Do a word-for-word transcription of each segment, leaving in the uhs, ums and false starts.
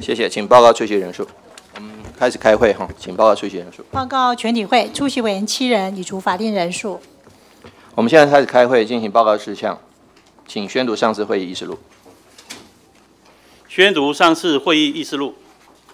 谢谢，请报告出席人数。我们开始开会哈，请报告出席人数。 报告全体会出席委员七人，已除法定人数。 我们现在开始开会，进行报告事项，请宣读上次会议议事录。 宣读上次会议议事录。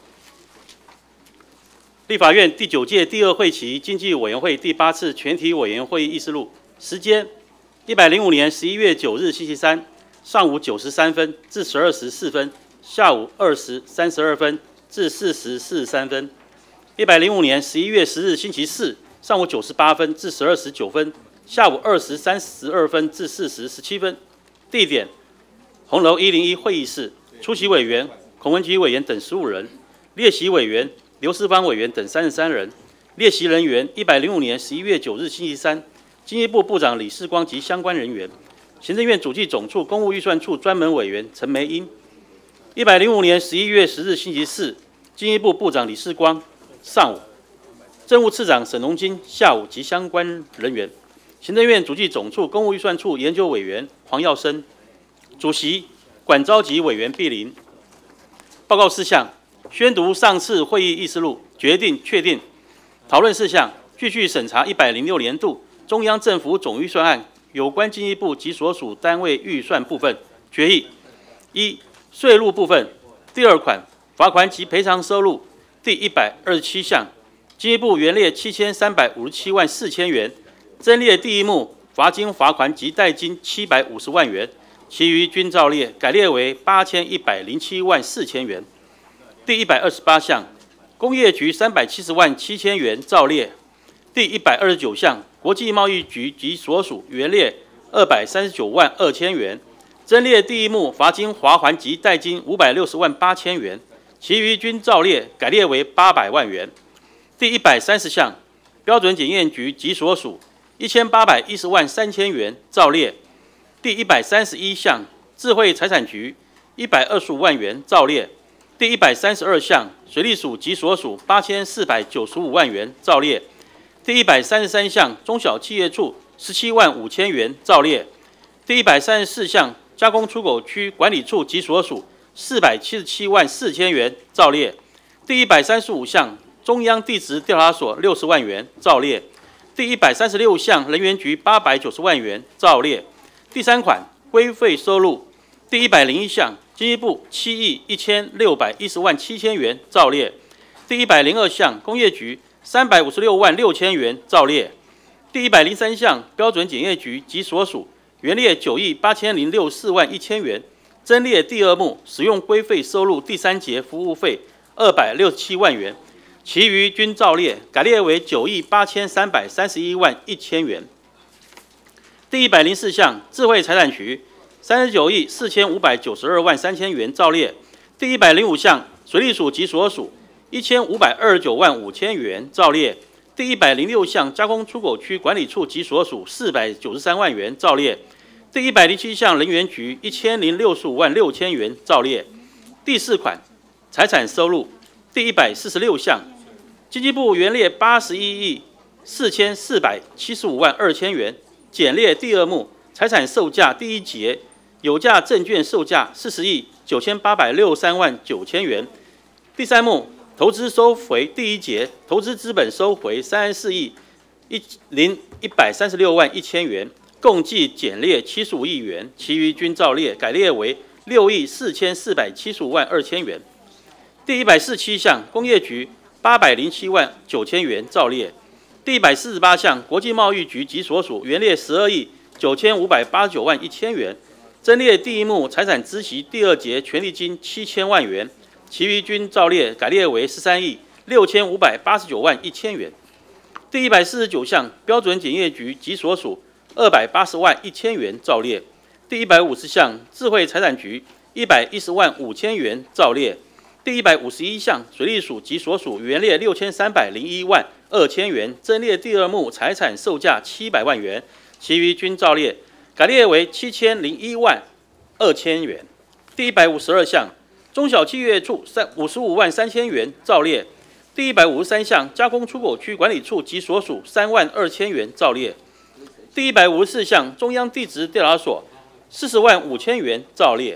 立法院第九届第二会期经济委员会第八次全体委员会议议事录。时间：一百零五年十一月九日星期三上午九时三分至十二时四分，下午二时三十二分至四时四十三分。一百零五年十一月十日星期四上午九时八分至十二时九分，下午二时三十二分至四时十七分。地点：红楼一零一会议室。出席委员：孔文吉委员等十五人，列席委员：刘世芳委员等三十三人。列席人员：一百零五年十一月九日星期三，经济部部长李世光及相关人员。行政院主计总处公务预算处专门委员陈梅英。一百零五年十一月十日星期四，经济部部长李世光上午，政务次长沈荣金下午及相关人员。行政院主计总处公务预算处研究委员黄耀生。主席管召集委员毕林。报告事项：宣读上次会议议事录，决定确定。讨论事项：继续审查一百零六年度中央政府总预算案有关经济部及所属单位预算部分决议。一、税入部分第二款罚款及赔偿收入第一百二十七项，经济部原列七千三百五十七万四千元，增列第一目罚金罚款及代金七百五十万元。其余均照列，改列为八千一百零七万四千元。第一百二十八项，工业局三百七十万七千元照列。第一百二十九项，国际贸易局及所属原列二百三十九万二千元，增列第一目罚金罚款及代金五百六十万八千元，其余均照列，改列为八百万元。第一百三十项，标准检验局及所属一千八百一十万三千元照列。第一百三十一项，智慧财产局一百二十五万元照列。第一百三十二项，水利署及所属八千四百九十五万元照列。第一百三十三项，中小企业处十七万五千元照列。第一百三十四项，加工出口区管理处及所属四百七十七万四千元照列。第一百三十五项，中央地质调查所六十万元照列。第一百三十六项，人员局八百九十万元照列。第三款规费收入第一百零一项，经济部七亿一千六百一十万七千元照列。第一百零二项，工业局三百五十六万六千元照列。第一百零三项，标准检验局及所属原列九亿八千零六四万一千元，增列第二目使用规费收入第三节服务费二百六十七万元，其余均照列，改列为九亿八千三百三十一万一千元。第一百零四项，智慧财产局三十九亿四千五百九十二万三千元照列。第一百零五项，水利署及所属一千五百二十九万五千元照列。第一百零六项，加工出口区管理处及所属四百九十三万元照列。第一百零七项，人员局一千零六十五万六千元照列。第四款财产收入第一百四十六项，经济部原列八十一亿四千四百七十五万二千元。减列第二目财产售价第一节有价证券售价四十亿九千八百六十三万九千元。第三目投资收回第一节投资资本收回三十四亿一零一百三十六万一千元，共计减列七十五亿元，其余均照列，改列为六亿四千四百七十五万二千元。第一百四十七项，工业局八百零七万九千元照列。第一百四十八项，国际贸易局及所属原列十二亿九千五百八十九万一千元，增列第一目财产孳息第二节权利金七千万元，其余均照列，改列为十三亿六千五百八十九万一千元。第一百四十九项，标准检验局及所属二百八十万一千元照列。第一百五十项，智慧财产局一百一十万五千元照列。第一百五十一项，水利署及所属原列六千三百零一万二千元，增列第二目财产售价七百万元，其余均照列，改列为七千零一万二千元。第一百五十二项，中小企业处三五十五万三千元照列。第一百五十三项，加工出口区管理处及所属三万二千元照列。第一百五十四项，中央地质调查所四十万五千元照列。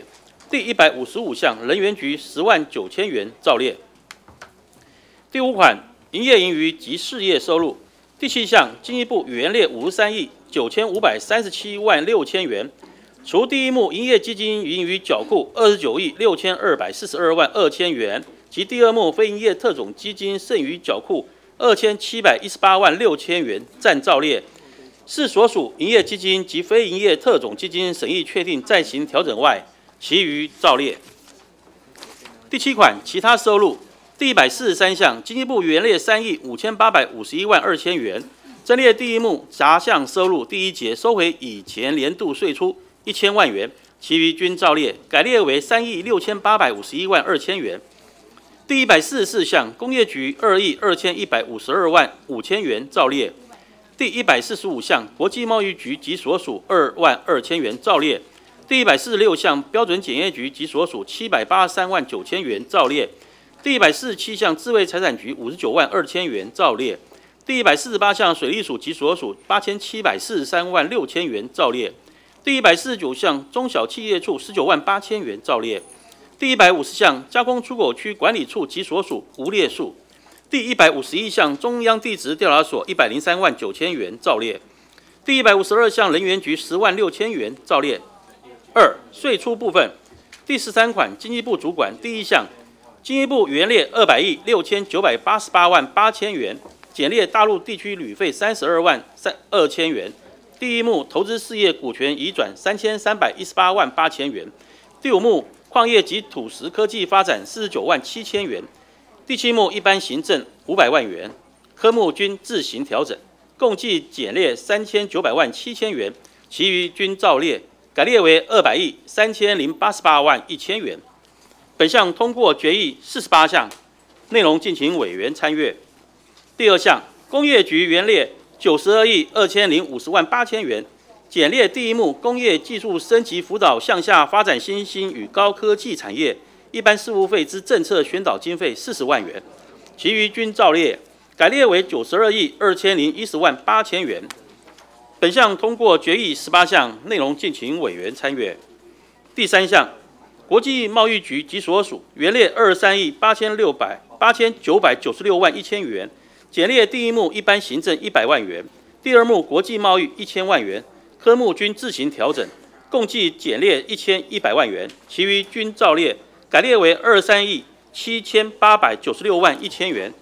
第一百五十五项，能源局十万九千元照列。第五款，营业盈余及事业收入。第七项，经济部原列五十三亿九千五百三十七万六千元，除第一目营业基金盈余缴库二十九亿六千二百四十二万二千元，及第二目非营业特种基金剩余缴库二千七百一十八万六千元，暂照列。是所属营业基金及非营业特种基金审议确定暂行调整外，其余照列。第七款，其他收入。第一百四十三项，经济部原列三亿五千八百五十一万二千元，增列第一目杂项收入第一节收回以前年度税出一千万元，其余均照列，改列为三亿六千八百五十一万二千元。第一百四十四项，工业局二亿二千一百五十二万五千元照列。第一百四十五项，国际贸易局及所属二万二千元照列。第一百四十六项，标准检验局及所属七百八十三万九千元照列。第一百四十七项，智慧财产局五十九万二千元照列。第一百四十八项，水利署及所属八千七百四十三万六千元照列。第一百四十九项，中小企业处十九万八千元照列。第一百五十项，加工出口区管理处及所属无列数。第一百五十一项，中央地质调查所一百零三万九千元照列。第一百五十二项，能源局十万六千元照列。二、税出部分。第十三款，经济部主管第一项，经济部原列二百亿六千九百八十八万八千元，减列大陆地区旅费三十二万三二千元。第一目投资事业股权移转三千三百一十八万八千元。第五目矿业及土石科技发展四十九万七千元。第七目一般行政五百万元，科目均自行调整，共计减列三千九百万七千元，其余均照列，改列为二百亿三千零八十八万一千元。本项通过决议四十八项，内容敬请委员参阅。第二项，工业局原列九十二亿二千零五十万八千元，减列第一目工业技术升级辅导向下发展新兴与高科技产业一般事务费之政策宣导经费四十万元，其余均照列，改列为九十二亿二千零一十万八千元。本项通过决议十八项，内容敬请委员参阅。第三项，国际贸易局及所属原列二十三亿八千六百八千九百九十六万一千元，减列第一目一般行政一百万元，第二目国际贸易一千万元，科目均自行调整，共计减列一千一百万元，其余均照列，改列为二十三亿七千八百九十六万一千元。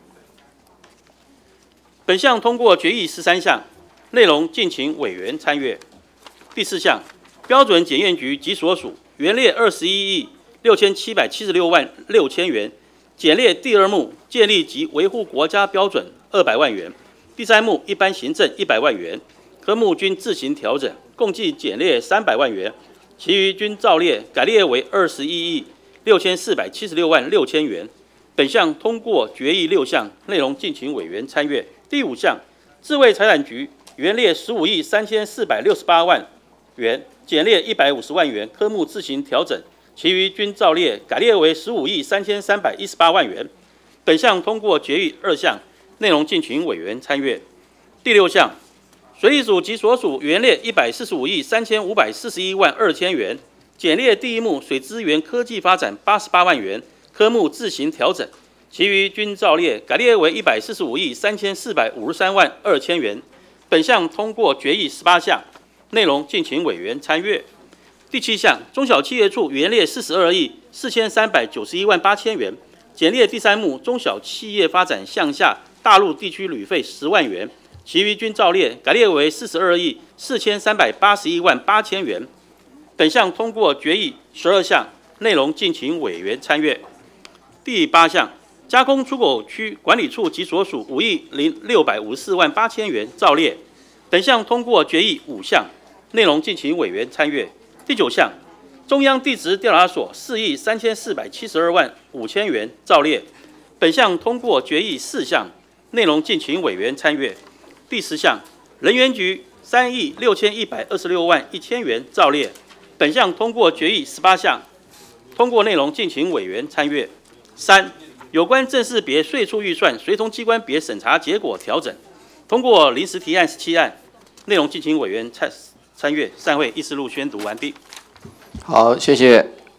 本项通过决议十三项，内容敬请委员参阅。第四项，标准检验局及所属原列二十一亿六千七百七十六万六千元，减列第二目建立及维护国家标准二百万元，第三目一般行政一百万元，科目均自行调整，共计减列三百万元，其余均照列，改列为二十一亿六千四百七十六万六千元。本项通过决议六项，内容敬请委员参阅。第五项，智慧财产局原列十五亿三千四百六十八万元，减列一百五十万元，科目自行调整，其余均照列，改列为十五亿三千三百一十八万元。本项通过决议二项，内容敬请委员参阅。第六项，水利署及所属原列一百四十五亿三千五百四十一万二千元，减列第一目水资源科技发展八十八万元，科目自行调整，其余均照列，改列为一百四十五亿三千四百五十三万二千元。本项通过决议十八项，内容敬请委员参阅。第七项，中小企业处原列四十二亿四千三百九十一万八千元，减列第三目中小企业发展向下大陆地区旅费十万元，其余均照列，改列为四十二亿四千三百八十一万八千元。本项通过决议十二项，内容敬请委员参阅。第八项，加工出口区管理处及所属五亿零六百五十四万八千元照列。本项通过决议五项，内容敬请委员参阅。第九项，中央地质调查所四亿三千四百七十二万五千元照列。本项通过决议四项，内容敬请委员参阅。第十项，能源局三亿六千一百二十六万一千元照列。本项通过决议十八项，通过内容敬请委员参阅。三、有关正式别税处预算随同机关别审查结果调整，通过临时提案十七案，内容敬请委员参参阅。散会，议事录宣读完毕。 好，谢谢。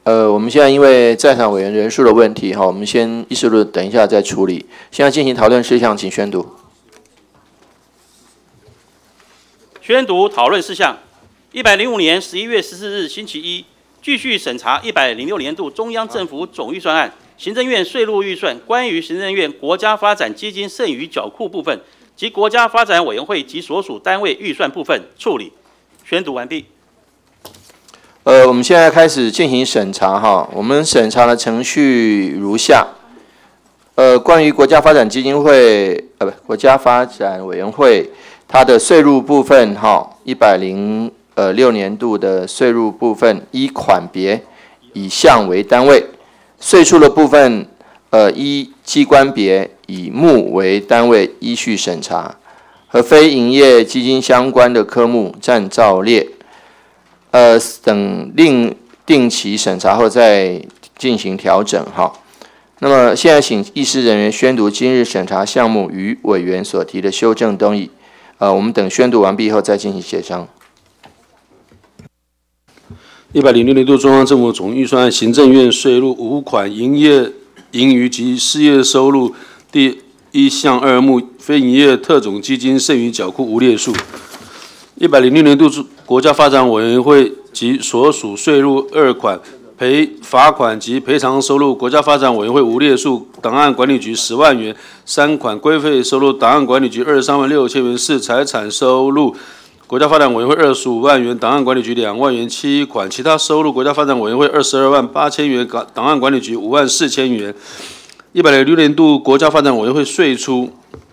呃，我们现在因为在场委员人数的问题，哈，我们先议事录等一下再处理。现在进行讨论事项，请宣读。 宣读讨论事项。一百零五年十一月十四日星期一，继续审查一百零六年度中央政府总预算案、行政院税入预算关于行政院国家发展基金剩余缴库部分及国家发展委员会及所属单位预算部分处理。宣读完毕。 呃，我们现在开始进行审查哈。我们审查的程序如下：呃，关于国家发展基金会呃不国家发展委员会它的税入部分哈，一百零呃六年度的税入部分依款别以项为单位，税数的部分呃依机关别以目为单位依序审查，和非营业基金相关的科目暂照列。呃，等另定期审查后再进行调整哈。那么现在请议事人员宣读今日审查项目与委员所提的修正动议。呃，我们等宣读完毕后再进行协商。 一百零六年度中央政府总预算案行政院税入五款营业盈余及事业收入第一项二目非营业特种基金剩余缴库无列数。一百零六年度国家发展委员会及所属税入二款赔罚款及赔偿收入，国家发展委员会无列数，档案管理局十万元；三款规费收入，档案管理局二十三万六千元；四财产收入，国家发展委员会二十五万元，档案管理局两万元；七款其他收入，国家发展委员会二十二万八千元，档案管理局五万四千元。一百零六年度国家发展委员会税出。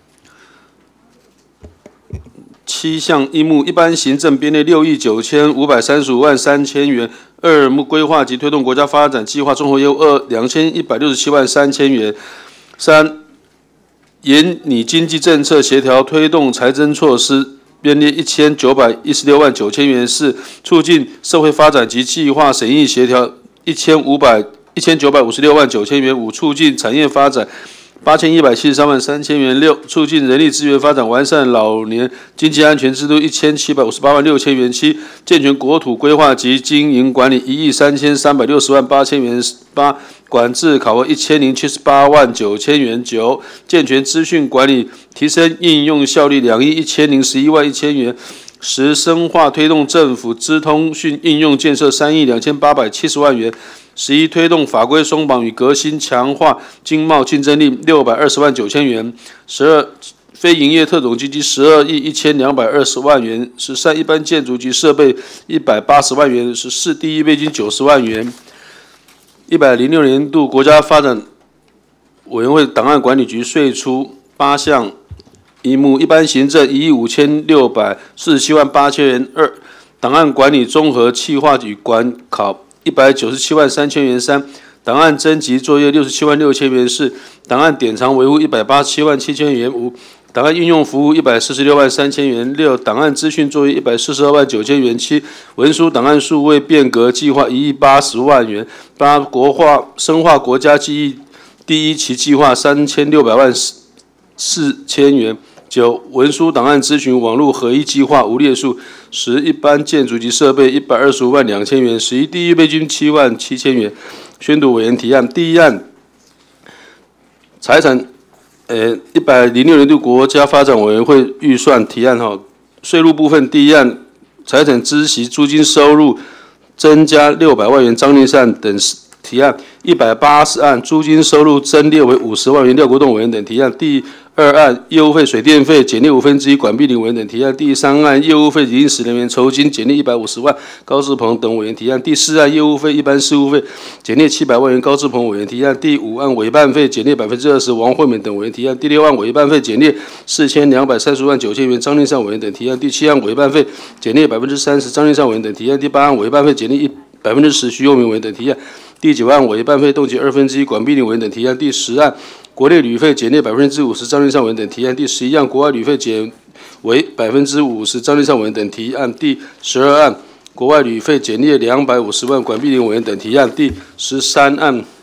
七项一目一般行政编列六亿九千五百三十五万三千元，二目规划及推动国家发展计划综合业务二两千一百六十七万三千元，三研拟经济政策协调推动财政措施编列一千九百一十六万九千元，四促进社会发展及计划审议协调一千五百一千九百五十六万九千元，五促进产业发展八千一百七十三万三千元，六促进人力资源发展完善老年经济安全制度一千七百五十八万六千元，七健全国土规划及经营管理一亿三千三百六十万八千元，八管制考核一千零七十八万九千元，九健全资讯管理提升应用效率两亿一千零十一万一千元，十深化推动政府资通讯应用建设三亿两千八百七十万元。十一推动法规松绑与革新，强化经贸竞争力六百二十万九千元。十二非营业特种基金十二亿一千两百二十万元。十三一般建筑及设备一百八十万元。十四第一备金九十万元。一百零六年度国家发展委员会档案管理局税出八项一目一般行政一亿五千六百四十七万八千元。二档案管理综合企划与管考一百九十七万三千元，三档案征集作业六十七万六千元，四档案典藏维护一百八十七万七千元，五档案应用服务一百四十六万三千元，六档案资讯作业一百四十二万九千元，七文书档案数位变革计划一亿八十万元，八国化深化国家记忆第一期计划三千六百万四千元。九文书档案咨询网络合一计划无列数。十一般建筑及设备一百二十五万两千元。十一第一备金七万七千元。宣读委员提案。第一案，财产呃一百零六年度国家发展委员会预算提案哈，税入部分第一案，财产孳息租金收入增加六百万元，张立善等提案。一百八十案，租金收入增列为五十万元，廖国栋委员等提案。第二案，业务费水电费减列五分之一，管碧玲委员等提案。第三案，业务费临时人员酬金减列一百五十万，高志鹏等委员提案。第四案，业务费一般事务费减列七百万元，高志鹏委员提案。第五案，委办费减列百分之二十，王惠美等委员提案。第六案，委办费减列四千两百三十万九千元，张立善委员等提案。第七案，委办费减列百分之三十，张立善委员等提案。第八案，委办费减列一百分之十，徐佑明委员等提案。第九案，委办费冻结二分之一，管碧玲委员等提案。第十案，国内旅费减列百分之五十，张立善委员等提案。第十一案，国外旅费减为百分之五十，张立善委员等提案。第十二案，国外旅费减列两百五十万，管碧玲委员等提案。第十三案，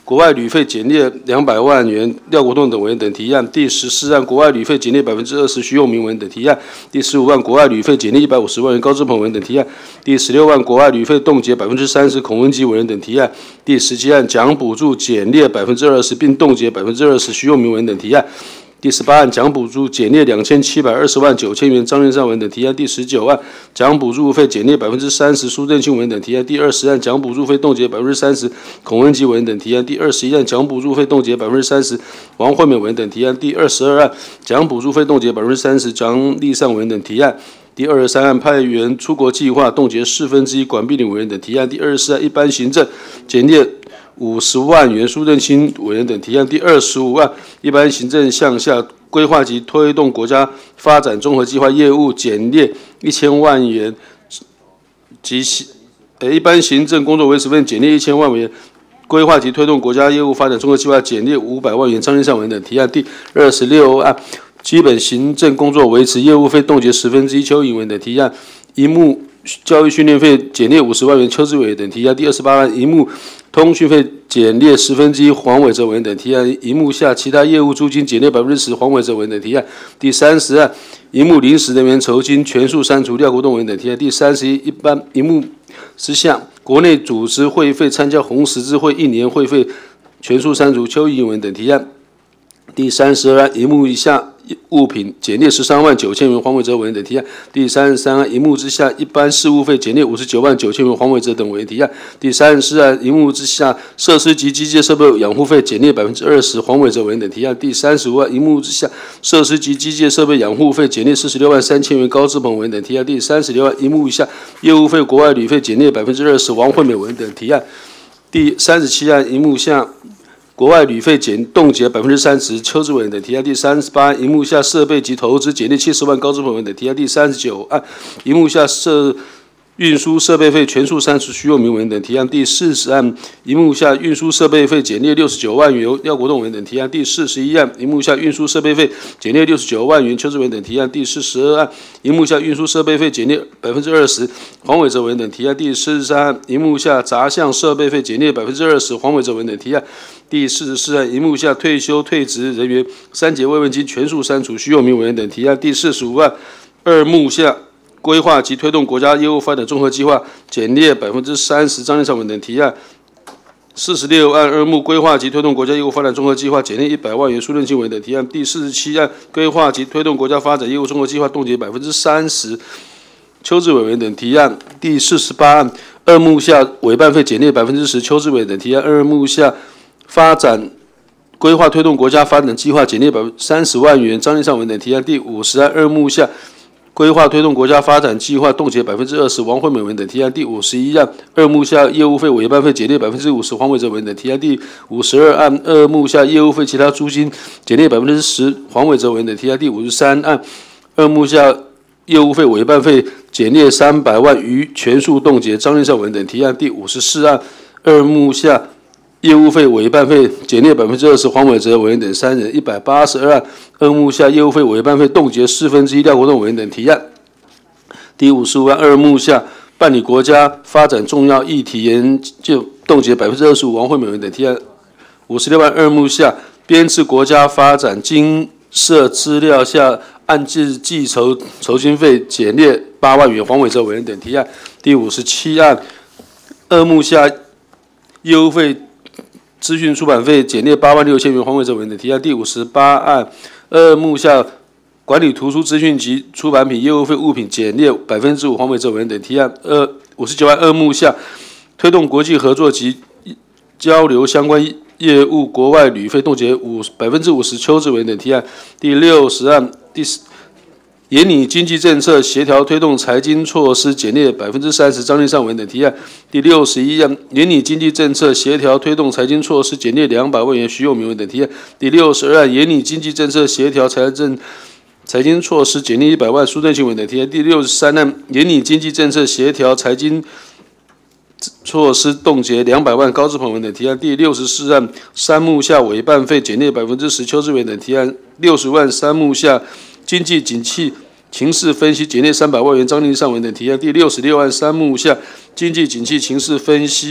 国外旅费减列两百万元，廖国栋等委员等提案。第十四案国外旅费减列百分之二十，徐永明委员等提案。第十五案国外旅费减列一百五十万元，高志鹏委员等提案。第十六案国外旅费冻结百分之三十，孔文吉委员等提案。第十七案奖补助减列百分之二十，并冻结百分之二十，徐永明委员等提案。第十八案奖补助减列两千七百二十万九千元，张任善委员等提案。第十九案奖补助费减列百分之三十，苏正清委员等提案。第二十案奖补助费冻结百分之三十，孔文吉委员等提案。第二十一案奖补助费冻结百分之三十，王惠美委员等提案。第二十二案奖补助费冻结百分之三十，张立善委员等提案。第二十三案派员出国计划冻结四分之一，管碧玲委员等提案。第二十四案一般行政减列五十万元，苏正清委员等提案。第二十五案一般行政项下规划及推动国家发展综合计划业务减列一千万元，及呃一般行政工作维持费减列一千万元，规划及推动国家业务发展综合计划减列五百万元，张任善委员等提案。第二十六案基本行政工作维持业务费冻结十分之一，邱颖委员等提案。一目教育训练费减列五十万元，邱志伟等提案。第二十八案一目通讯费减列十分之一，黄伟哲委员等提案。一目下其他业务租金减列百分之十，黄伟哲委员等提案。第三十案一目临时人员酬金全数删除，廖国栋委员等提案。第三十一一般一目之下国内组织会费参加红十字会一年会费全数删除，邱毅委员等提案。第三十二案一目以下物品减列十三万九千元，黄伟哲委员等提案。第三十三案一目之下一般事务费减列五十九万九千元，黄伟哲等委员提案。第三十四案一目之下设施及机械设备养护费减列百分之二十，黄伟哲委员等提案。第三十五案一目之下设施及机械设备养护费减列四十六万三千元，高志鹏委员等提案。第三十六案一目以下业务费国外旅费减列百分之二十，王惠美委员等提案。第三十七案一目下国外旅费减冻结百分之三十，邱志伟等提案。第三十八案一目下设备及投资减列七十万，高志鹏等提案。第三十九案一目下设运输设备费全数删除，徐永明委员等提案。第四十案一目下运输设备费减列六十九万元，由廖国栋委员等提案。第四十一案一目下运输设备费减列六十九万元，邱志伟等提案。第四十二案一目下运输设备费减列百分之二十，黄伟哲委员等提案。第四十三案一目下杂项设备费减列百分之二十，黄伟哲委员等提案。第四十四案一目下退休退职人员三节慰问金全数删除，徐永明委员等提案。第四十五案二目下规划及推动国家业务发展综合计划减列百分之三十，张任善委员等提案。四十六案二目规划及推动国家业务发展综合计划减列一百万元，苏任清委员等提案。第四十七案规划及推动国家发展业务综合计划冻结百分之三十，邱志委员等提案。第四十八案二目下委办费减列百分之十，邱志伟等提案。二目下发展规划推动国家发展计划减列百分之三十万元，张立善委员等提案。第五十案二目下规划推动国家发展计划冻结百分之二十，王惠美委员等提案。第五十一案二目下业务费委办费减列百分之五十，黄伟哲委员等提案。第五十二案二目下业务费其他租金减列百分之十，黄伟哲委员等提案。第五十三案二目下业务费委办费减列三百万余全数冻结，张立善委员等提案。第五十四案二目下业务费委办费减列百分之二十，黄伟哲委员等三人。一百八十二案二目下业务费委办费冻结四分之一，廖国栋委员等提案。第五十五案二目下办理国家发展重要议题研究冻结百分之二十五，王惠美委员等提案。五十六案二目下编制国家发展经社资料下按计计酬酬金费减列八万元，黄伟哲委员等提案。第五十七案二目下业务费资讯出版费减列八万六千元，黄伟哲委员等提案。第五十八案二目下管理图书资讯及出版品业务费物品减列百分之五，黄伟哲委员等提案。二五十九案二目下推动国际合作及交流相关业务国外旅费冻结五百分之五十，邱志伟等提案。第六十案第研拟经济政策协调推动财经措施减列百分之三十，张立善委员等提案。第六十一案研拟经济政策协调推动财经措施减列两百万元，徐永明委员等提案。第六十二案研拟经济政策协调财政财经措施减列一百万，苏正清委员等提案。第六十三案研拟经济政策协调财经措施冻结两百万，高志鹏委员等提案。第六十四案三目下委办费减列百分之十，邱志伟等提案。六十万三目下经济景气情势分析减列三百万元，张立善委员等提案。第六十六案三目下经济景气情势分析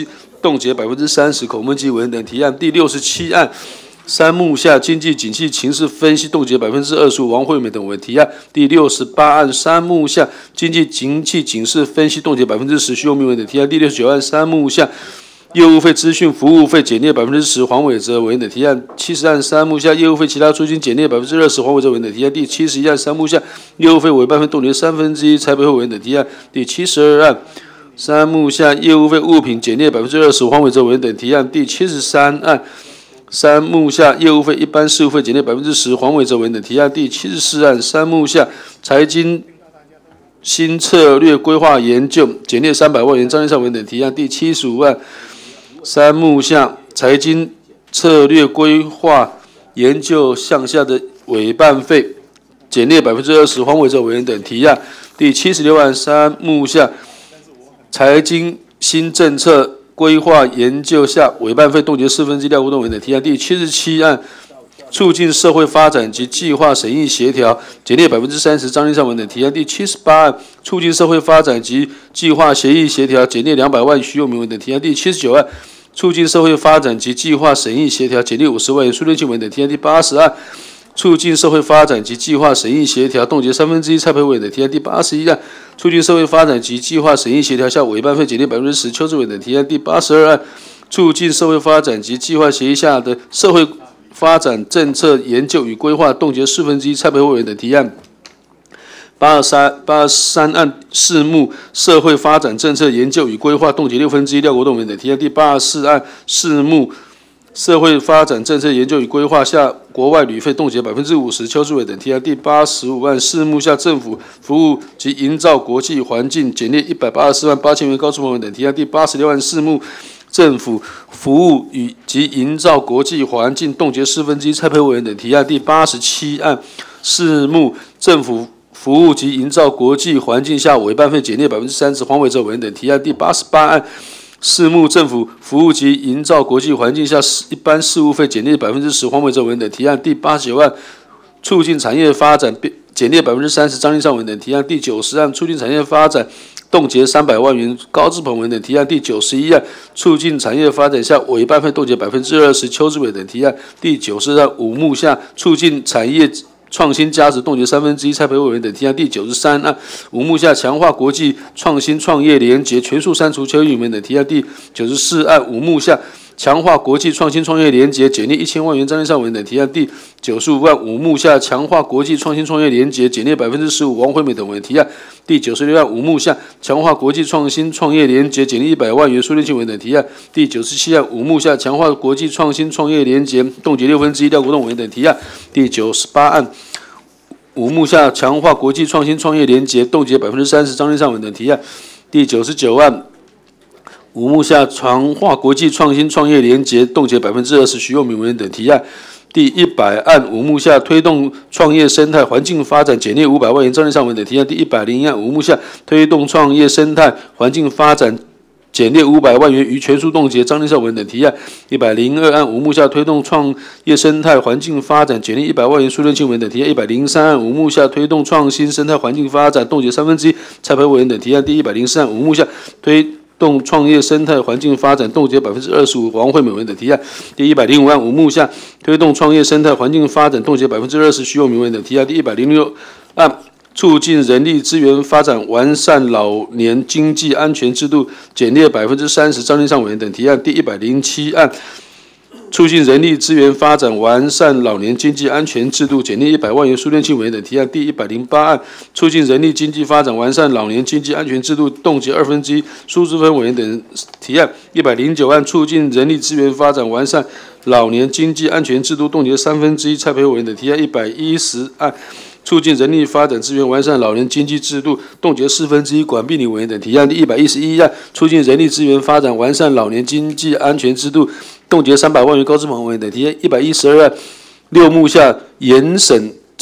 冻结百分之三十，孔孟基委员等提案。第六十七案。三木下经济景气情势分析冻结百分之二十五，王惠美等委员提案。第六十八案三木下经济景气警示分析冻结百分之十，徐永明委员等提案。第六十九案三木下业务费资讯服务费减列百分之十，黄伟哲委员等提案。七十案三木下业务费其他租金减列百分之二十，黄伟哲委员等提案。第七十一案三木下业务费委办费冻结三分之一，财委会委员等提案。第七十二案三木下业务费物品减列百分之二十，黄伟哲委员等提案。第七十三案。三木下业务费一般事务费减列百分之十，黄伟哲委员等提案。第七十四案三木下财经新策略规划研究减列三百万元，张立善委员等提案。第七十五案三木下财经策略规划研究项下的委办费减列百分之二十，黄伟哲委员等提案。第七十六案三木下财经新政策规划研究下委办费冻结四分之一，廖国栋委员等提案。第七十七案促进社会发展及计划审议协调减列百分之三十，张立善委员等提案。第七十八案促进社会发展及计划协议协调减列两百万，徐永明委员等提案。第七十九案促进社会发展及计划审议协调减列五十万元，苏敦庆委员等提案。第八十案促进社会发展及计划审议协调冻结三分之一，蔡培伟等提案。第八十一案促进社会发展及计划审议协调下委办费减列百分之十，邱志伟等提案。第八十二案促进社会发展及计划协议下的社会发展政策研究与规划冻结四分之一，蔡培伟等提案。八十三八十三案事目社会发展政策研究与规划冻结六分之一，廖国栋委员等提案。第八十四案事目社会发展政策研究与规划下国外旅费冻结百分之五十，邱志伟等提案。第八十五案事目下政府服务及营造国际环境减列一百八十四万八千元，高志鹏委员等提案。第八十六案事目政府服务与及营造国际环境冻结四分之一，蔡培委员等提案。第八十七案事目政府服务及营造国际环境下委办费减列百分之三十，黄伟哲委员等提案。第八十八案事目政府服务及营造国际环境下一般事务费减列百分之十，黄伟哲委员等提案。第八十九案促进产业发展减列百分之三十，张立善委员等提案。第九十案促进产业发展冻结三百万元，高志鹏委员等提案。第九十一案促进产业发展下委办费冻结百分之二十，邱志伟等提案。第九十案五木下促进产业创新价值冻结三分之一，蔡培伟委员等提案。第九十三案五木下强化国际创新创业连结全数删除，邱玉委员等提案。第九十四案五木下强化国际创新创业连结减列一千万元，张立善委员等提案。第九十五案五木下强化国际创新创业连结减列百分之十五，王惠美等委员提案。第九十六案五木下强化国际创新创业连结减列一百万元，苏敦庆委员等提案。第九十七案五木下强化国际创新创业连结冻结六分之一，廖国栋委员等提案。第九十八案五木下强化国际创新创业连结冻结百分之三十，张立善委员等提案。第九十九案五木下强化国际创新创业连结冻结百分之二十，徐永明委员等提案。第一百案五木下推动创业生态环境发展减列五百万元，张立善委员等提案。第一百零一案五木下推动创业生态环境发展减列五百万元，于全数冻结，张立善委员等提案。一百零二案五木下推动创业生态环境发展减列一百万元，苏敦庆委员等提案。一百零三案五木下推动创新生态环境发展冻结三分之一，蔡培委员等提案。第一百零四案五木下推动创业生态环境发展冻结百分之二十五，王惠美委员等提案。第一百零五案五木下推动创业生态环境发展冻结百分之二十，徐永明委员等提案。第一百零六案促进人力资源发展完善老年经济安全制度减列百分之三十，张立善委员等提案。第一百零七案促进人力资源发展完善老年经济安全制度减列一百万元，苏敦庆委员等提案。第一百零八案促进人力经济发展完善老年经济安全制度冻结二分之一，苏志芬委员等提案。一百零九案促进人力资源发展完善老年经济安全制度冻结三分之一，蔡培委员等提案。一百一十案促进人力发展资源完善老年经济制度冻结四分之一，管碧玲委员等提案。第一百一十一案促进人力资源发展完善老年经济安全制度冻结三百万元，高志鹏委员等提案。一百一十二案六木下严审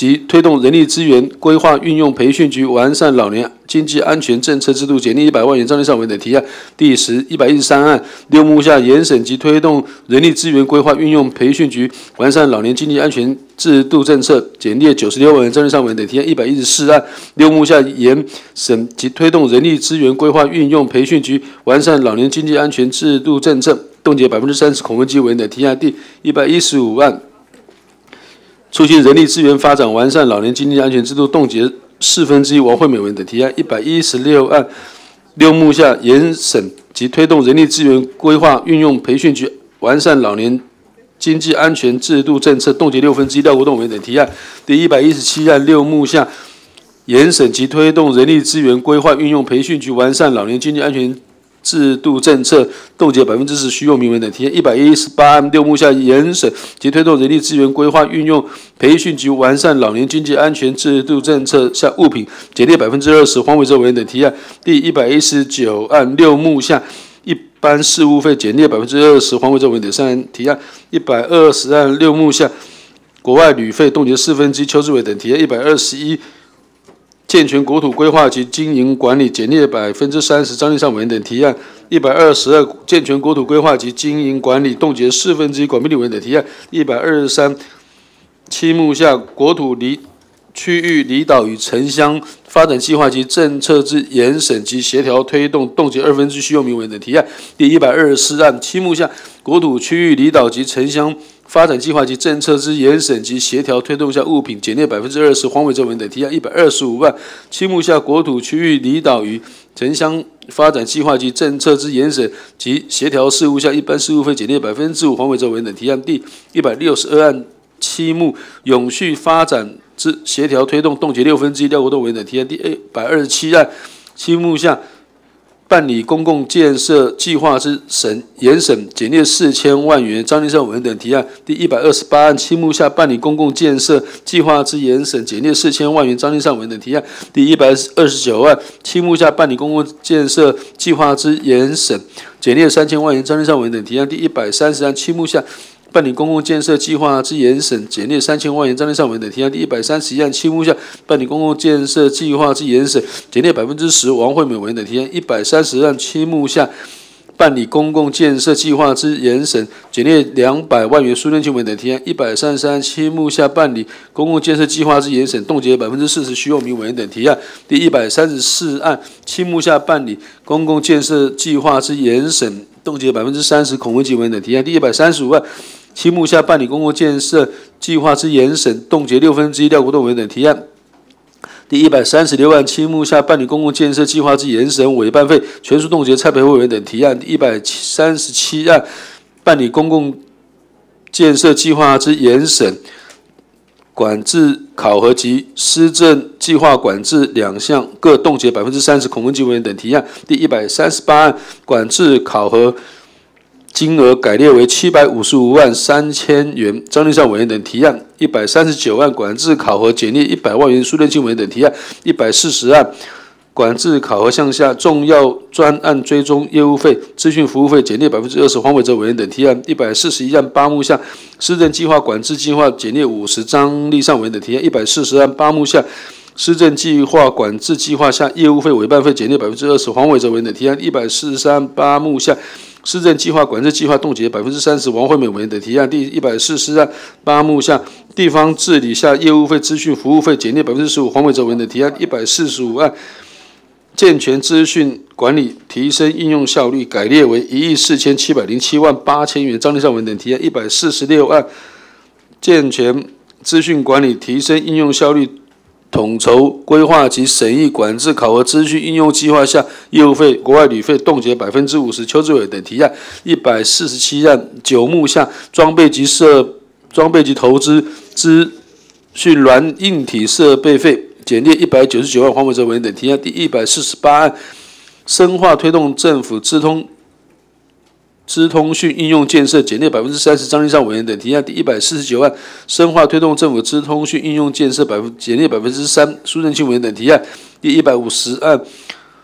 及推动人力资源规划运用培训局完善老年经济安全政策制度，减列一百万元。张立善委员等提案。第十一百一十三案，六目下研审及推动人力资源规划运用培训局完善老年经济安全制度政策，减列九十六万元。张立善委员等提案。一百一十四案，六目下研审及推动人力资源规划运用培训局完善老年经济安全制度政策，冻结百分之三十。孔文基委员等提案。第一百一十五案。促进人力资源发展，完善老年经济安全制度，冻结四分之一。王惠美委员等提案。一百一十六案，六目下研审及推动人力资源规划运用培训局完善老年经济安全制度政策，冻结六分之一。廖国栋委员等提案。第一百一十七案，六目下研审及推动人力资源规划运用培训局完善老年经济安全制度政策，冻结百分之十。徐永明委员等提案。一百一十八案，六目下研审及推动人力资源规划运用培训局完善老年经济安全制度政策下物品减列百分之二十。黄伟哲委员等提案。第一百一十九案，六目下一般事务费减列百分之二十。黄伟哲委员等三提案。一百二十案，六目下国外旅费冻结四分之一。邱志伟等提案。一百二十一。健全国土规划及经营管理减列百分之三十。张立善委员等提案。一百二十二，健全国土规划及经营管理冻结四分之一。管碧丽委员等提案。一百二十三，七目下国土离区域离岛与城乡发展计划及政策之研审及协调推动，冻结二分之一。徐永明委员等提案。第一百二十四案，七目下国土区域离岛及城乡发展计划及政策之研审及协调推动下物品减列百分之二十。黄伟哲委员等提案。一百二十五案，七目下国土区域离岛与城乡发展计划及政策之研审及协调事务下一般事务费减列百分之五。黄伟哲委员等提案。第一百六十二案，七目永续发展之协调推动，冻结六分之一。廖国栋委员等提案。第一百二十七案，七目下办理公共建设计划之审研审减列四千万元。张立善委员等提案。第一百二十八案，七目下办理公共建设计划之研审减列四千万元。张立善委员等提案。第一百二十九案，七目下办理公共建设计划之研审减列三千万元。张立善委员等提案。第一百三十案，七目下办理公共建设计划之研审减列三千万元。张立善委员等提案。第一百三十一案，七目下办理公共建设计划之研审减列百分之十。王惠美委员等提案。一百三十案，七目下办理公共建设计划之研审减列两百万元。苏建清委员等提案。一百三十三，七目下办理公共建设计划之研审冻结百分之四十。徐永明委员等提案。第一百三十四案，七目下办理公共建设计划之研审冻结百分之三十。孔文吉委员等提案。第一百三十五案，七目下办理公共建设计划之研审冻结六分之一。廖国栋委员等提案。第一百三十六案，七目下办理公共建设计划之研审委办费全数冻结。蔡培慧委员等提案。第一百三十七案，办理公共建设计划之研审、管制考核及施政计划管制两项各冻结百分之三十。孔文吉委员等提案。第一百三十八案，管制考核金额改列为七百五十五万三千元。张立善委员等提案。一百三十九案，管制考核减列一百万元。苏建清委员等提案。一百四十案，管制考核项下重要专案追踪业务费、资讯服务费减列百分之二十。黄伟哲委员等提案。一百四十一案，八目下施政计划管制计划减列五十。张立善委员等提案。一百四十案，八目下施政计划管制计划下业务费委办费减列百分之二十。黄伟哲委员等提案。一百四十三，八目下施政计划管制计划冻结百分之三十。王惠美委员等提案。第一百四十案，八目下地方治理下业务费、资讯服务费减列百分之十五。黄伟哲委员等提案。一百四十五案，健全资讯管理，提升应用效率，改列为一亿四千七百零七万八千元。张立善委员等提案。一百四十六案，健全资讯管理，提升应用效率，统筹规划及审议管制考核资讯应用计划下业务费、国外旅费冻结百分之五十。邱志伟等提案。一百四十七案，九目下装备及设装备及投资资讯软硬体设备费减列一百九十九万。黄伟哲委员等提案。第一百四十八案，深化推动政府资通资通讯应用建设减列百分之三十。张立善委员等提案。第一百四十九案，深化推动政府资通讯应用建设百分减列百分之三。苏建清委员等提案。第一百五十案，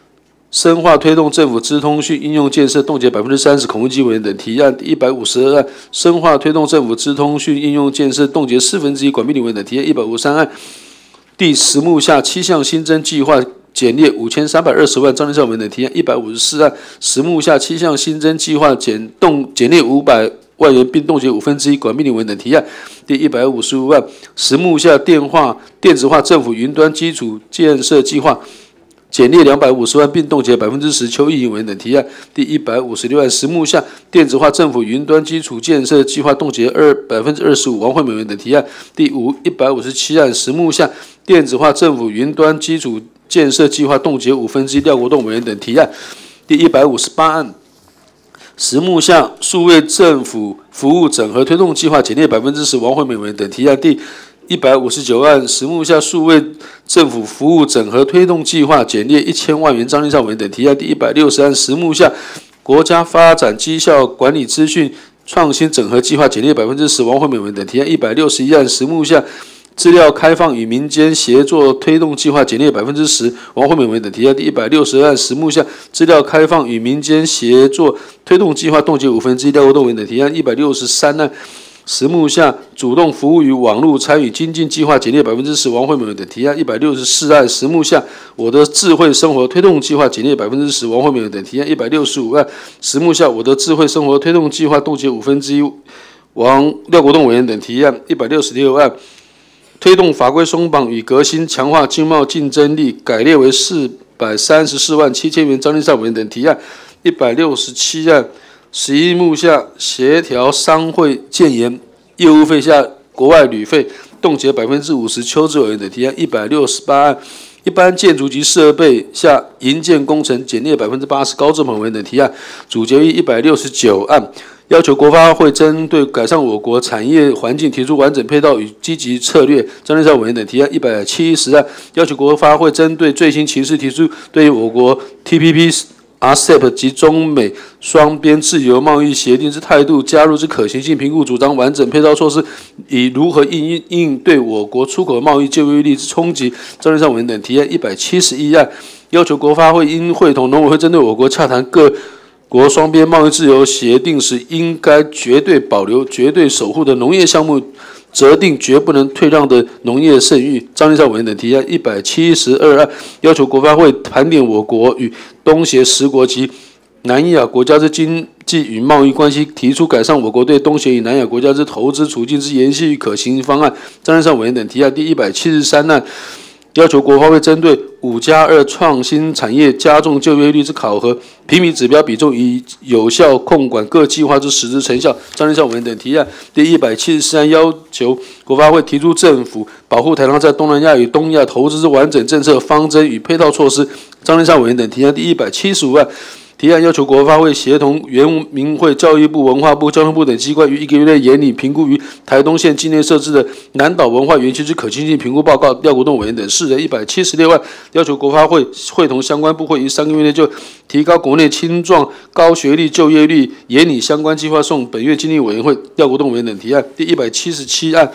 深化推动政府资通讯应用建设，冻结百分之三十恐怖机委员等提案。第一百五十二案，深化推动政府资通讯应用建设，冻结四分之一管闭委员等提案。一百五十三案，第十目下七项新增计划减列五千三百二十万，张立善委员等提案。一百五十四案，十目下七项新增计划减动减列五百万元，并冻结五分之一管闭委员等提案。第一百五十五案，十目下电化电子化政府云端基础建设计划减列两百五十万，并冻结百分之十邱毅委员等提案。第一百五十六案，十目下电子化政府云端基础建设计划冻结二百分之二十五，王惠美委员等提案。第五一百五十七案，十目下电子化政府云端基础建设计划冻结五分之一，廖国栋委员等提案。第一百五十八案，十目下数位政府服务整合推动计划减列百分之十，王惠美委员等提案。第一百五十九案，十目下数位政府服务整合推动计划减列一千万元，张立善委员等提案。第一百六十案，十目下国家发展绩效管理资讯创新整合计划减列百分之十，王惠美委员等提案。一百六十一案，十目下资料开放与民间协作推动计划减列百分之十，王惠美委员等提案。第一百六十二案，十目下资料开放与民间协作推动计划冻结五分之一，廖国栋委员等提案。一百六十三案，十目下主动服务与网络参与精进计划减列百分之十，王惠美委员等提案。一百六十四案，十目下我的智慧生活推动计划减列百分之十，王惠美委员等提案。一百六十五案，十目下我的智慧生活推动计划冻结五分之一，王廖国栋委员等提案。一百六十六案，推动法规松绑与革新，强化经贸竞争力，改列为四百三十四万七千元，张立善委员等提案。一百六十七案，十一目下协调商会建言业务费下国外旅费冻结百分之五十，邱志委员等提案。一百六十八案，一般建筑及设备下营建工程减列百分之八十，高正鹏委员等提案。主决议一百六十九案，要求国发会针对改善我国产业环境提出完整配套与积极策略，张立善委员等提案。一百七十案，要求国发会针对最新情势提出对于我国 T P P、R C E P 及中美双边自由贸易协定之态度加入之可行性评估，主张完整配套措施，以如何应应对我国出口贸易就业率之冲击，张立善委员等提案。一百七十一案，要求国发会应会同农委会针对我国洽谈各国双边贸易自由协定时，应该绝对保留、绝对守护的农业项目，责定绝不能退让的农业盛誉，张立善委员等提案。一百七十二案，要求国发会盘点我国与东协十国及南亚国家之经济与贸易关系，提出改善我国对东协与南亚国家之投资处境之延续与可行方案，张立善委员等提案。第一百七十三案，要求国发会针对五加二创新产业加重就业率之考核，评比指标比重以有效控管各计划之实质成效，张立善委员等提案。第一百七十四案，要求国发会提出政府保护台商在东南亚与东亚投资之完整政策方针与配套措施，张立善委员等提案。第一百七十五案，提案要求国发会协同原民会、教育部、文化部、交通部等机关于一个月内研拟评估于台东县境内设置的南岛文化园区之可行性评估报告，廖国栋委员等四人。一百七十六案，要求国发会会同相关部会于三个月内就提高国内青壮高学历就业率研拟相关计划，送本院经济委员会，廖国栋委员等提案。第一百七十七案，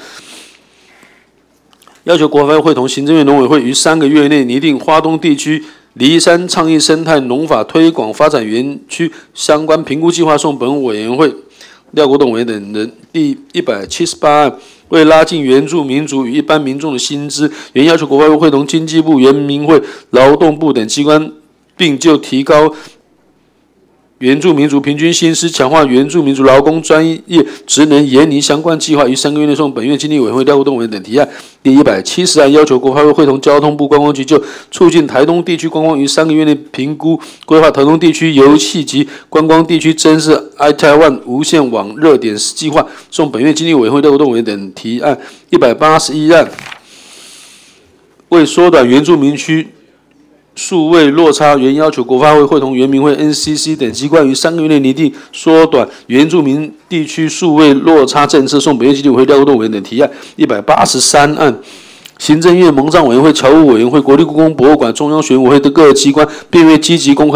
要求国发会会同行政院农委会于三个月内拟定花东地区梨山倡议生态农法推广发展园区相关评估计划，送本委员会，廖国栋委员等人。第一百七十八案，为拉近原住民族与一般民众的薪资，原要求国发会会同经济部、原民会、劳动部等机关，并就提高原住民族平均薪资，强化原住民族劳工专业职能研拟相关计划，于三个月内送本院经济委员会、廖国栋委员等提案。第一百七十案，要求国发会会同交通部观光局就促进台东地区观光，于三个月内评估规划台东地区游憩及观光地区增设 iTaiwan 无线网热点计划，送本院经济委员会、廖国栋委员等提案。一百八十一案，为缩短原住民区数位落差，原要求国发会会同原民会、N C C 等机关于三个月内拟定缩短原住民地区数位落差政策，送本院经济委员会、廖国栋委员等提案。一百八十三案，行政院蒙藏委员会、侨务委员会、国立故宫博物馆、中央选委会的各机关，并未积极公开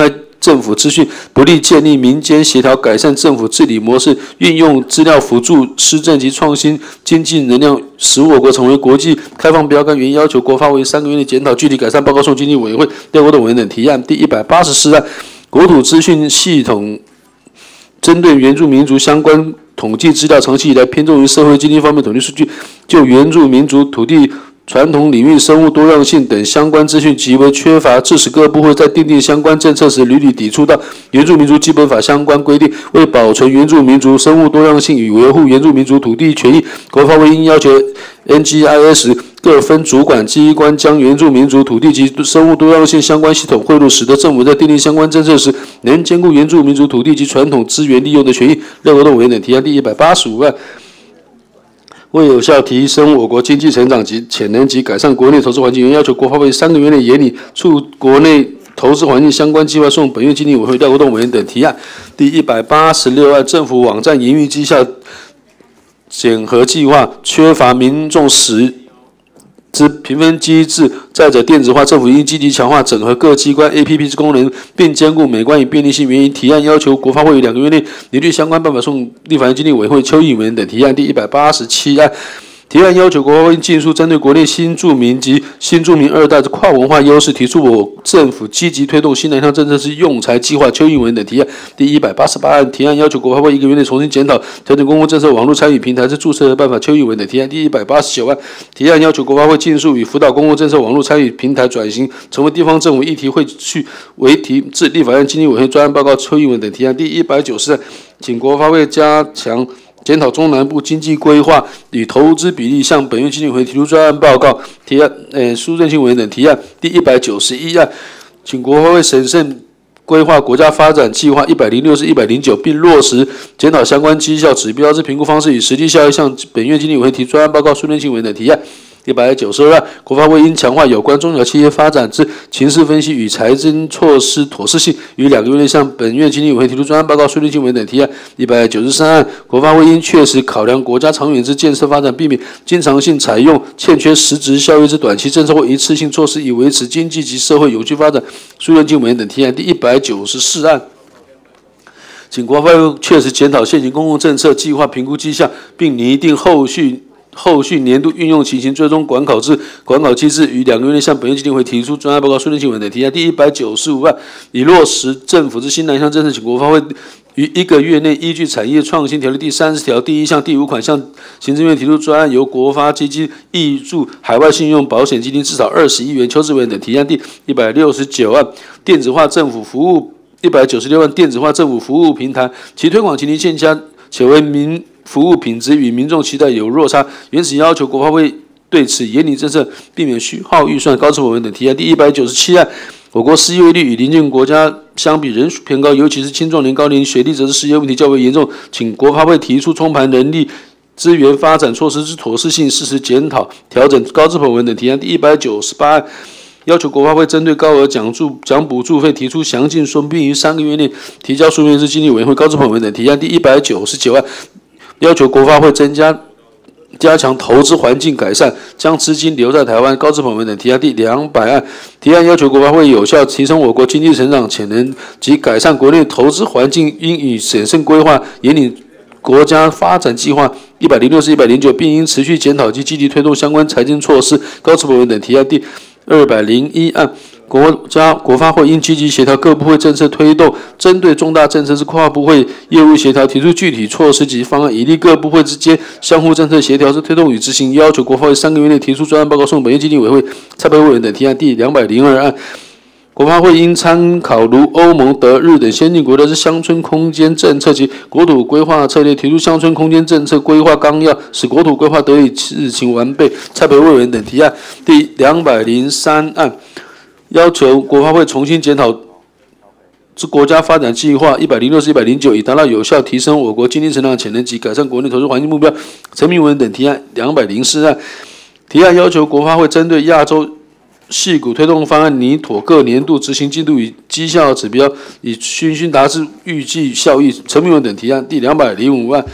政府资讯，不利建立民间协调改善政府治理模式，运用资料辅助施政及创新经济能量，使我国成为国际开放标杆。原要求国发会三个月内检讨具体改善报告，送经济委员会、廖国栋委员等提案。第一百八十四案，国土资讯系统针对原住民族相关统计资料，长期以来偏重于社会经济方面统计数据，就原住民族土地传统领域、生物多样性等相关资讯极为缺乏，致使各部会在订定相关政策时屡屡抵触到原住民族基本法相关规定。为保存原住民族生物多样性与维护原住民族土地权益，国发会应要求 N G I S 各分主管机关将原住民族土地及生物多样性相关系统汇入，使得政府在订定相关政策时能兼顾原住民族土地及传统资源利用的权益。廖国栋委员等提案。第一百八十五案，为有效提升我国经济成长及潜能及改善国内投资环境，原要求国发会三个月内研拟促国内投资环境相关计划，送本院经济委员会、廖国栋委员等提案。第一百八十六案，政府网站营运绩效检核计划缺乏民众实之评分机制，再者电子化，政府应积极强化整合各机关 A P P 之功能，并兼顾美观与便利性。原因提案要求国发会于两个月内拟具相关办法，送立法院经济委员会、邱议员等提案。第一百八十七案，提案要求国发会尽速针对国内新住民及新住民二代的跨文化优势，提出我政府积极推动新南向政策之用才计划。邱议员等提案。第一百八十八案，提案要求国发会一个月内重新检讨调整公共政策网络参与平台之注册的办法。邱议员等提案。第一百八十九案，提案要求国发会尽速与辅导公共政策网络参与平台转型成为地方政府议题汇聚为题，至立法院经济委员会专案报告。邱议员等提案。第一百九十案，请国发会加强检讨中南部经济规划与投资比例，向本院经济委员会提出专案报告。提案，呃，苏正清委员等提案。第一百九十一案，请国发会审慎规划国家发展计划一百零六至一百零九，并落实检讨相关绩效指标之评估方式与实际效益，向本院经济委员会提专案报告。苏正清委员等提案。一百九十二案，国发会应强化有关中小企业发展之情势分析与财政措施妥适性，于两个月内向本院经济委员会提出专案报告。苏立清委员等提案。一百九十三案，国发会应确实考量国家长远之建设发展，避免经常性采用欠缺实质效益之短期政策或一次性措施，以维持经济及社会永续发展。苏立清委员等提案。第一百九十四案，请国发会确实检讨现行公共政策计划评估绩效，并拟定后续后续年度运用情形追踪管考制管考机制，于两个月内向本院经济委员会提出专案报告。苏立清委员等提案。第一百九十五案，以落实政府之新南向政策，请国发会于一个月内依据产业创新条例第三十条第一项第五款，向行政院提出专案，由国发基金挹注海外信用保险基金至少二十亿元。邱志伟等提案。第一百六十九案，电子化政府服务。一百九十六案，电子化政府服务平台，其推广情形欠佳，且为民服务品质与民众期待有落差，原此要求国发会对此严拟政策，避免虚耗预算。高志伟委员等提案。第一百九十七案，我国失业率与邻近国家相比仍属偏高，尤其是青壮年、高龄学历者的失业问题较为严重，请国发会提出充盘人力资源发展措施之妥适性，适时检讨调整。高志伟委员等提案。第一百九十八案，要求国发会针对高额奖助奖补助费提出详尽说明，并于三个月内提交书面至经济委员会。高志伟委员等提案。第一百九十九案，要求国发会增加加强投资环境改善，将资金留在台湾。高志伟委员等提案。第两百案，提案要求国发会有效提升我国经济成长潜能及改善国内投资环境，应以审慎规划研拟国家发展计划一百零六至一百零九，并应持续检讨及积极推动相关财政措施。高志伟委员等提案。第二百零一案，国家国发会应积极协调各部会政策推动，针对重大政策之跨部会业务协调，提出具体措施及方案，以利各部会之间相互政策协调之推动与执行。要求国发会三个月内提出专案报告，送本院经济委员会、蔡培委员等提案。第两百零二案，国发会应参考如欧盟、德、日等先进国家之乡村空间政策及国土规划策略，提出乡村空间政策规划纲要，使国土规划得以日勤完备。蔡培委员等提案。第两百零三案，要求国发会重新检讨之国家发展计划一百零六至一百零九，以达到有效提升我国经济成长潜能及改善国内投资环境目标。陈明文等提案。两百零四案，提案要求国发会针对亚洲矽谷推动方案拟妥各年度执行进度与绩效指标，以均均达至预计效益。陈明文等提案。第两百零五案，国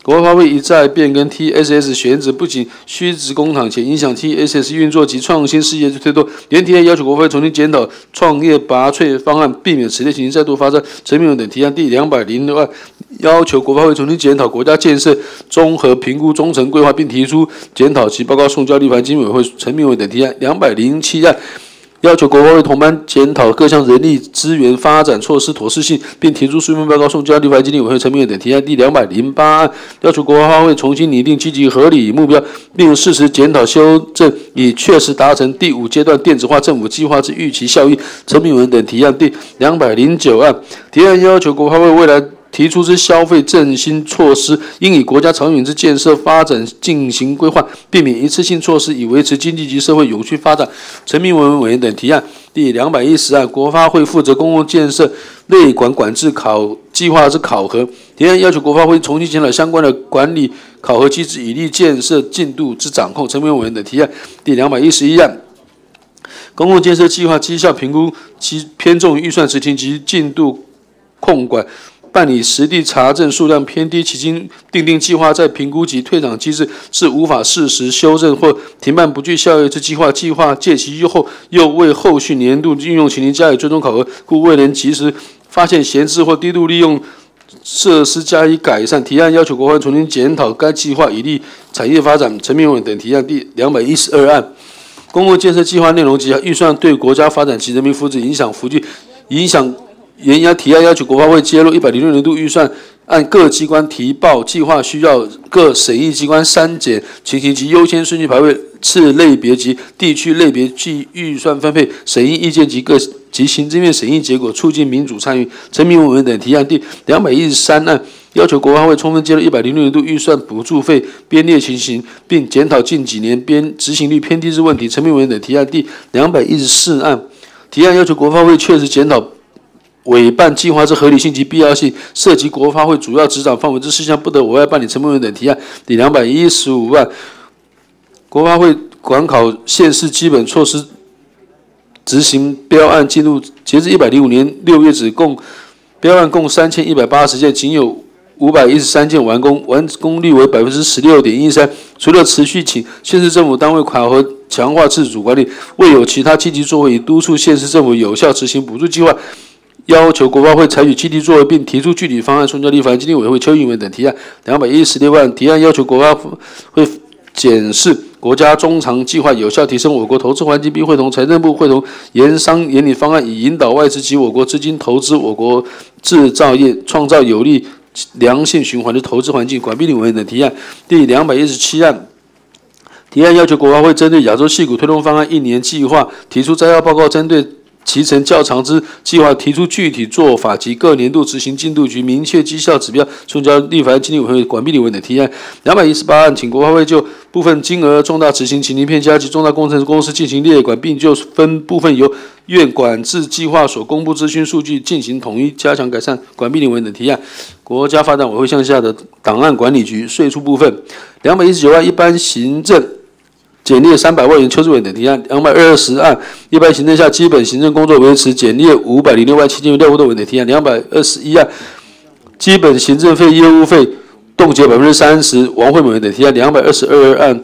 国发会一再变更 T S S 选址，不仅虚值公帑，且影响 T S S 运作及创新事业推动。原提案要求国发会重新检讨创业拔萃方案，避免此类情形再度发生。陈明文等提案第两百零六案，要求国发会重新检讨国家建设综合评估中程规划，并提出检讨其报告送交立法院经济委员会。陈明文等提案两百零七案，要求国发会同班检讨各项人力资源发展措施妥适性，并提出书面报告送交立法院经济委员会。陈明文等提案第两百零八案，要求国发会重新拟定积极合理目标，并适时检讨修正，以确实达成第五阶段电子化政府计划之预期效益。陈明文等提案第两百零九案，提案要求国发会未来提出之消费振兴措施，应以国家长远之建设发展进行规划，避免一次性措施，以维持经济及社会永续发展。陈明文委员等提案第两百一十案，国发会负责公共建设类管管制考计划之考核，提案要求国发会重新检讨相关的管理考核机制，以利建设进度之掌控。陈明文委员等提案第两百一十一案，公共建设计划绩效评估其偏重于预算执行及进度控管，办理实地查证数量偏低，其经订定计划在评估及退场机制是无法适时修正或停办不具效益之计划，计划届期后又为后续年度运用情形加以追踪考核，故未能及时发现闲置或低度利用设施加以改善。提案要求国发会重新检讨该计划，以利产业发展。陈明文等提案第两百一十二案，公共建设计划内容及预算对国家发展及人民福祉影响幅巨，影响原要提案要求国发会揭露一百零六年度预算按各机关提报计划需要各审议机关删减情形及优先顺序排位、次类别及地区类别及预算分配、审议意见及各及行政院审议结果，促进民主参与。陈明文等提案第两百一十三案，要求国发会充分揭露一百零六年度预算补助费编列情形，并检讨近几年编执行率偏低之问题。陈明文等提案第两百一十四案，提案要求国发会确实检讨委办计划之合理性及必要性，涉及国发会主要执掌范围之事项，不得委外办理。陈明文等提案第两百一十五案，国发会管考县市基本措施执行标案进度，截至一百零五年六月止，共标案共三千一百八十件，仅有五百一十三件完工，完工率为百分之十六点一三。除了持续请县市政府单位考核强化自主管理，未有其他积极作为，以督促县市政府有效执行补助计划。要求国发会采取积极作为，并提出具体方案送交立法院经济委员会。邱英文等提案两百一十六案，提案要求国发会检视国家中长计划，有效提升我国投资环境，并会同财政部会同研商研拟方案，以引导外资及我国资金投资我国制造业，创造有利良性循环的投资环境。管碧玲委员等提案第两百一十七案，提案要求国发会针对亚洲矽谷推动方案一年计划提出摘要报告，针对期程较长之计划提出具体做法及各年度执行进度及明确绩效指标，送交立法院经济委员会。管碧玲委员等提案两百一十八案，请国发会就部分金额重大执行情形偏佳及重大工程公司进行列管，并就分部分由院管制计划所公布资讯数据进行统一加强改善。管碧玲委员等提案国家发展委员会项下的档案管理局税处部分两百一十九案，一般行政减列三百万元。邱志伟等提案两百二十案，一般行政下基本行政工作维持减列五百零六万七千元。廖国栋委员等提案两百二十一案，基本行政费业务费冻结百分之三十。王惠美委员等提案两百二十二案，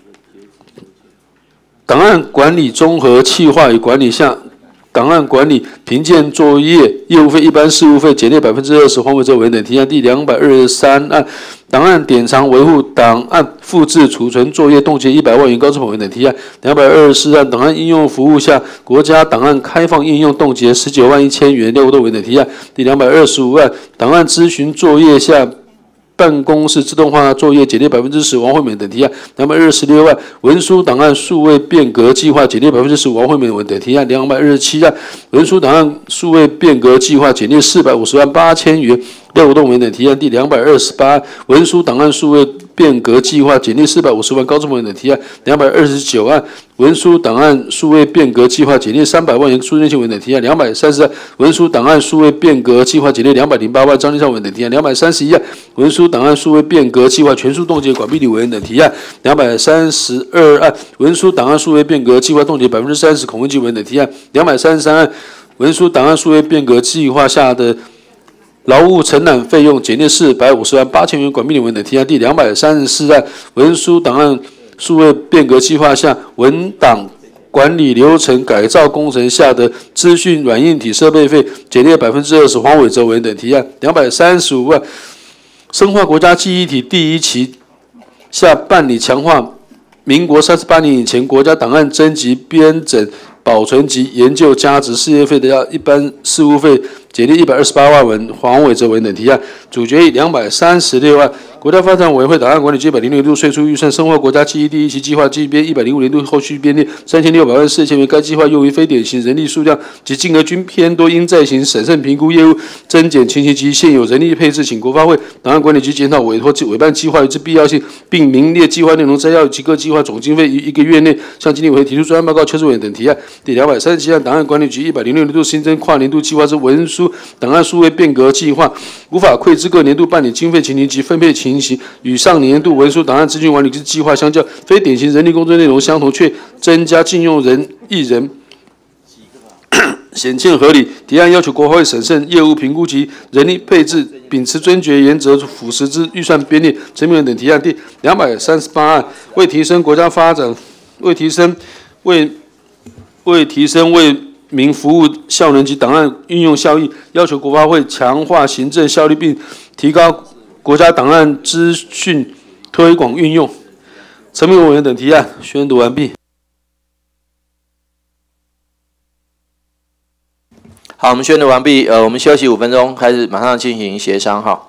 档案管理综合企划与管理下档案管理评鉴作业业务费一般事务费减列百分之二十。黄伟哲委员等提案第两百二十三案，档案典藏维护、档案复制储存作业冻结一百万元。高志鹏委员等提案两百二十四案，档案应用服务下国家档案开放应用冻结十九万一千元。廖国栋委员等提案第两百二十五案，档案咨询作业下办公室自动化作业减列百分之十。王惠美等提案两百二十六案，文书档案数位变革计划减列百分之十五。王惠美等提案两百二十七案，文书档案数位变革计划减列四百五十万八千元。廖国栋委员等提案第两百二十八案，文书档案数位变革计划减列四百五十万。高志鹏委员等提案两百二十九案，文书档案数位变革计划减列三百万元。苏建庆委员等提案两百三十案，文书档案数位变革计划减列两百零八万。张立善委员等提案两百三十一案，文书档案数位变革计划全数冻结。管碧玲委员等提案两百三十二案，文书档案数位变革计划冻结百分之三十。孔文基委员等提案两百三十三案，文书档案数位变革计划下的劳务承揽费用减列四百五十万八千元，管毕领文等提案第两百三十四案文书档案数位变革计划下文档管理流程改造工程下的资讯软硬体设备费减列百分之二十，黄伟哲委员等提案两百三十五万。深化国家记忆体第一期下办理强化民国三十八年以前国家档案征集、编整、保存及研究价值事业费的要一般事务费减列一百二十八万元，黄伟哲委员等提案。主决议两百三十六案。国家发展委员会档案管理局一百零六年度税出预算深化国家记忆第一期计划计编一百零五年度后续编列三千六百万四千元，该计划用于非典型人力数量及金额均偏多，应再行审慎评估业务增减情形及现有人力配置，请国发会档案管理局检讨委托委办计划之必要性，并明列计划内容摘要及各计划总经费于一个月内向经理委员提出专案报告。邱志伟等提案。第两百三十七案档案管理局一百零六年度新增跨年度计划之文书档案数位变革计划，无法窥知各年度办理经费情形及分配情形，与上年度文书档案资讯管理之计划相较，非典型人力工作内容相同，却增加禁用人一人，显欠合理。提案要求国发会审慎业务评估及人力配置，秉持尊爵原则，辅实之预算编列。陈明文等提案。第两百三十八案，为提升国家发展，为提升为为提升为民服务效能及档案运用效益，要求国发会强化行政效率，并提高国家档案资讯推广运用。陈明文委员等提案。宣读完毕。 好，我们宣读完毕。呃，我们休息五分钟，开始马上进行协商哈。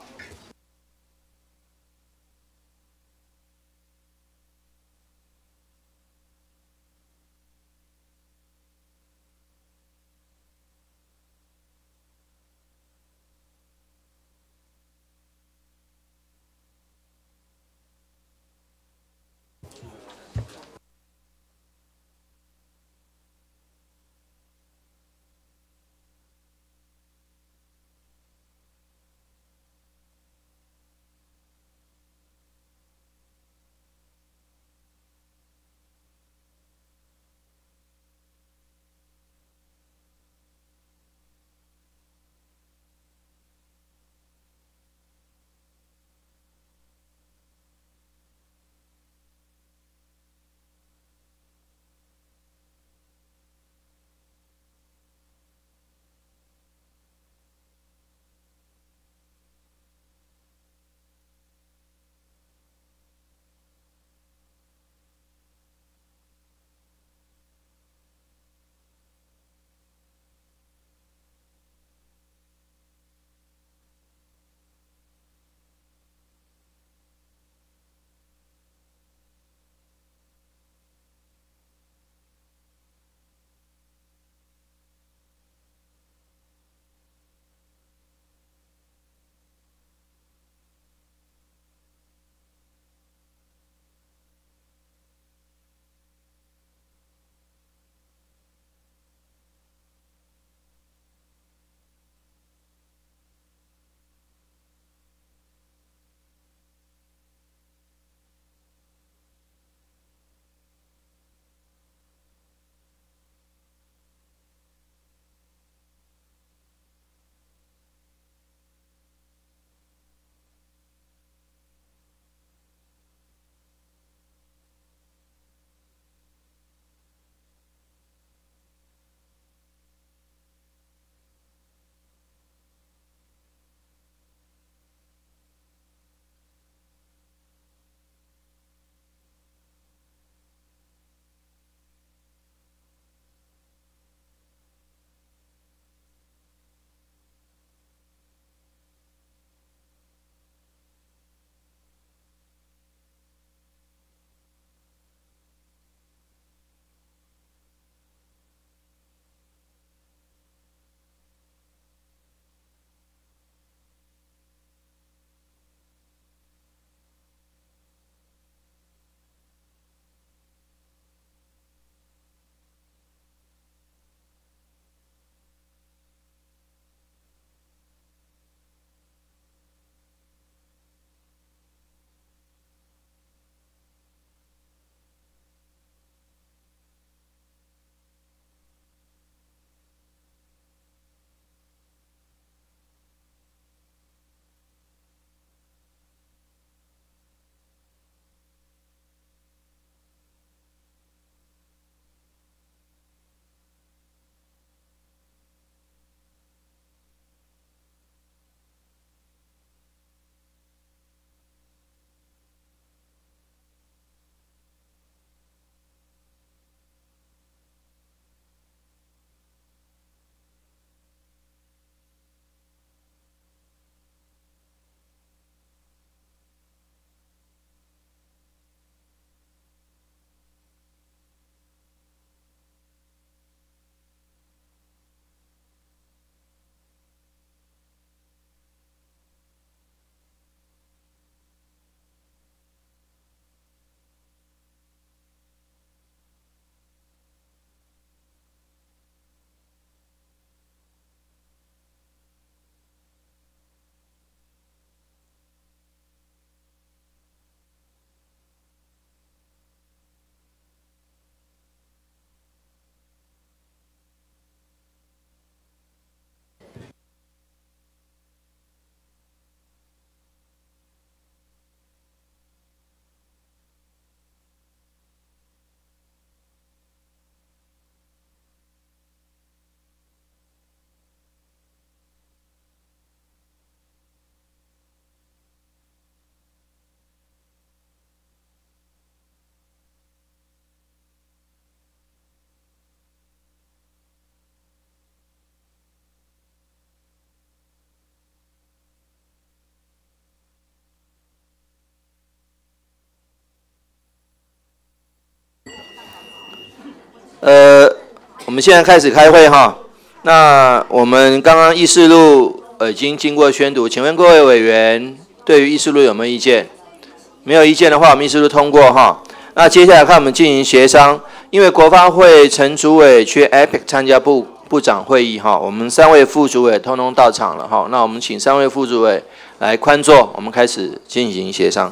们现在开始开会哈。那我们刚刚议事录呃已经经过宣读，请问各位委员对于议事录有没有意见？没有意见的话，我们议事录通过哈。那接下来看我们进行协商，因为国发会陈主委去 A P E C 参加部部长会议哈，我们三位副主委通通到场了哈。那我们请三位副主委来宽坐，我们开始进行协商。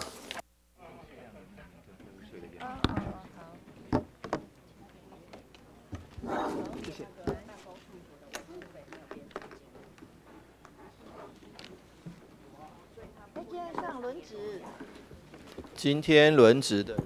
今天轮值的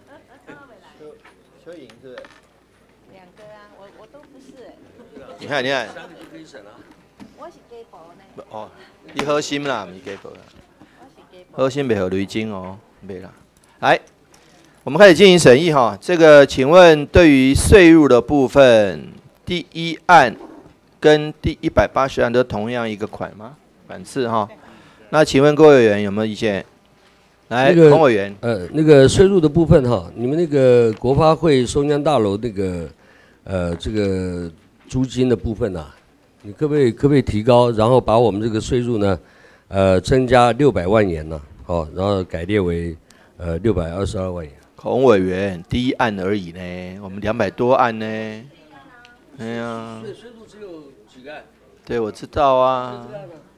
邱莹是不是？ 两个啊，我我都不是。 你看，你看。 三个就可以审了。我是鸡婆呢。 哦，你好心啦，唔是鸡婆啦。好心袂好雷金哦，袂啦。来，我们开始进行审议哈。这个，请问对于税入的部分，第一案跟第一百八十案都同样一个款吗？款次哈。那请问各位委员有没有意见？来， 那个洪委员。 呃，那个税入的部分哈，你们那个国发会松江大楼那个呃这个租金的部分啊，你可不可以可不可以提高，然后把我们这个税入呢，呃增加六百万元呢、啊，哦，然后改列为呃六百二十二万元。 洪委员，第一案而已呢，我们两百多案呢。哎呀。 对，税入只有几个案？ 对，我知道啊。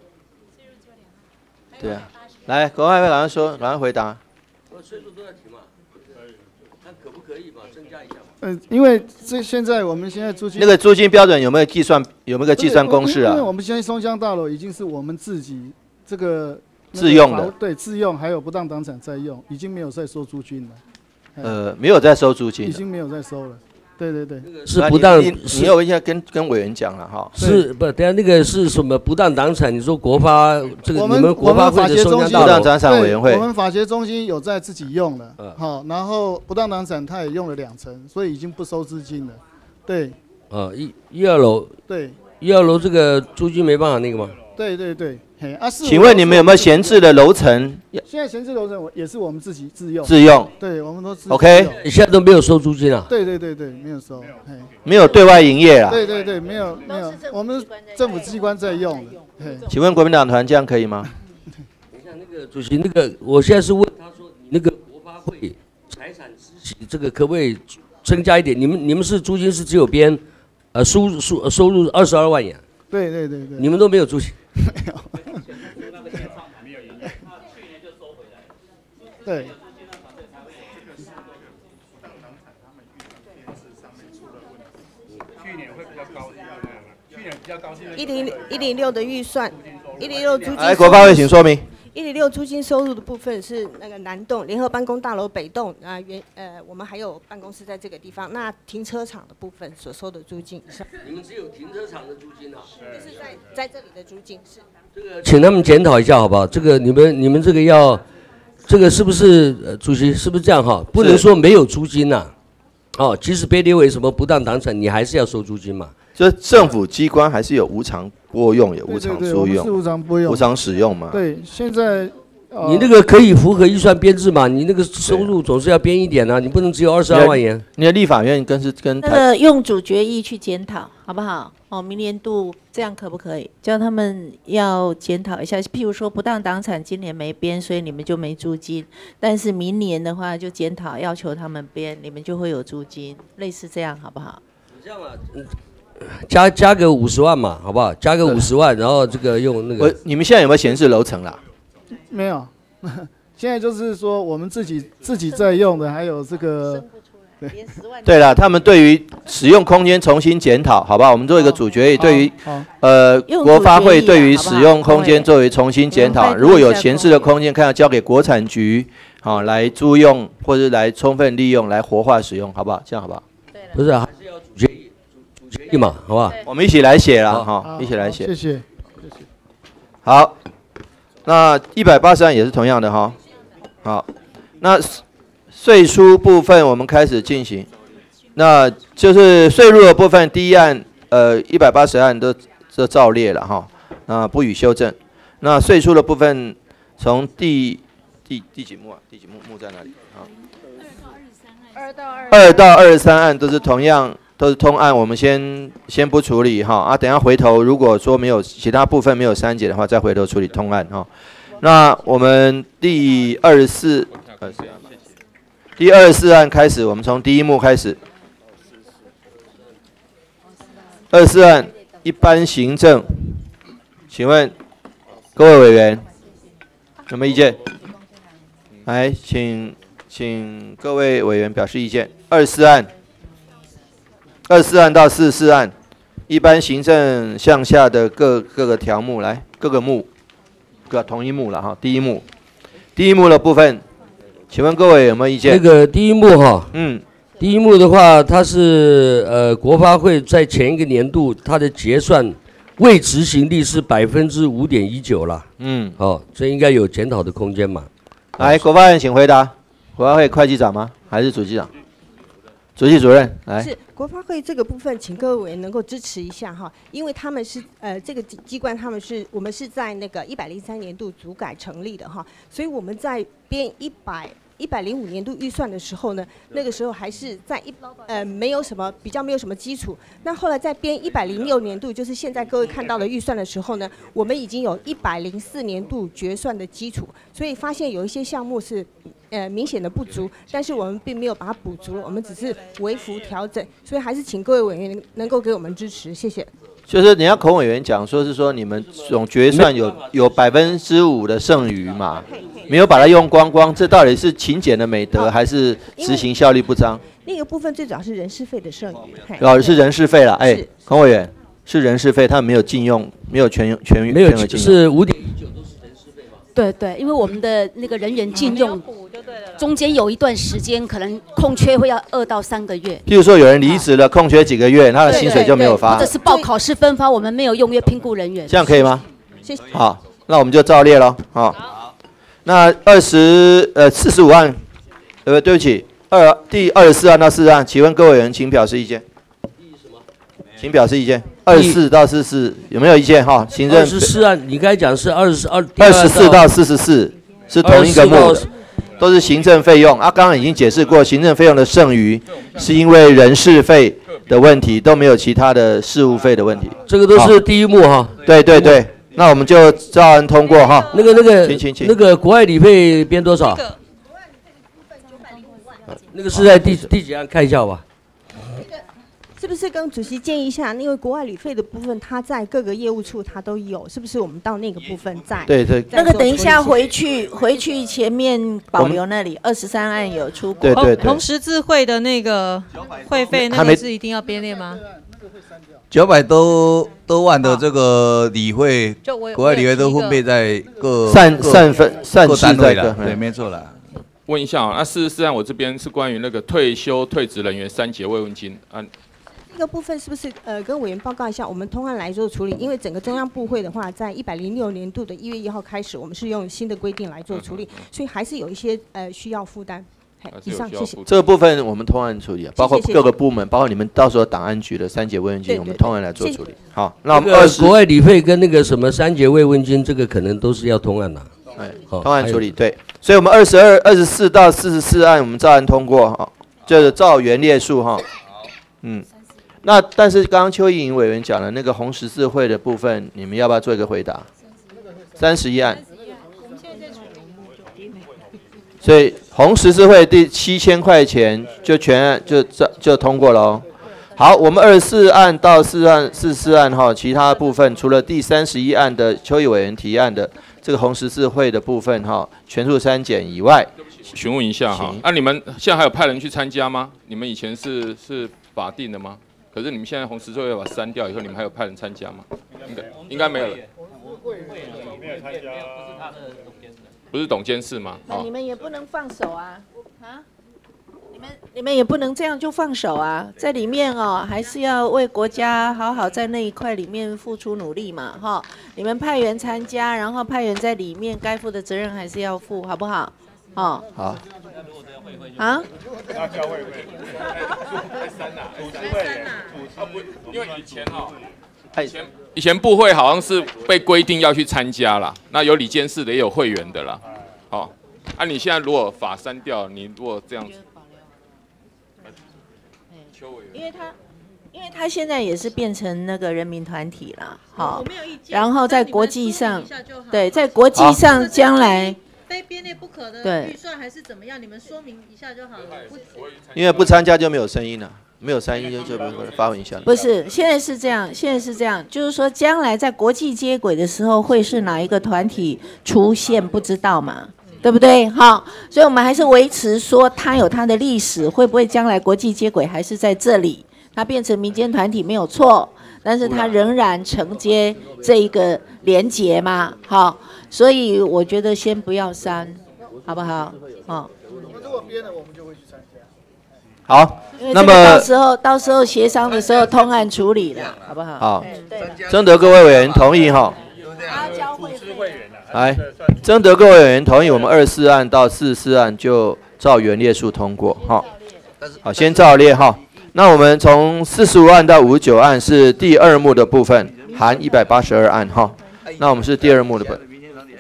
对啊。来，国发会赶快说，赶快回答。 税入都要提嘛，看可不可以嘛，增加一下嘛。 嗯，因为这现在我们现在租金那个租金标准有没有计算？有没有个计算公式啊？ 因为我们现在松江大楼已经是我们自己这个、那个、 自用的， 对，自用还有不当党产在用，已经没有在收租金了。 呃，没有在收租金， 已经没有在收了。对对对， 是不当， 你你有一下跟跟委员讲了哈。 是不？等下那个是什么不当党产？你说国发这个你们国发会的松江大楼不当党产委员会， 我们法协中心有在自己用了，好、嗯，然后不当党产他也用了两成，所以已经不收资金了。对。 啊，一一二楼。 对。 一二楼这个租金没办法那个吗？ 对对对，嘿啊是。 请问你们有没有闲置的楼层？ 现在闲置楼层也是我们自己自用。 自用。 对，我们都自 OK。 现在都没有收租金啊？ 对对对对，没有收。 没有对外营业啦。 对对对，没有没有，我们政府机关在用的。 请问国民党团这样可以吗？ 等一下，那个主席，那个我现在是问他说，你那个国发会财产孳息这个可不可以增加一点？你们你们是租金是只有编，呃收收收入二十二万元。 对对对对。 你们都没有租金。 没有。对。 去年会比较高，去年比较高。 一零一零六的预算，一零六租金。 来，国发会请说明。 一零六租金收入的部分是那个南栋联合办公大楼北栋啊，原呃我们还有办公室在这个地方。那停车场的部分所收的租金， 你们只有停车场的租金啊？ 就是在在这里的租金是。 这个，请他们检讨一下好不好？这个你们你们这个要，这个是不是呃主席是不是这样哈？不能说没有租金呐、啊。哦，即使被列为什么不当党产，你还是要收租金嘛？ 就是政府机关还是有无偿拨用，有无偿租用， 是无偿拨用、 无偿使用嘛？ 对，现在、 呃、你那个可以符合预算编制嘛？你那个收入总是要编一点啊，你不能只有二十二万元。 你的立法院跟是跟那个用主决议去检讨，好不好？哦，明年度这样可不可以？叫他们要检讨一下，譬如说不当党产今年没编，所以你们就没租金，但是明年的话就检讨，要求他们编，你们就会有租金，类似这样，好不好？ 你这样嘛，加加个五十万嘛，好不好？加个五十万，然后这个用那个。 你们现在有没有闲置楼层啦？ 没有，现在就是说我们自己自己在用的，还有这个。 对了，他们对于使用空间重新检讨，好不好？我们做一个主决议，对于呃国发会对于使用空间作为重新检讨，如果有闲置的空间，看要交给国产局好来租用，或者来充分利用，来活化使用，好不好？这样好不好？ 不是，还是要主决议，主决议嘛，好不好？ 我们一起来写了哈，一起来写。 谢谢，谢谢。 好，那一百八十案也是同样的哈。好，那。税书部分我们开始进行，那就是税入的部分，第一案呃一百八十案都都照列了哈，那不予修正。那税书的部分从第第第几幕啊？第几幕幕在哪里啊？二到二二到二十三案都是同样都是通案，我们先先不处理哈啊，等一下回头如果说没有其他部分没有删减的话，再回头处理通案哈。那我们第二十四，第二十四案开始，我们从第一幕开始。二十四案一般行政，请问各位委员有没有意见？来，请请各位委员表示意见。二十四案。二十四案到四十四案，一般行政项下的各各个条目，来各个目，各同一目了哈。第一目，第一目的部分，请问各位有没有意见？ 那个第一幕哈， 嗯， 第一幕的话，它是呃国发会在前一个年度它的结算未执行率是百分之五点一九了， 嗯， 哦，这应该有检讨的空间嘛。 来，国发院请回答，国发会会计长吗？还是主计长？主计主任来。 是国发会这个部分，请各位委员能够支持一下哈，因为他们是呃这个机关，他们是我们是在那个一百零三年度组改成立的哈，所以我们在编一百一百零五年度预算的时候呢，那个时候还是在一呃没有什么比较没有什么基础。那后来在编一百零六年度，就是现在各位看到的预算的时候呢，我们已经有一百零四年度决算的基础，所以发现有一些项目是呃明显的不足，但是我们并没有把它补足了，我们只是微幅调整，所以还是请各位委员能够给我们支持，谢谢。 就是你要孔委员讲说是说你们总决算有有百分之五的剩余嘛，没有把它用光光，这到底是勤俭的美德还是执行效率不彰？ 那个部分最主要是人事费的剩余， 哦，是人事费了，哎，孔委员是人事费，他没有禁用，没有全全没有全额禁用， 是五点一九都是人事费吗？ 对对，因为我们的那个人员禁用，中间有一段时间可能空缺会要二到三个月。 譬如说有人离职了，空缺几个月，他的薪水就没有发， 或者是报考试分发，我们没有用约评估人员。 这样可以吗？ 谢谢。 好，那我们就照列了。好，那二十呃四十五案，呃对不起，二第二十四案到四十案，请问各位委员请表示意见。请表示意见。二十四到四十四有没有意见？哈，行政。 二十四案，你刚才讲是二十二。 二十四到四十四是同一个目的，都是行政费用啊。刚刚已经解释过，行政费用的剩余是因为人事费的问题，都没有其他的事务费的问题。 这个都是第一幕哈。 对对对，那我们就照案通过哈。 那个那个请请请， 那个国外理费编多少？那个是在第第几案看一下吧。 是不是跟主席建议一下？因为国外旅费的部分，它在各个业务处它都有，是不是？我们到那个部分再对对， 那个等一下回去回去前面保留那里二十三案有出国。 对对对。 红十字会的那个会费，那个是一定要编列吗？ 九百多多万的这个理会，国外理会都分配在各散散分散各单位了， 对， 对，没错啦。 问一下啊，那四十四案我这边是关于那个退休退职人员三节慰问金啊。 这个部分是不是呃跟委员报告一下，我们通案来做处理？因为整个中央部会的话，在一百零六年度的一月一号开始，我们是用新的规定来做处理，所以还是有一些呃需要负担。以上谢谢。 这个部分我们通案处理，包括各个部门，包括你们到时候档案局的三节慰问金，我们通案来做处理。好，那我们二十国外理费跟那个什么三节慰问金，这个可能都是要通案的。 哎，通案处理对，所以我们二十二、二十四到四十四案我们照案通过哈，就是照原列数哈。嗯。那但是刚刚邱意莹委员讲的那个红十字会的部分，你们要不要做一个回答？三十一案，所以红十字会第七千块钱就全案就就通过了哦。好，我们二十四案到四案四十四案哈，其他部分除了第三十一案的邱毅委员提案的这个红十字会的部分哈，全数删减以外， 询问一下哈，那、啊、你们现在还有派人去参加吗？你们以前是是法定的吗？可是你们现在红十字会把它删掉以后，你们还有派人参加吗？应该应该没有了。不是董监事吗？ 那你们也不能放手啊！啊，你们你们也不能这样就放手啊！在里面哦，还是要为国家好好在那一块里面付出努力嘛，哈！你们派员参加，然后派员在里面该负的责任还是要负，好不好？哦， 好。 啊？ 因为以前哈，以前以前部会好像是被规定要去参加啦，那有理监事的也有会员的啦，哦，啊，你现在如果法删掉，你如果这样子， 因为他因为他现在也是变成那个人民团体了，好，然后在国际上，对，在国际上将来非编列不可的对预算还是怎么样，你们说明一下就好了。不因为不参加就没有声音了，没有声音就就不会发文一下。 不是，现在是这样，现在是这样，就是说将来在国际接轨的时候，会是哪一个团体出现，不知道嘛，对不对？好，所以我们还是维持说它有它的历史，会不会将来国际接轨还是在这里？它变成民间团体没有错，但是它仍然承接这一个连结嘛，好，所以我觉得先不要删，好不好？好。 我们如果编了，我们就会去参加。 好，那么到时候到时候协商的时候通案处理了，好不好？ 好，征得各位委员同意哈。来，征得各位委员同意，我们二十四案到四十四案就照原列数通过哈。好，先照列哈。那我们从四十五案到五十九案是第二目的部分，含一百八十二案哈。那我们是第二目的本。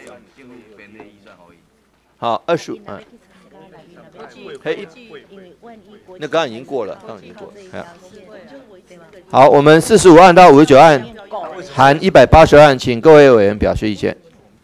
好，二十五案。嘿，那刚刚已经过了，刚刚已经过了。好，我们四十五案到五十九案含一百八十二案，请各位委员表示意见。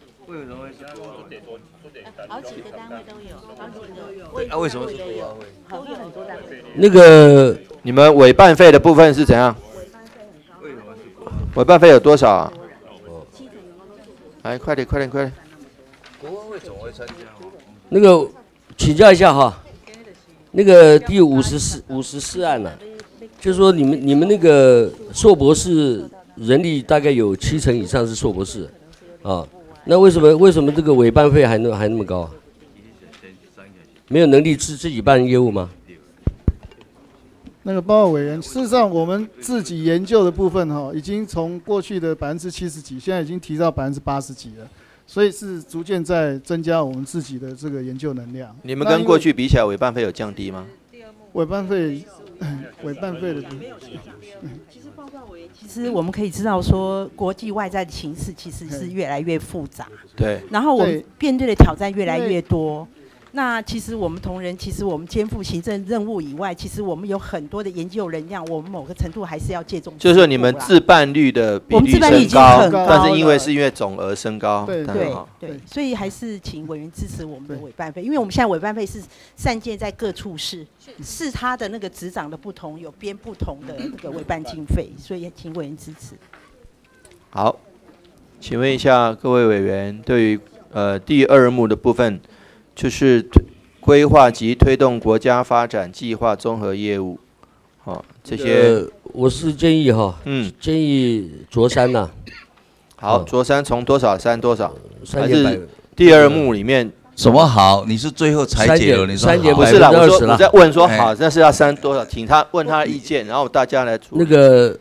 好几个单位都有，好几个啊，为什么？ 那个你们委办费的部分是怎样？委办费有多少啊？来，快点，快点，快点！ 国发会总会参加。 那个请教一下哈，那个第五十四五十四案呢、啊，就是说你们你们那个硕博士人力大概有七成以上是硕博士，啊，那为什么为什么这个委办费还那还那么高啊？没有能力自自己办业务吗？ 那个报告委员，事实上我们自己研究的部分哈，已经从过去的百分之七十几，现在已经提到百分之八十几了，所以是逐渐在增加我们自己的这个研究能量。 你们跟过去比起来，委办费有降低吗？ 委办费，委办费的部分。 其实报告委员，其实我们可以知道说，国际外在的形势其实是越来越复杂。 对。 然后我们面对的挑战越来越多。那其实我们同仁，其实我们肩负行政任务以外，其实我们有很多的研究能量，我们某个程度还是要借重。 就是说你们自办率的比例升高，但是因为是因为总额升高。 对对对，所以还是请委员支持我们的委办费，因为我们现在委办费是散建在各处室，是他的那个执掌的不同，有编不同的那个委办经费，所以请委员支持。 好，请问一下各位委员，对于呃第二目的部分。就是规划及推动国家发展计划综合业务，好、哦，这些、 呃、我是建议哈， 嗯， 建议着删呐、啊。 好，着删从多少删多少？ 还是第二目里面什么好？你是最后裁解了，你说不是啦，我说我在问说好，那是要删多少？请他问他的意见，然后大家来处理。 那个。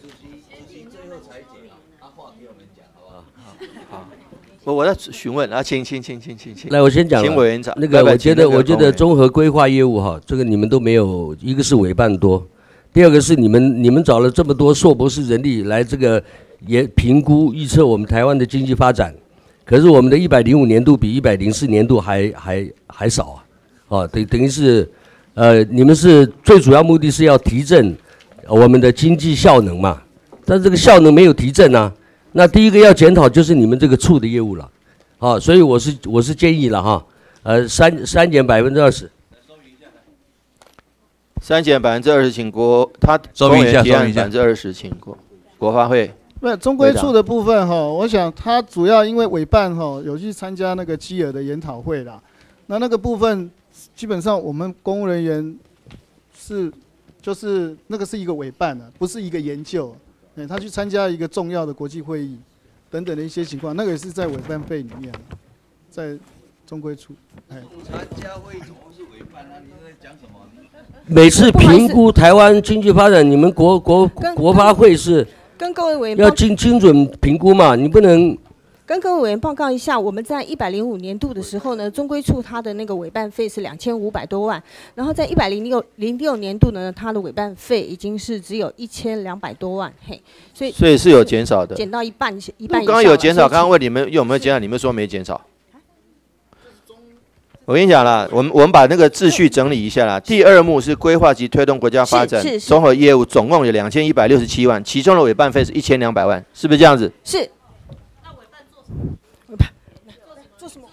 我我在询问啊，请请请请请请。 来，我先讲。 请委员长。 那个，我觉得我觉得综合规划业务哈，这个你们都没有，一个是委办多，第二个是你们你们找了这么多硕博士人力来这个也评估预测我们台湾的经济发展，可是我们的一百零五年度比一百零四年度还还还少啊，哦，等等于是，呃，你们是最主要目的是要提振我们的经济效能嘛，但这个效能没有提振啊。那第一个要检讨就是你们这个处的业务了，啊，所以我是我是建议了哈，呃，删删减百分之二十， 删减百分之二十，请国他说明一下，说明一下， 百分之二十，请国国发会。 那中规处的部分哈，我想他主要因为委办哈有去参加那个基尔的研讨会啦，那那个部分基本上我们公务人员是就是那个是一个委办的，不是一个研究。欸、他去参加一个重要的国际会议，等等的一些情况，那个也是在委办费里面，在中规处。哎、欸， 参加会议怎么是委办啊？你在讲什么？ 每次评估台湾经济发展，你们国国国发会是跟各位委员要精精准评估嘛，你不能。 跟各位委员报告一下，我们在一百零五年度的时候呢，中规处它的那个委办费是两千五百多万，然后在一百零六零六年度呢，它的委办费已经是只有一千两百多万，嘿，所以所以是有减少的， 减到一半一半以下。 刚刚有减少，刚刚问你们有没有减少，你们说没减少。 我跟你讲啦，我们我们把那个秩序整理一下啦。第二目是规划及推动国家发展综合业务，总共有两千一百六十七万，其中的委办费是一千两百万，是不是这样子？ 是。 那委办做什么？ 委办做什么？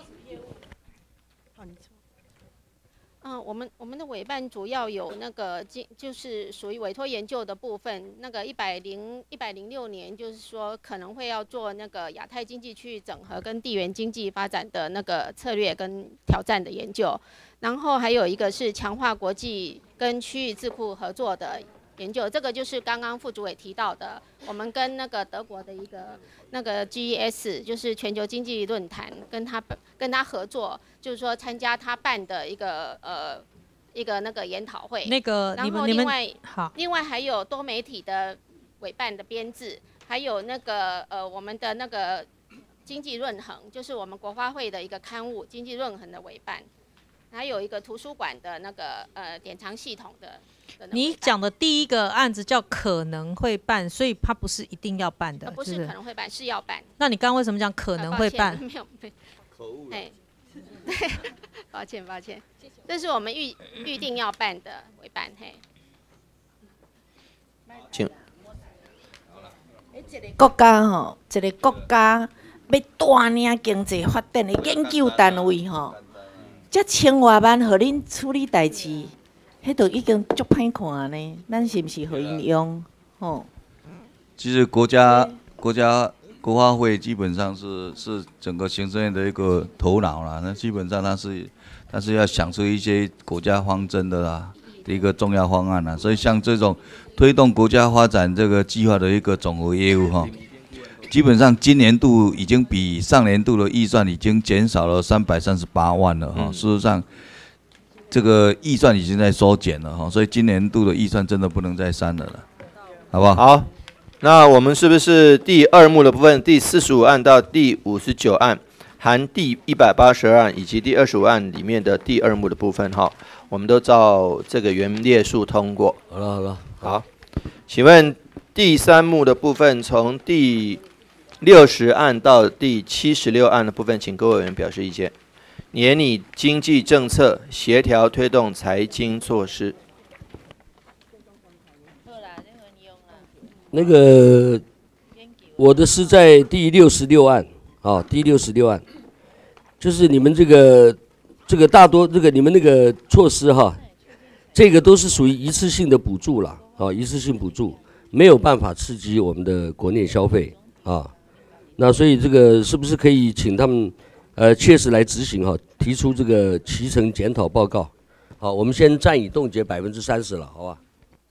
嗯，我们我们的委办主要有那个经，就是属于委托研究的部分。那个一百零一百零六年，就是说可能会要做那个亚太经济区域整合跟地缘经济发展的那个策略跟挑战的研究。然后还有一个是强化国际跟区域智库合作的研究，这个就是刚刚副主委提到的，我们跟那个德国的一个那个 G E S， 就是全球经济论坛，跟他跟他合作，就是说参加他办的一个呃一个那个研讨会。 那个然后另外好，另外还有多媒体的委办的编制，还有那个呃我们的那个经济润衡，就是我们国发会的一个刊物经济润衡的委办。还有一个图书馆的那个呃典藏系统的。的你讲的第一个案子叫可能会办，所以它不是一定要办的， 呃、不是可能会办，是要办。 那你刚刚为什么讲可能会办？ 呃、没有，没有。口误了。哎，对，抱歉抱歉，这是我们预预定要办的委办嘿。 请。 一个国家吼，一个国家要大领经济发展的研究单位吼。这千外万，互恁处理代志，迄都已经足歹看呢。咱是不是互因用？吼。 其实国家国家国发会基本上是是整个行政院的一个头脑啦。那基本上它是它是要想出一些国家方针的啦的一个重要方案啦。所以像这种推动国家发展这个计划的一个总和业务哈。基本上今年度已经比上年度的预算已经减少了三百三十八万了哈、嗯。事实上，这个预算已经在缩减了哈，所以今年度的预算真的不能再删了了，好不好？ 好，那我们是不是第二目的部分第四十五案到第五十九案，含第一百八十二案以及第二十五案里面的第二目的部分哈，我们都照这个原列数通过。 好了好了， 好，请问第三目的部分从第六十案到第七十六案的部分，请各位委员表示意见。拟拟经济政策协调推动财经措施。 那个我的是在第六十六案啊，第六十六案，就是你们这个这个大多这个你们那个措施哈，这个都是属于一次性的补助了啊，一次性补助没有办法刺激我们的国内消费啊。那所以这个是不是可以请他们，呃，切实来执行哈，提出这个期程检讨报告。好，我们先暂以冻结百分之三十了，好吧？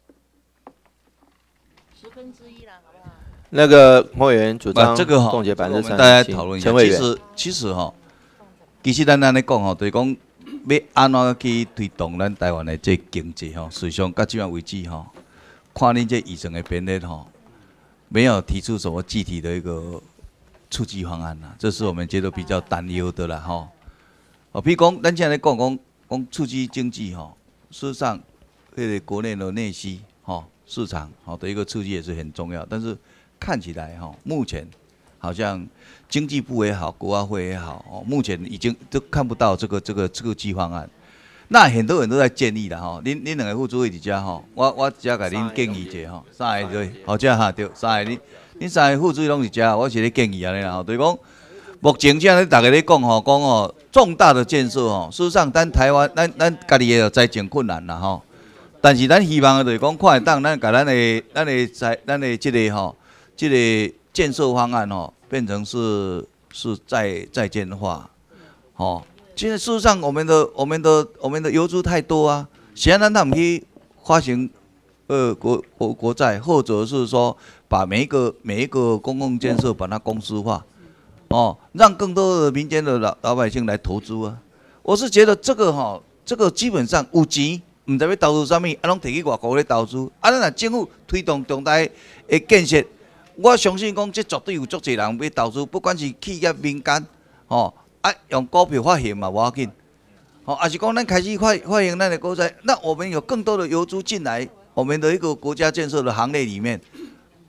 十分之一了，好不好？ 那个黄委员主张这个哈， 冻结百分之三十， 大家讨论一下。其陈委员， 实其实哈，其实咱安尼讲吼，就是讲要安怎去推动咱台湾的这经济吼，实际上到今晚为止吼，看恁这议程的编列吼，没有提出什么具体的一个促进方案啦，这是我们觉得比较担忧的啦吼。哦，譬如讲，咱现在讲讲讲促进经济吼，事实上，这个国内的内需吼市场好的一个刺激也是很重要，但是看起来哈，目前好像经济部也好，国发会也好，哦，目前已经都看不到这个这个这个计方案。那很多人都在建议啦吼，恁恁两个副主委伫遮吼，我我只甲恁建议者吼，三个对，好遮哈对，三个恁。恁三个副主席拢是遮，我是咧建议安尼啦吼，就是讲，目前现在大家咧讲吼，讲吼重大的建设吼，事实上咱台湾咱咱家己的财政困难啦吼，但是咱希望的就是讲，看会当咱甲咱的咱的财咱的这个吼，这个建设方案吼，变成是是再再建化，吼，现在事实上我们的我们的我们的油资太多啊，显然咱唔去发行呃国国国债，或者是说。把每一个每一个公共建设把它公司化，哦，让更多的民间的老老百姓来投资啊！我是觉得这个哈、哦，这个基本上有钱，唔知要投资啥物，啊，拢摕去外国咧投资。啊，咱若政府推动重大的建设，我相信讲这绝对有足侪人要投资，不管是企业民间，哦，啊，用股票发行嘛无要紧，哦，还是讲咱开始发发行咱的国债，那我们有更多的游资进来，我们的一个国家建设的行列里面。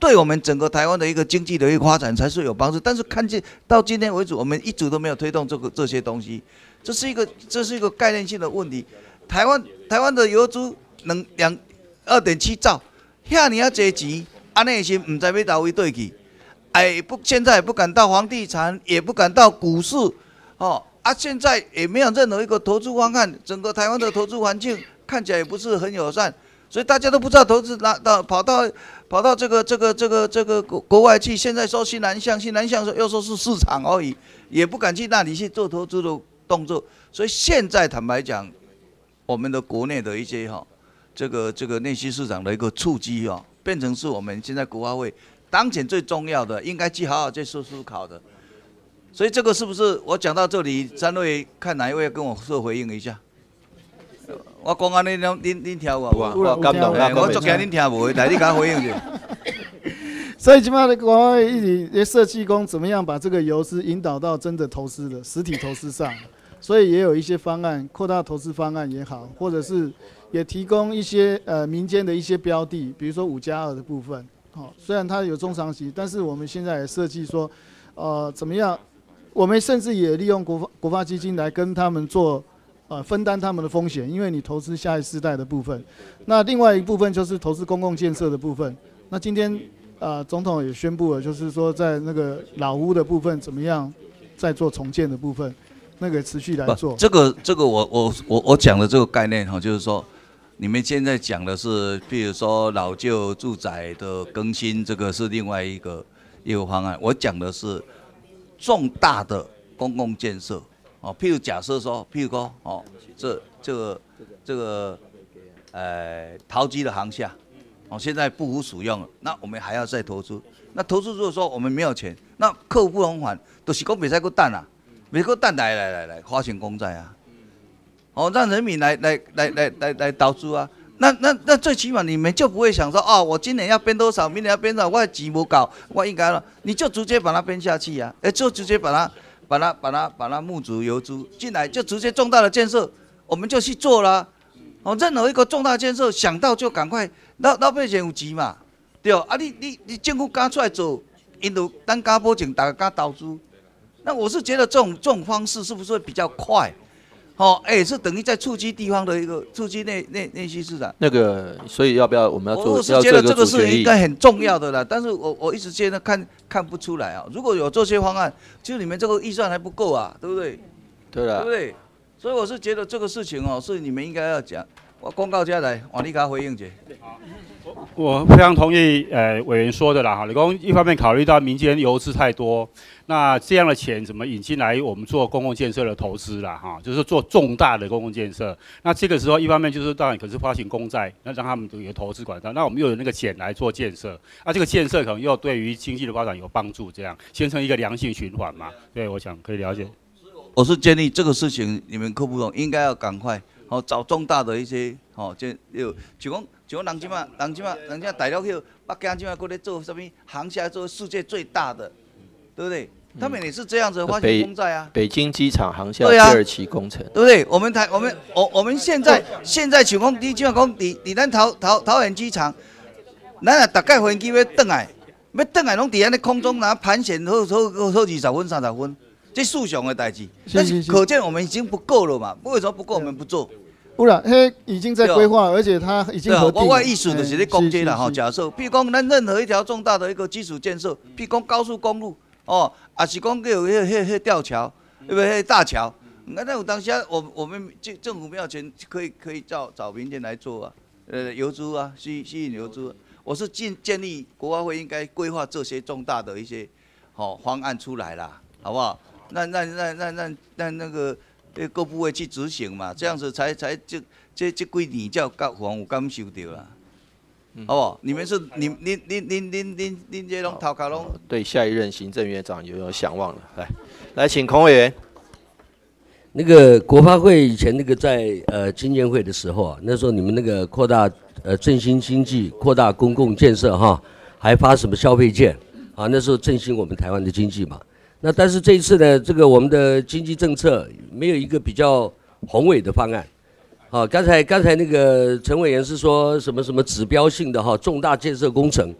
对我们整个台湾的一个经济的一个发展才是有帮助。但是看见到今天为止，我们一直都没有推动这个这些东西，这是一个这是一个概念性的问题。台湾台湾的油资两两二点七兆，遐尼啊侪钱，安尼是唔知要到位对去。哎，不，现在也不敢到房地产，也不敢到股市，哦，啊，现在也没有任何一个投资方案，整个台湾的投资环境看起来也不是很友善，所以大家都不知道投资哪到跑到跑到这个这个这个这个国国外去，现在说新南向，新南向又说是市场而已，也不敢去那里去做投资的动作，所以现在坦白讲，我们的国内的一些哈、哦，这个这个内需市场的一个触及哦，变成是我们现在国发会。当前最重要的，应该去好好去思思考的，所以这个是不是我讲到这里，三位看哪一位跟我做回应一下？我讲安尼，恁恁恁听无？我我感动啦， 我足惊恁听无，来你甲我回应一下。 所以今麦的国发会一直设计工怎么样把这个游资引导到真的投资的实体投资上，所以也有一些方案，扩大投资方案也好，或者是也提供一些呃民间的一些标的，比如说五加二的部分。好，虽然它有中长期，但是我们现在也设计说，呃，怎么样？我们甚至也利用国发国发基金来跟他们做，呃，分担他们的风险，因为你投资下一世代的部分。那另外一部分就是投资公共建设的部分。那今天，呃，总统也宣布了，就是说在那个老屋的部分怎么样，在做重建的部分，那个持续来做。 这个这个我我我我讲的这个概念哈，就是说。你们现在讲的是，譬如说老旧住宅的更新，这个是另外一个一个方案。我讲的是重大的公共建设，哦，譬如假设说，譬如说，哦，这这个这个呃桃机的航厦，哦，现在不敷使用了，那我们还要再投资。那投资如果说我们没有钱，那客户不能还，都是讲别再搁等啊，别搁等来来来来发行公债啊。哦，让人民来来来来来来投资啊！那那那最起码你们就不会想说，哦，我今年要编多少，明年要编多少，我钱不够，我应该了，你就直接把它编下去啊！哎，就直接把它把它把它把它募足游资进来，就直接重大的建设，我们就去做了。哦，任何一个重大建设想到就赶快，老老百姓有钱嘛，对啊，你你你政府敢出来做，因就咱敢保证大家敢投资。那我是觉得这种这种方式是不是会比较快？哦，哎、欸，是等于在触及地方的一个触及内内内需市场。 那个，所以要不要我们要做？ 我是觉得这个是应该很重要的啦，但是我我一直现在看看不出来啊。如果有这些方案，就你们这个预算还不够啊，对不对？ 对了， 对不对？所以我是觉得这个事情哦，是你们应该要讲。我公告下来，王立刚回应一下。 我非常同意呃委员说的啦哈，你讲一方面考虑到民间游资太多，那这样的钱怎么引进来我们做公共建设的投资啦哈，就是做重大的公共建设。那这个时候一方面就是当然可是发行公债，那让他们有投资管道，那我们又有那个钱来做建设，啊这个建设可能又对于经济的发展有帮助，这样形成一个良性循环嘛。对，我想可以了解。 我是建议这个事情你们科部长应该要赶快哦找重大的一些哦，就有就讲。像人即马，人即马，人即马大陆去北京即马搁咧做什么航厦，做世界最大的，对不对？他们也是这样子发行公债啊。 北京机场航厦第二期工程， 对不对？我们台我们我我们现在现在像讲，你即马讲，你你咱桃桃桃园机场，咱啊大概飞机要转来，要转来拢伫安尼空中拿盘旋好好好二十分三十分，这数上的代志。但是可见我们已经不够了嘛？为什么不够？我们不做？ 不然，嘿，已经在规划，而且它已经核定。 我我意思就是咧讲这啦吼，假设，譬如讲咱任何一条重大的一个基础建设，譬如讲高速公路，哦，也是讲有迄迄迄吊桥，对不对？大桥，那那有当下我我们政政府没有钱，可以可以找找民间来做啊，呃，游资啊，吸吸引游资。我是建建议国发会应该规划这些重大的一些好、哦、方案出来啦，好不好？那那那那那那那个。对各部位去执行嘛，这样子才才这这这几年才有高防有感受到啦，嗯、好不好？你们是你你你你你你你这拢头壳拢对下一任行政院长有有想望了，来来请孔委员。 那个国发会以前那个在呃经建会的时候啊，那时候你们那个扩大呃振兴经济、扩大公共建设哈，还发什么消费券啊？那时候振兴我们台湾的经济嘛。那但是这一次呢，这个我们的经济政策没有一个比较宏伟的方案。好，刚才刚才那个陈委员是说什么什么指标性的哈重大建设工程，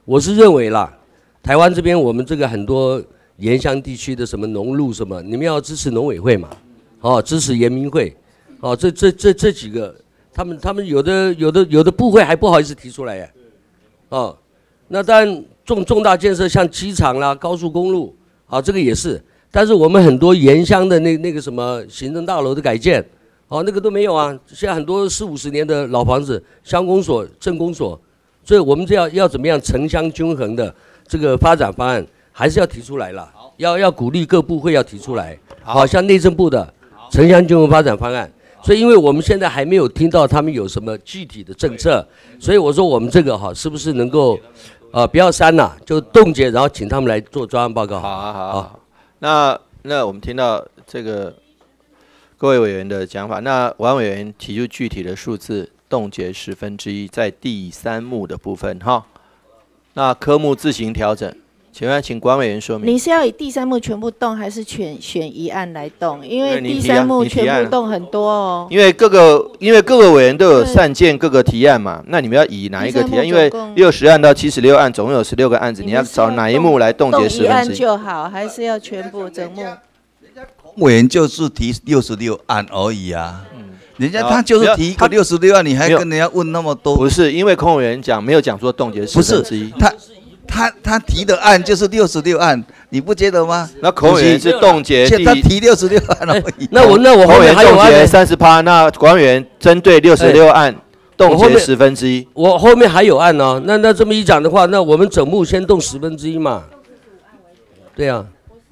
我是认为啦，台湾这边我们这个很多沿乡地区的什么农路什么，你们要支持农委会嘛，哦，支持研民会，哦，这这这这几个，他们他们有的有的有的部会还不好意思提出来呀，哦，那当然重重大建设像机场啦、高速公路，啊，这个也是，但是我们很多沿乡的那那个什么行政大楼的改建，哦，那个都没有啊，现在很多四五十年的老房子，乡公所、镇公所，所以我们这要要怎么样城乡均衡的这个发展方案，还是要提出来了，要要鼓励各部会要提出来，好像内政部的城乡均衡发展方案。所以，因为我们现在还没有听到他们有什么具体的政策，所以我说我们这个哈，是不是能够，呃，不要删了，就冻结，然后请他们来做专案报告。 好啊，好啊，好。那那我们听到这个各位委员的讲法，那王委员提出具体的数字，冻结十分之一，在第三目的部分哈。那科目自行调整。请问，请管委员说明。 你是要以第三目全部动，还是选选一案来动？因为第你提啊三目你提案全部动很多哦。 因为各个因为各个委员都有善见各个提案嘛，那你们要以哪一个提案？因为六十案到七十六案，总共有十六个案子，你要找哪一目来冻结十动一案分之一？ 就好，还是要全部整目？ 委员就是提六十六案而已啊。人家好他就是提一个不要六十六案，你还没有跟人家问那么多？ 不是，因为空委员讲没有讲说冻结十不是分之一， 他他他提的案就是六十六案，你不觉得吗？ 那口委员是冻结第他提六十六案而已。 那我那我后口委员面还有案呢冻结三十趴，那管委员针对六十六案冻结我后面十分之一。 我后面还有案呢、那那这么一讲的话，那我们整目先动十分之一嘛，对啊。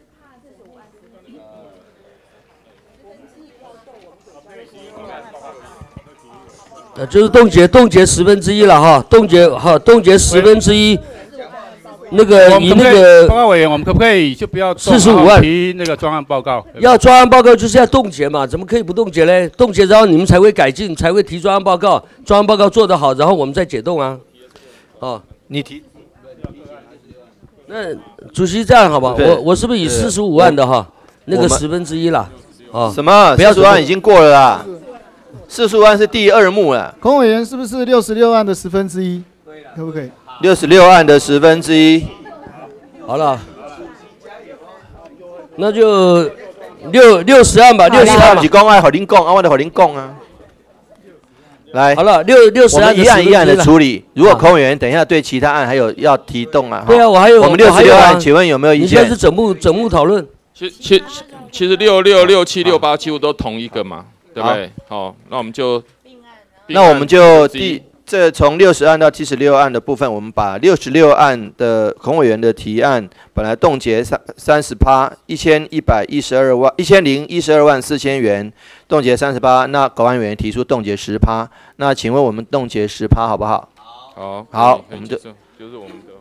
呃，就是冻结冻结十分之一了哈，冻结哈冻结十分之一，那个以我们可不可以那个报告委员，我们可不可以就不要动四十五万然后提那个专案报告？ 要专案报告就是要冻结嘛，怎么可以不冻结嘞？冻结然后你们才会改进，才会提专案报告，专案报告做得好，然后我们再解冻啊。哦， 你提。 那主席这样好吧？ 对我我是不是以是四十五万的哈，那我们个十分之一啦？哦， 什么？ 不要四十万已经过了啦，四十万是第二目了。 孔委员是不是六十六案的十分之一？可不可以？ 六十六案的十分之一。 好了，那就六六十案吧，六十案嘛不是。讲爱和您讲，啊，我得和您讲啊。来， 好了，六六十我案的们一案一案的十分之一了处理。如果孔委员等一下对其他案还有要提动啊， 对啊，我还有我们六十六我还有啊案，请问有没有意见你现在是？整目整目讨论。 其其其实六六六七六八几乎都同一个嘛，对不对？好，那我们就那我们就第这从六十案到七十六案的部分，我们把六十六案的孔委员的提案本来冻结三三十趴，一千一百一十二万一千零一十二万四千元，冻结三十八。那管委员提出冻结十趴，那请问我们冻结十趴好不好？ 好， 好， 可以我们就就是我们的。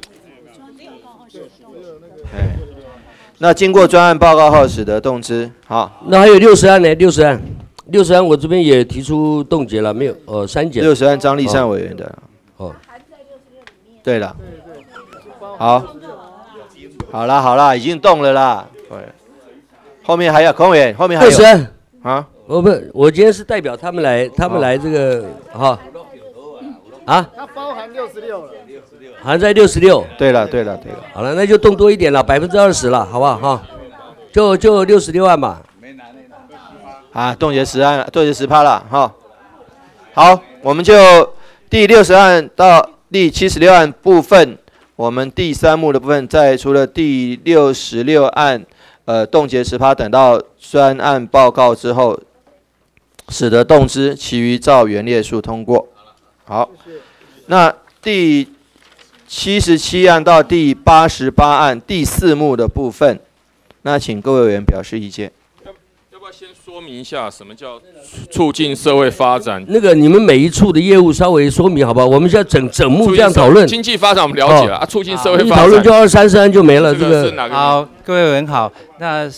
哎，那经过专案报告后，使得动之。好， 那还有六十案呢？六十案，六十案我这边也提出冻结了，没有？呃，删减。 六十案张立善委员的。 哦。 对了。好。好啦好啦，已经动了啦。对。后面还有孔委员，后面还有。 六十案。 啊？ 我不，我今天是代表他们来，他们来这个哈。啊？ 它包含六十六了。 含在六十六。 对了对了对了。 好了，那就动多一点了，百分之二十了，好不好哈？就就六十六万吧。 啊，冻结十案，冻结十趴了哈。好，我们就第六十案到第七十六案部分，我们第三目的部分，在除了第六十六案，呃，冻结十趴，等到专案报告之后，使得动之，其余照原列数通过。好，那第七十七案到第八十八案第四目的部分，那请各位委员表示意见。 要不要先说明一下什么叫促进社会发展？ 那个你们每一处的业务稍微说明好不好？我们现在整整目这样讨论。 经济发展我们了解了、 哦、 啊，促进社会一发展。 讨论就二三十案就没了，这个。 好，各位委员好，那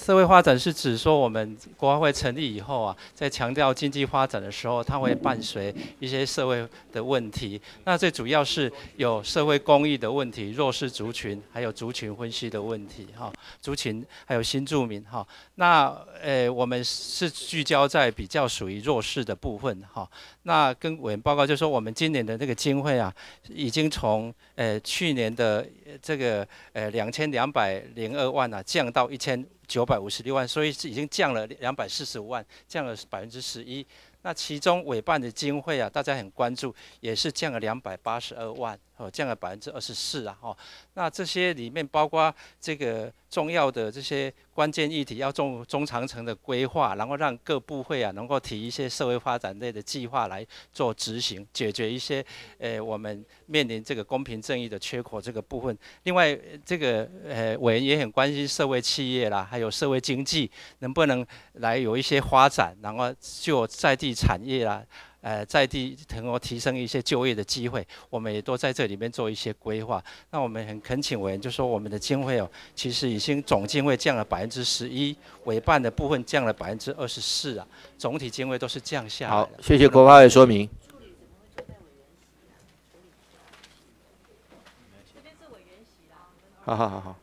社会发展是指说我们国发会成立以后啊，在强调经济发展的时候，它会伴随一些社会的问题。那最主要是有社会公益的问题、弱势族群，还有族群分析的问题哈，族群还有新住民哈。那呃，我们是聚焦在比较属于弱势的部分哈。那跟委员报告就是说，我们今年的这个经费啊，已经从呃去年的这个呃两千两百零二万啊，降到一千九百五十六万，所以已经降了两百四十五万，降了百分之十一。那其中委办的经费啊，大家很关注，也是降了两百八十二万，哦，降了百分之二十四啊，哦，那这些里面包括这个重要的这些关键议题，要中中长程的规划，然后让各部会啊能够提一些社会发展类的计划来做执行，解决一些呃我们面临这个公平正义的缺口这个部分。另外，这个呃委员也很关心社会企业啦，还有社会经济能不能来有一些发展，然后就在地产业啦，呃，在地能够提升一些就业的机会，我们也都在这里面做一些规划。那我们很恳请委员，就说我们的经费哦，其实已经总经费降了百分之十一，委办的部分降了百分之二十四啊，总体经费都是降下来的。 好，谢谢国发会说明。好好好好。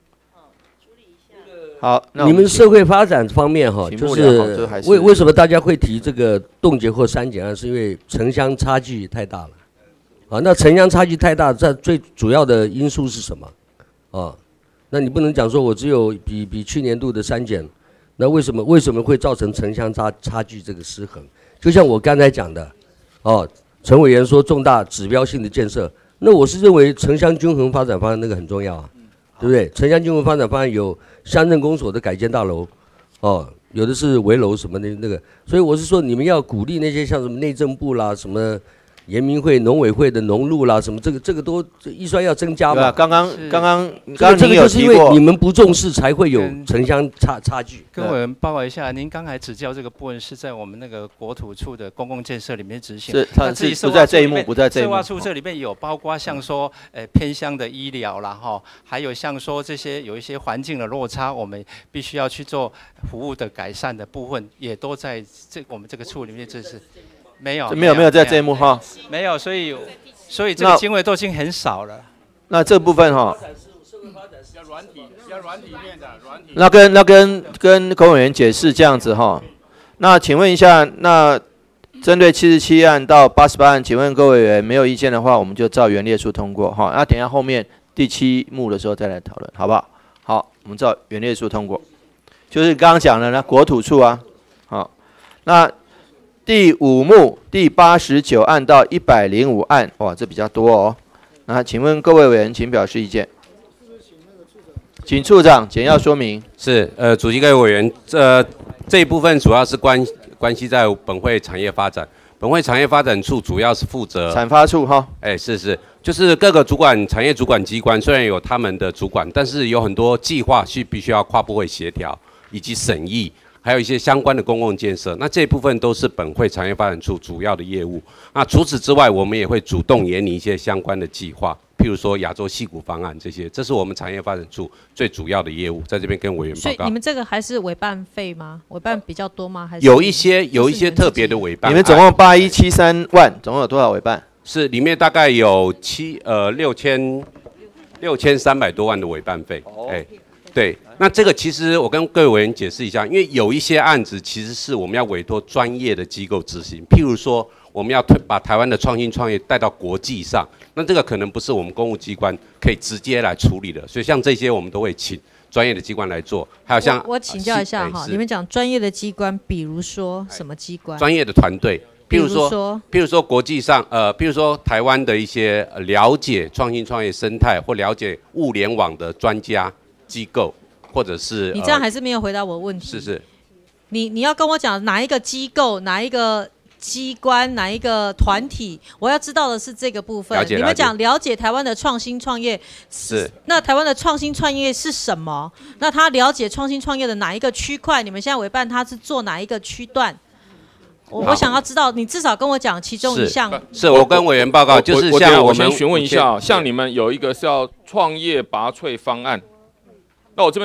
好，那你们社会发展方面哈，就是为为什么大家会提这个冻结或删减案，是因为城乡差距太大了。啊，那城乡差距太大，这最主要的因素是什么？啊，那你不能讲说我只有比比去年度的删减，那为什么为什么会造成城乡差差距这个失衡？就像我刚才讲的，哦，陈委员说重大指标性的建设，那我是认为城乡均衡发展方案那个很重要啊。对不对？城乡均衡发展方案有乡镇公所的改建大楼，哦，有的是围楼什么的那个，所以我是说，你们要鼓励那些像什么内政部啦、什么研民会、农委会的农路啦，什么这个这个都预算要增加嘛。 刚刚刚刚刚这个就是因为你们不重视，才会有城乡差差距。 跟委员报告一下，您刚才指教这个部分是在我们那个国土处的公共建设里面执行， 是它是不在这一幕，不在这一幕。 社化处这里面有包括像说，呃，偏乡的医疗啦，哈，还有像说这些有一些环境的落差，我们必须要去做服务的改善的部分，也都在这我们这个处里面，这是。没有， 没有没有在这一幕哈， 没有，所以所以这个经费都已经很少了。 那这部分哈， 要软体，要软体面的软体。 那跟那跟跟龚委员解释这样子哈，那请问一下，那针对七十七案到八十八案，请问各位委员没有意见的话，我们就照原列数通过哈。那等一下后面第七幕的时候再来讨论，好不好？好，我们照原列数通过，就是刚刚讲的呢，国土处啊，好，那。第五幕第八十九案到一百零五案，哇，这比较多哦。那请问各位委员，请表示意见。请处长简要说明。 是，呃，主席各位委员，这这一部分主要是关关系在本会产业发展，本会产业发展处主要是负责产发处哈。 哎，是是，就是各个主管产业主管机关虽然有他们的主管，但是有很多计划是必须要跨部会协调以及审议。还有一些相关的公共建设，那这一部分都是本会产业发展处主要的业务。那除此之外，我们也会主动研拟一些相关的计划，譬如说亚洲矽谷方案这些，这是我们产业发展处最主要的业务，在这边跟委员报告。 所以你们这个还是委办费吗？委办比较多吗？还是有一些有一些特别的委办？ 你们总共八一七三万，总共有多少委办？ 是里面大概有七呃六千六千三百多万的委办费。哦，哎，对。那这个其实我跟各位委员解释一下，因为有一些案子其实是我们要委托专业的机构执行，譬如说我们要推把台湾的创新创业带到国际上，那这个可能不是我们公务机关可以直接来处理的，所以像这些我们都会请专业的机关来做。还有像我, 我请教一下哈，你们讲专业的机关，比如说什么机关？ 专业的团队。譬如说，譬如说国际上，呃，譬如说台湾的一些了解创新创业生态或了解物联网的专家机构。或者是你这样还是没有回答我的问题。 是是， 你你要跟我讲哪一个机构、哪一个机关、哪一个团体，我要知道的是这个部分。你们讲了解台湾的创新创业是， 那台湾的创新创业是什么？那他了解创新创业的哪一个区块？你们现在委办他是做哪一个区段？我我想要知道，你至少跟我讲其中一项。 是，是我跟委员报告，就是像我们我先询问一下，像你们有一个是要创业拔萃方案。那我这边的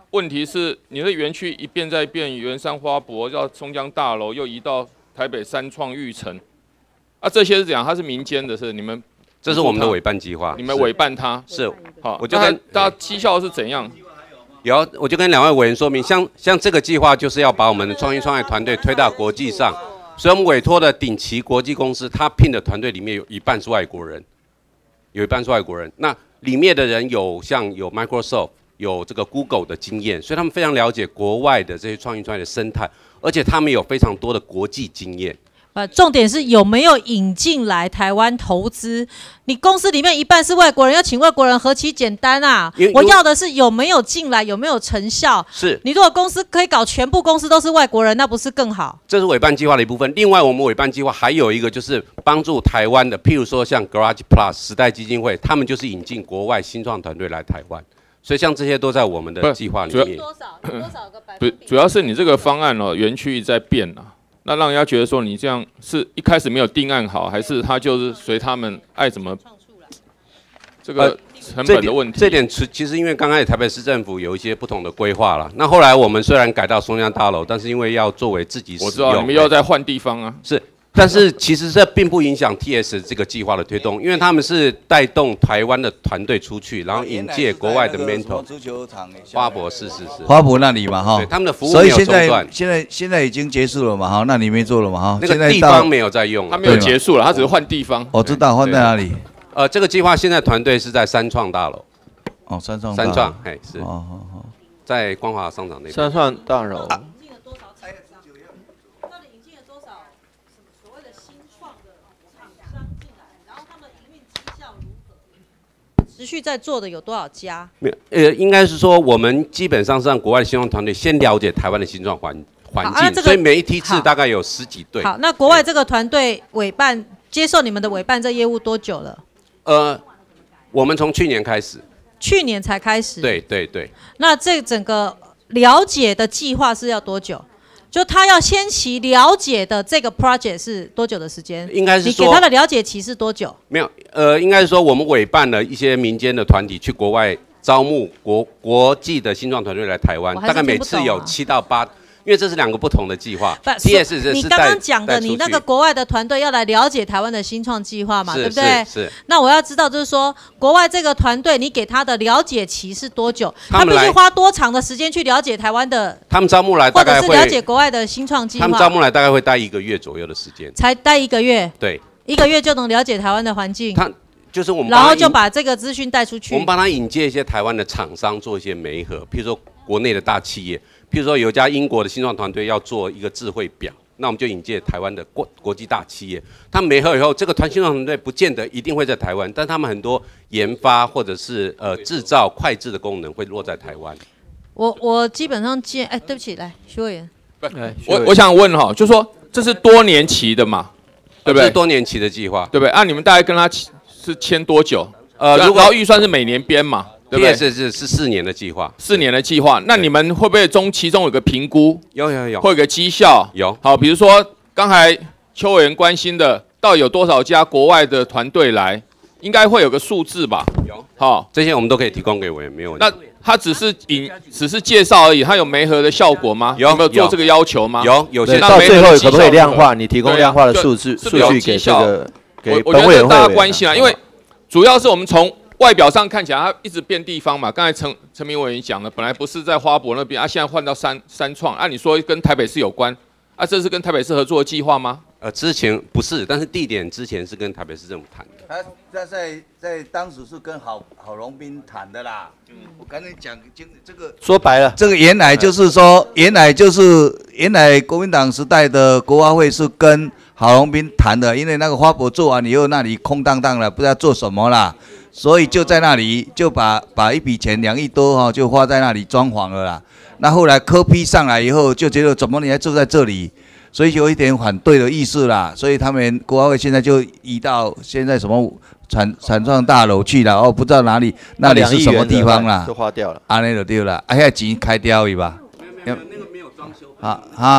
问题是你的园区一变再变，圆山花博到松江大楼，又移到台北三创育城，啊，这些是怎样？它是民间的，是你们？ 这是我们的委办计划， 你们委办它是好， 我就跟大家绩效是怎样？ 有，我就跟两位委员说明，像像这个计划就是要把我们的创新创业团队推到国际上，所以我们委托的顶级国际公司，他聘的团队里面有一半是外国人，有一半是外国人。那里面的人有像有 Microsoft， 有这个 Google 的经验，所以他们非常了解国外的这些创新创业的生态，而且他们有非常多的国际经验。 呃，重点是有没有引进来台湾投资？你公司里面一半是外国人，要请外国人何其简单啊！我要的是有没有进来，有没有成效。 是你如果公司可以搞全部公司都是外国人，那不是更好？ 这是委办计划的一部分。另外，我们委办计划还有一个就是帮助台湾的，譬如说像 Garage Plus 时代基金会，他们就是引进国外新创团队来台湾。所以像这些都在我们的计划里面。 多少多少个百不，主要是你这个方案哦，园区一直在变啊。那让人家觉得说你这样是一开始没有定案好，还是他就是随他们爱怎么这个成本的问题？ 呃、这点其其实因为刚开始台北市政府有一些不同的规划了。那后来我们虽然改到松江大楼，但是因为要作为自己使用， 我知道你们又在换地方啊。 是，但是其实这并不影响 T S 这个计划的推动，因为他们是带动台湾的团队出去，然后引介国外的 mentor。 足球场花博是是是。 花博那里嘛哈， 对，他们的服务所以现没有中断在现在现在已经结束了嘛哈，那你没做了嘛哈， 那个地方没有在用， 他没有结束了，他只是换地方。 我知道换在哪里。 呃，这个计划现在团队是在三创大楼。 哦，三创。 三创，哎是。 哦好好。 在光华商场那边。 三创大楼。 啊持续在做的有多少家？ 没有，呃，应该是说我们基本上是让国外的新创团队先了解台湾的新创环环境，啊这个、所以每一梯次大概有十几队。 好，那国外这个团队委办接受你们的委办这业务多久了？ 呃，我们从去年开始。 去年才开始。 对对对。 那这整个了解的计划是要多久？就他要先期了解的这个 project 是多久的时间？ 应该是说你给他的了解期是多久？ 没有，呃，应该是说我们委办了一些民间的团体去国外招募国国际的新创团队来台湾，大概每次有七到八。因为这是两个不同的计划。T S 是你刚刚讲的，你那个国外的团队要来了解台湾的新创计划嘛，对不对？ 是。是那我要知道，就是说，国外这个团队，你给他的了解期是多久？他必须花多长的时间去了解台湾的？ 他们招募来大概会， 或者是了解国外的新创计划？ 他们招募来大概会待一个月左右的时间。 才待一个月？ 对。 一个月就能了解台湾的环境？ 他就是我们， 然后就把这个资讯带出去。 我们帮他引介一些台湾的厂商，做一些媒合，譬如说国内的大企业。譬如说有一家英国的新创团队要做一个智慧表，那我们就引介台湾的国国际大企业，他们媒合以后，这个团新创团队不见得一定会在台湾，但他们很多研发或者是呃制造快制的功能会落在台湾。 我我基本上见，哎，对不起，来徐委员， 我我想问哈，就说这是多年期的嘛，对不对？ 是多年期的计划， 对不对？啊，你们大概跟他是签多久？呃，如果预算是每年编嘛？对不对？ 是是是四年的计划， 四年的计划。那你们会不会中其中有个评估？ 有有有， 会有个绩效？ 有。 好，比如说刚才邱委员关心的，到底有多少家国外的团队来？应该会有个数字吧？ 有。 好， 这些我们都可以提供给委员，没有问题。 那他只是引，只是介绍而已，他有媒合的效果吗？ 有， 有没有做这个要求吗？ 有，有些到最后可不可以量化？你提供量化的数字数据给这个给本委员会。 大家关心啊，因为主要是我们从外表上看起来，它一直变地方嘛。刚才陈陈明委员讲了，本来不是在花博那边，啊，现在换到三三创，按、啊、你说跟台北市有关，啊，这是跟台北市合作的计划吗？ 呃，之前不是，但是地点之前是跟台北市政府谈的。 他在在在当时是跟郝郝龙斌谈的啦。嗯，我跟你讲，这个说白了， 这个原来就是说，原来就是原来国民党时代的国发会是跟郝龙斌谈的，因为那个花博做完以后，那里空荡荡了，不知道做什么啦。所以就在那里就把把一笔钱两亿多哈、哦、就花在那里装潢了啦。那后来柯 P 上来以后就觉得怎么你还住在这里，所以有一点反对的意思啦。所以他们国发会现在就移到现在什么产产创大楼去了哦，不知道哪里那里是什么地方啦， 都花掉了， 安尼就对了，啊，遐钱开掉去吧。 没有没有那个没有装修。 啊啊，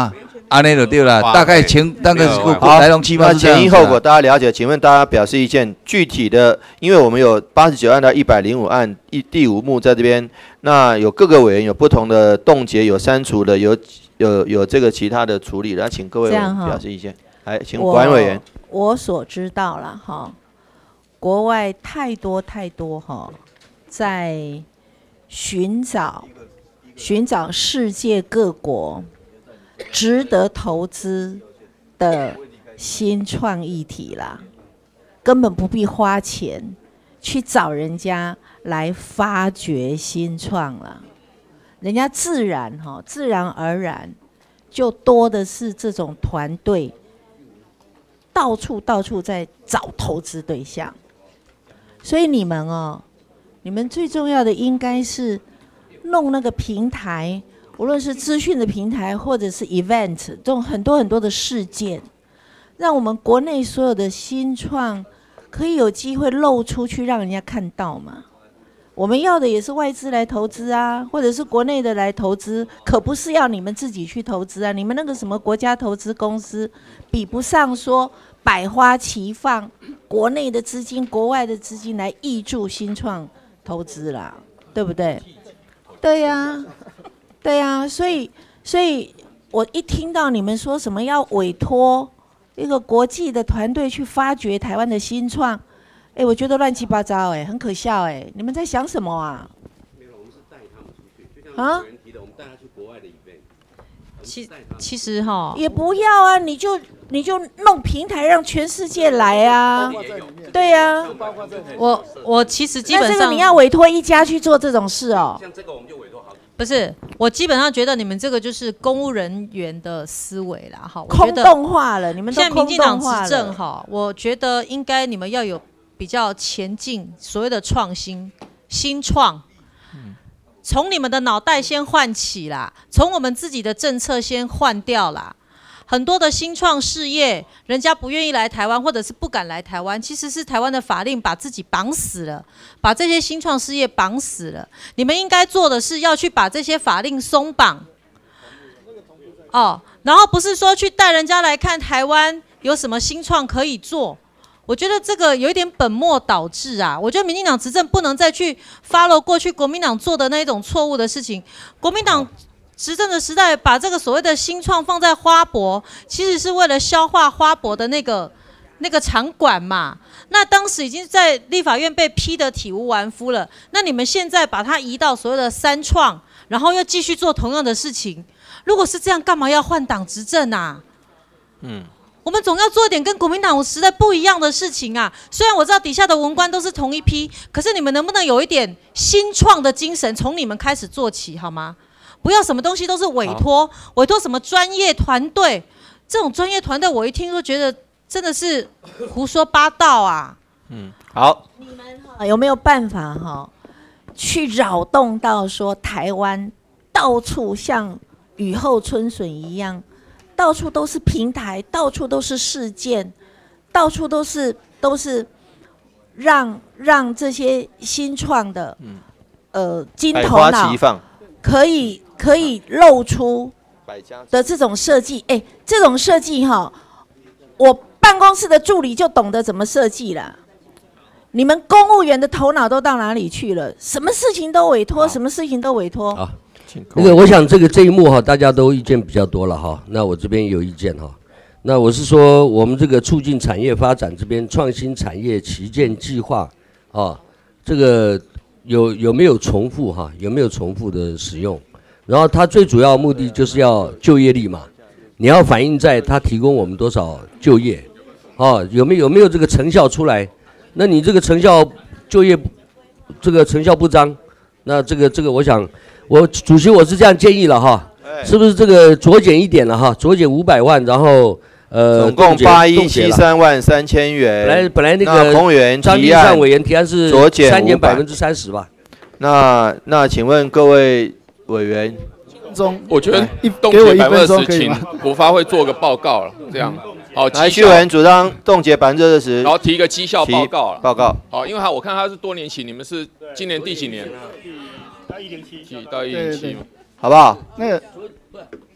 安尼就对了，大概情大概是来龙去脉是这样子。 那前因后果大家了解，请问大家表示意见，具体的，因为我们有八十九案到一百零五案，一第五幕在这边，那有各个委员有不同的冻结，有删除的，有有有这个其他的处理的，那请各位表示意见。来，请管委员。 我所知道了哈，国外太多太多哈，在寻找寻找世界各国值得投资的新创议题啦，根本不必花钱去找人家来发掘新创啦，人家自然哈，自然而然就多的是这种团队，到处到处在找投资对象，所以你们哦，你们最重要的应该是弄那个平台。无论是资讯的平台，或者是 event 这种很多很多的事件，让我们国内所有的新创可以有机会露出去，让人家看到嘛。我们要的也是外资来投资啊，或者是国内的来投资，可不是要你们自己去投资啊。你们那个什么国家投资公司，比不上说百花齐放，国内的资金、国外的资金来挹注新创投资啦，对不对？对呀、啊。对啊，所以，所以我一听到你们说什么要委托一个国际的团队去发掘台湾的新创，哎，我觉得乱七八糟，哎，很可笑，哎，你们在想什么啊？ 没有，我们是带他们出去，就啊像委员提的，我们带他去国外的 event。 其其实哈， 也不要啊，你就你就弄平台让全世界来啊，对呀、啊。 我我其实基本上， 那这个你要委托一家去做这种事哦。 像这个我们就委托好。 不是，我基本上觉得你们这个就是公务人员的思维啦，哈， 空洞化了，你们都现在民进党空洞化了执政哈，我觉得应该你们要有比较前进，所谓的创新、新创，从你们的脑袋先换起啦，从我们自己的政策先换掉啦。很多的新创事业，人家不愿意来台湾，或者是不敢来台湾，其实是台湾的法令把自己绑死了，把这些新创事业绑死了。你们应该做的是要去把这些法令松绑，哦，然后不是说去带人家来看台湾有什么新创可以做。我觉得这个有一点本末倒置啊！我觉得民进党执政不能再去 follow 过去国民党做的那一种错误的事情。国民党执政的时代，把这个所谓的新创放在花博，其实是为了消化花博的那个那个场馆嘛。那当时已经在立法院被批得体无完肤了。那你们现在把它移到所谓的三创，然后又继续做同样的事情，如果是这样，干嘛要换党执政啊？嗯。我们总要做一点跟国民党时代不一样的事情啊！虽然我知道底下的文官都是同一批，可是你们能不能有一点新创的精神，从你们开始做起好吗？不要什么东西都是委托，委托什么专业团队，这种专业团队我一听都觉得真的是胡说八道啊！ 嗯，好， 你们哈有没有办法哈，去扰动到说台湾到处像雨后春笋一样？到处都是平台，到处都是事件，到处都是都是让让这些新创的、嗯、呃金头脑可以可以露出的这种设计，哎，这种设计哈，我办公室的助理就懂得怎么设计了。你们公务员的头脑都到哪里去了？什么事情都委托，什么事情都委托。 啊那个，我想这个这一幕哈，大家都意见比较多了哈。那我这边有意见哈。那我是说，我们这个促进产业发展这边创新产业旗舰计划啊，这个有有没有重复哈？有没有重复的使用？然后它最主要目的就是要就业率嘛，你要反映在它提供我们多少就业，啊，有没有有没有这个成效出来？那你这个成效就业这个成效不彰，那这个这个我想。我主席，我是这样建议了哈，是不是这个酌减一点了哈？酌减五百万，然后呃， 总共八一七三万三千元。 本来本来那个公务员张立善委员提案是酌减删减百分之三十吧？ 那那请问各位委员， 我觉得冻结百分之二十，请国发会做个报告了，这样好。 来，徐委员主张冻结百分之二十， 然后提一个绩效报告了。 报告。 好，因为他我看他是多年期，你们是今年第几年？到一零七，到一零七嘛， 好不好？ 那个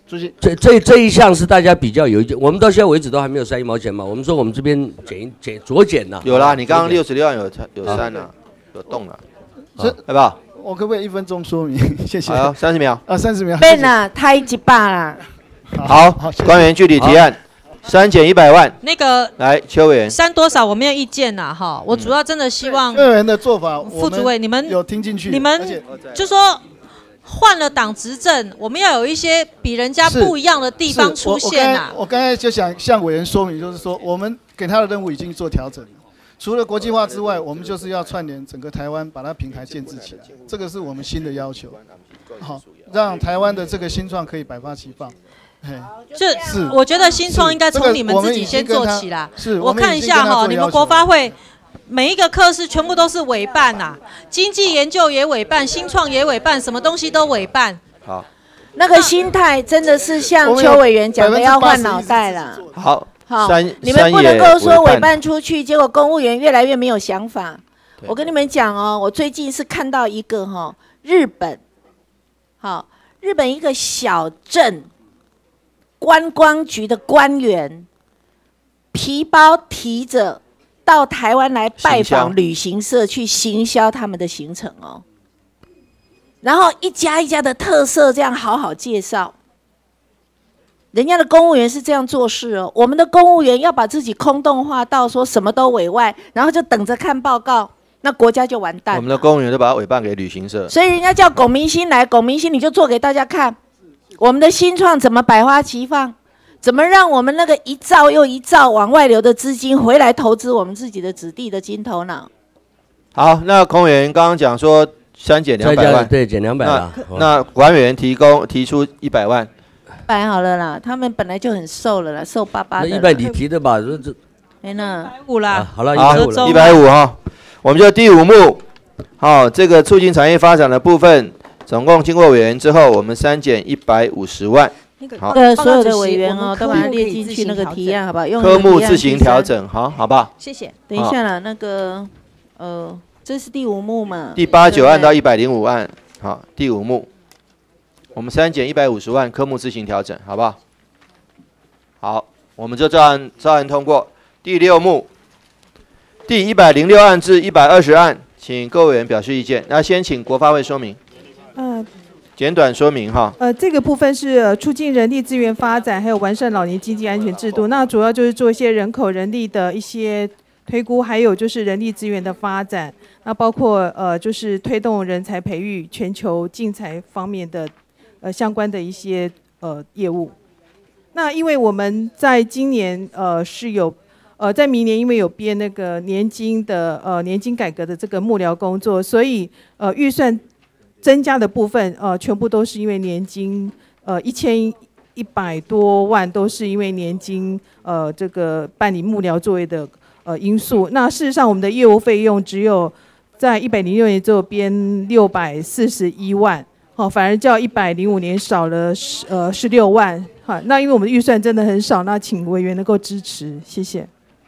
主席， 这这这一项是大家比较有意见，我们到现在为止都还没有删一毛钱嘛。我们说我们这边减一减酌减呐。 有啦，你刚刚六十六案有有删了，有动了， 是好不好？ 我可不可以一分钟说明？谢谢。 好，三十秒。 啊，三十秒。 变啦，太一把啦。 好，官员具体提案，删减一百万。 那个来，邱委员。 删多少我没有意见呐，哈，我主要真的希望。 邱委员的做法， 副主委你们有听进去？ 你们就说。换了党执政，我们要有一些比人家不一样的地方出现啊！ 我我刚才就想向委员说明，就是说我们给他的任务已经做调整了。除了国际化之外，我们就是要串联整个台湾，把它平台建制起来，这个是我们新的要求。好，让台湾的这个新创可以百花齐放。 就是我觉得新创应该从你们自己先做起啦。 是， 我看一下哈，你们国发会。每一个科室全部都是委办呐、啊，经济研究也委办，新创也委办，什么东西都委办。 好， 那个心态真的是像邱委员讲的，要换脑袋了。 好， 好，你们不能够说委办出去，结果公务员越来越没有想法。我跟你们讲哦，我最近是看到一个哈、哦，日本，好，日本一个小镇观光局的官员，皮包提着。到台湾来拜访旅行社去行销他们的行程哦，然后一家一家的特色这样好好介绍。人家的公务员是这样做事哦，我们的公务员要把自己空洞化到说什么都委外，然后就等着看报告，那国家就完蛋。 我们的公务员都把它委办给旅行社， 所以人家叫龚明鑫来，龚明鑫你就做给大家看，我们的新创怎么百花齐放。怎么让我们那个一兆又一兆往外流的资金回来投资我们自己的子弟的金头脑？ 好，那孔委员刚刚讲说删减两百万， 对，减两百了。 那管委员提供提出一百万， 摆好了啦，他们本来就很瘦了啦，瘦巴巴的。 那一百你提的吧？这这， 没呢， 一百五啦。 好了， 好，一百五哈。我们就第五幕，好，这个促进产业发展的部分，总共经过委员之后，我们删减一百五十万。好， 呃，所有的委员哦，都把它列进去那个提案，好不好？用科目自行调整，好，好不好？ 谢谢。等一下啦，那个，呃，这是第五幕嘛？ 第八九案到一百零五案，好，第五幕，我们删减一百五十万，科目自行调整，好不好？好，我们就照案照案通过。第六幕，第一百零六案至一百二十案，请各位委员表示意见。那先请国发会说明。 嗯。 简短说明哈。 呃，这个部分是、呃、促进人力资源发展，还有完善老年经济安全制度。那主要就是做一些人口人力的一些推估，还有就是人力资源的发展。那包括呃，就是推动人才培育、全球竞才方面的呃相关的一些呃业务。那因为我们在今年呃是有呃在明年因为有编那个年金的呃年金改革的这个幕僚工作，所以呃预算。增加的部分，呃，全部都是因为年金，呃，一千一百多万都是因为年金，呃，这个办理幕僚作为的呃因素。那事实上，我们的业务费用只有在一百零六年只有编六百四十一万，好、哦，反而较一百零五年少了十呃十六万。好，那因为我们的预算真的很少，那请委员能够支持，谢谢。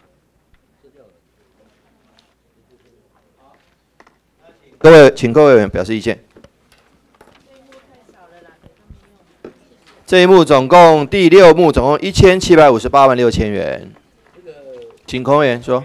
各位，请各位委员表示意见。这一幕总共第六幕总共一千七百五十八万六千元，请孔委员说。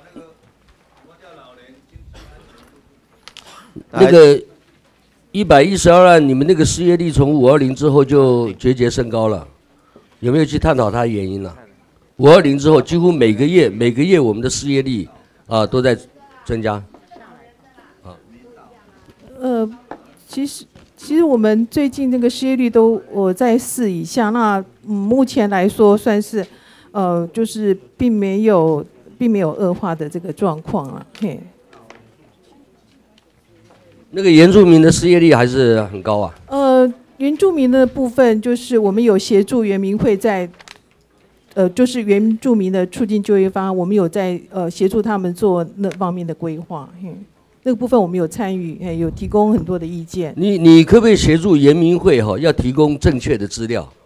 那个一百一十二案，你们那个失业率从五二零之后就节节升高了，有没有去探讨它的原因呢、啊？五二零之后，几乎每个月每个月我们的失业率啊都在增加。啊， 呃，其实。其实我们最近那个失业率都我在四以下，那嗯目前来说算是，呃，就是并没有并没有恶化的这个状况啊。嘿， 那个原住民的失业率还是很高啊。 呃，原住民的部分就是我们有协助原民会在，呃，就是原住民的促进就业方案，我们有在呃协助他们做那方面的规划。嘿。那个部分我们有参与，哎，有提供很多的意见。 你你可不可以协助原民会哈、哦，要提供正确的资料，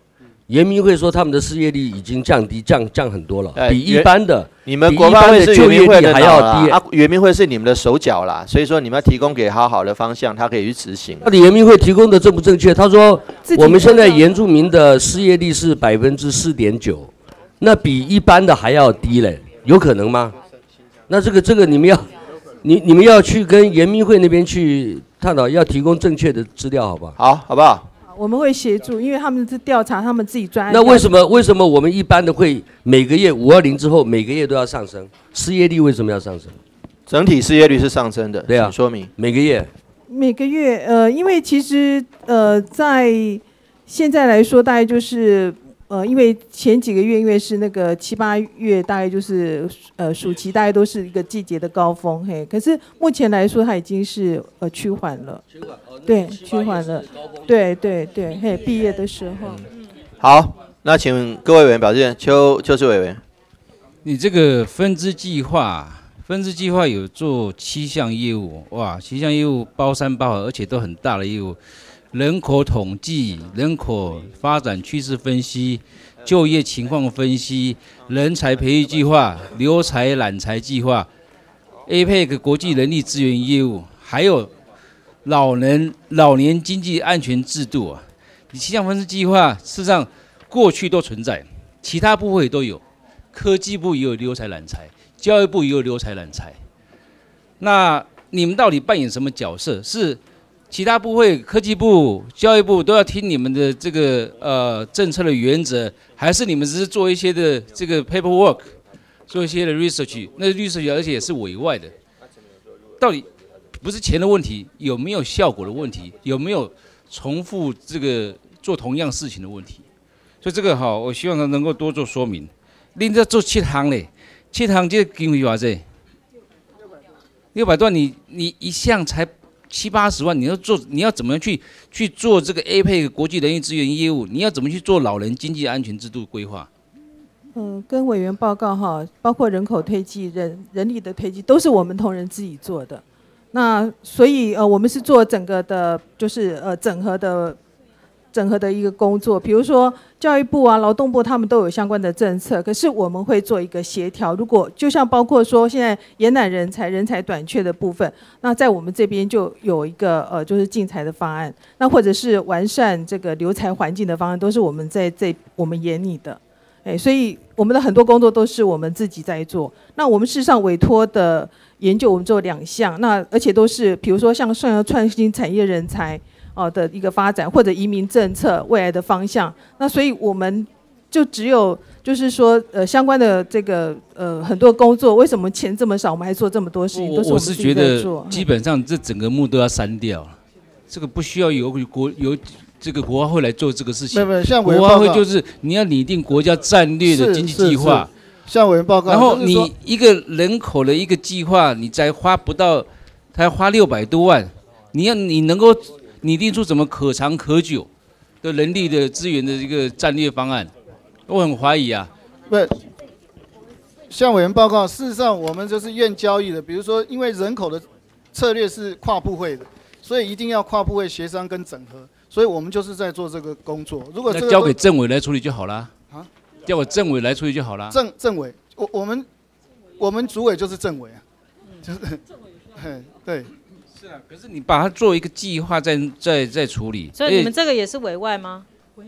原民会说他们的失业率已经降低，降降很多了， 哎比一般的你们比国发会是一般的就原民会的业率还要低。 脑啦啊，原民会是你们的手脚啦，所以说你们要提供给好好的方向，他可以去执行。 到底原民会提供的正不正确？他说自己我们现在原住民的失业率是百分之四点九，那比一般的还要低嘞，有可能吗？那这个这个你们要，你你们要去跟原民会那边去探讨，要提供正确的资料，好不好？ 好，好不好？ 我们会协助，因为他们是调查他们自己专案。 那为什么为什么我们一般的会每个月五二零之后每个月都要上升？失业率为什么要上升？ 整体失业率是上升的， 对啊， 请说明每个月。 每个月，呃，因为其实呃，在现在来说，大概就是呃，因为前几个月因为是那个七八月，大概就是呃暑期，大概都是一个季节的高峰，嘿。可是目前来说，它已经是呃趋缓了，对，趋缓了，对对对，嘿，毕业的时候。 好，那请各位委员表示，邱邱志委员， 你这个分支计划，分支计划有做七项业务，哇，七项业务包山包海，而且都很大的业务。人口统计、人口发展趋势分析、就业情况分析、人才培育计划、留才揽才计划、A P E C 国际人力资源业务，还有老人老年经济安全制度啊。你七项分支计划，事实上过去都存在，其他部会都有，科技部也有留才揽才，教育部也有留才揽才。那你们到底扮演什么角色？是其他部会、科技部、教育部都要听你们的这个呃政策的原则，还是你们只是做一些的这个 paperwork， 做一些的 research？ 那 research 而且也是委外的，到底不是钱的问题，有没有效果的问题，有没有重复这个做同样事情的问题？所以这个哈，我希望他能够多做说明。恁在做七行嘞，七行这个经费偌济？六百段你，你你一项才七八十万，你要做，你要怎么样去去做这个 A P E C 国际人力资源业务？你要怎么去做老人经济安全制度规划？ 嗯，跟委员报告哈，包括人口推计、人人力的推计，都是我们同仁自己做的。那所以呃，我们是做整个的，就是呃整合的。整合的一个工作，比如说教育部啊、劳动部他们都有相关的政策，可是我们会做一个协调。如果就像包括说现在延揽人才、人才短缺的部分，那在我们这边就有一个呃就是竞才的方案，那或者是完善这个留才环境的方案，都是我们在这我们眼里的。哎，所以我们的很多工作都是我们自己在做。那我们事实上委托的研究，我们做两项，那而且都是比如说像创创新产业人才。哦的一个发展，或者移民政策未来的方向，那所以我们就只有就是说呃相关的这个呃很多工作，为什么钱这么少，我们还做这么多事情，都是我我们自是觉得己在做。 基本上这整个目都要删掉，这个不需要由国由这个国发会来做这个事情。 没有没有像国发会就是你要拟定国家战略的经济计划， 像委员报告， 然后你一个人口的一个计划，你才花不到，才花六百多万，你要你能够拟定出怎么可长可久的人力的资源的一个战略方案，我很怀疑啊。 不，向委员报告，事实上我们就是愿交易的。比如说，因为人口的策略是跨部会的，所以一定要跨部会协商跟整合，所以我们就是在做这个工作。如果这个那交给政委来处理就好啦。 啊， 交给政委来处理就好啦。 政政委，我我们我们主委就是政委啊，就是对。 是啊，可是你把它做一个计划再再再处理。 所以你们这个也是委外吗？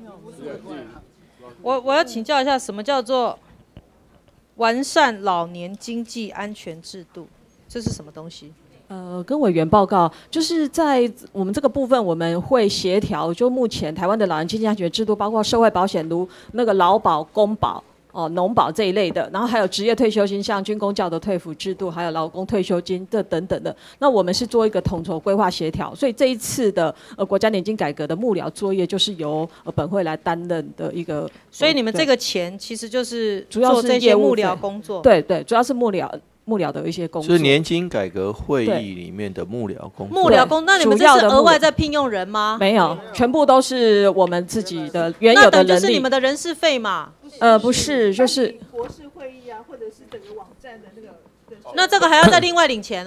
我我要请教一下，什么叫做完善老年经济安全制度？这是什么东西？ 呃，跟委员报告，就是在我们这个部分，我们会协调，就目前台湾的老人经济安全制度，包括社会保险，如那个劳保、公保。哦，农保这一类的，然后还有职业退休金，像军公教的退抚制度，还有劳工退休金这等等的。那我们是做一个统筹规划协调，所以这一次的呃国家年金改革的幕僚作业，就是由呃本会来担任的一个。 所以你们这个钱其实就是主要是做这些幕僚工作。 对对，主要是幕僚幕僚的一些工作。 是年金改革会议里面的幕僚工作。 幕僚工，那你们这是额外在聘用人吗？ 没有，全部都是我们自己的原有的人力。 那等就是你们的人事费嘛？ 呃，不是，就是国事会议啊，或者是整个网站的那个。 那这个还要再另外领钱哦。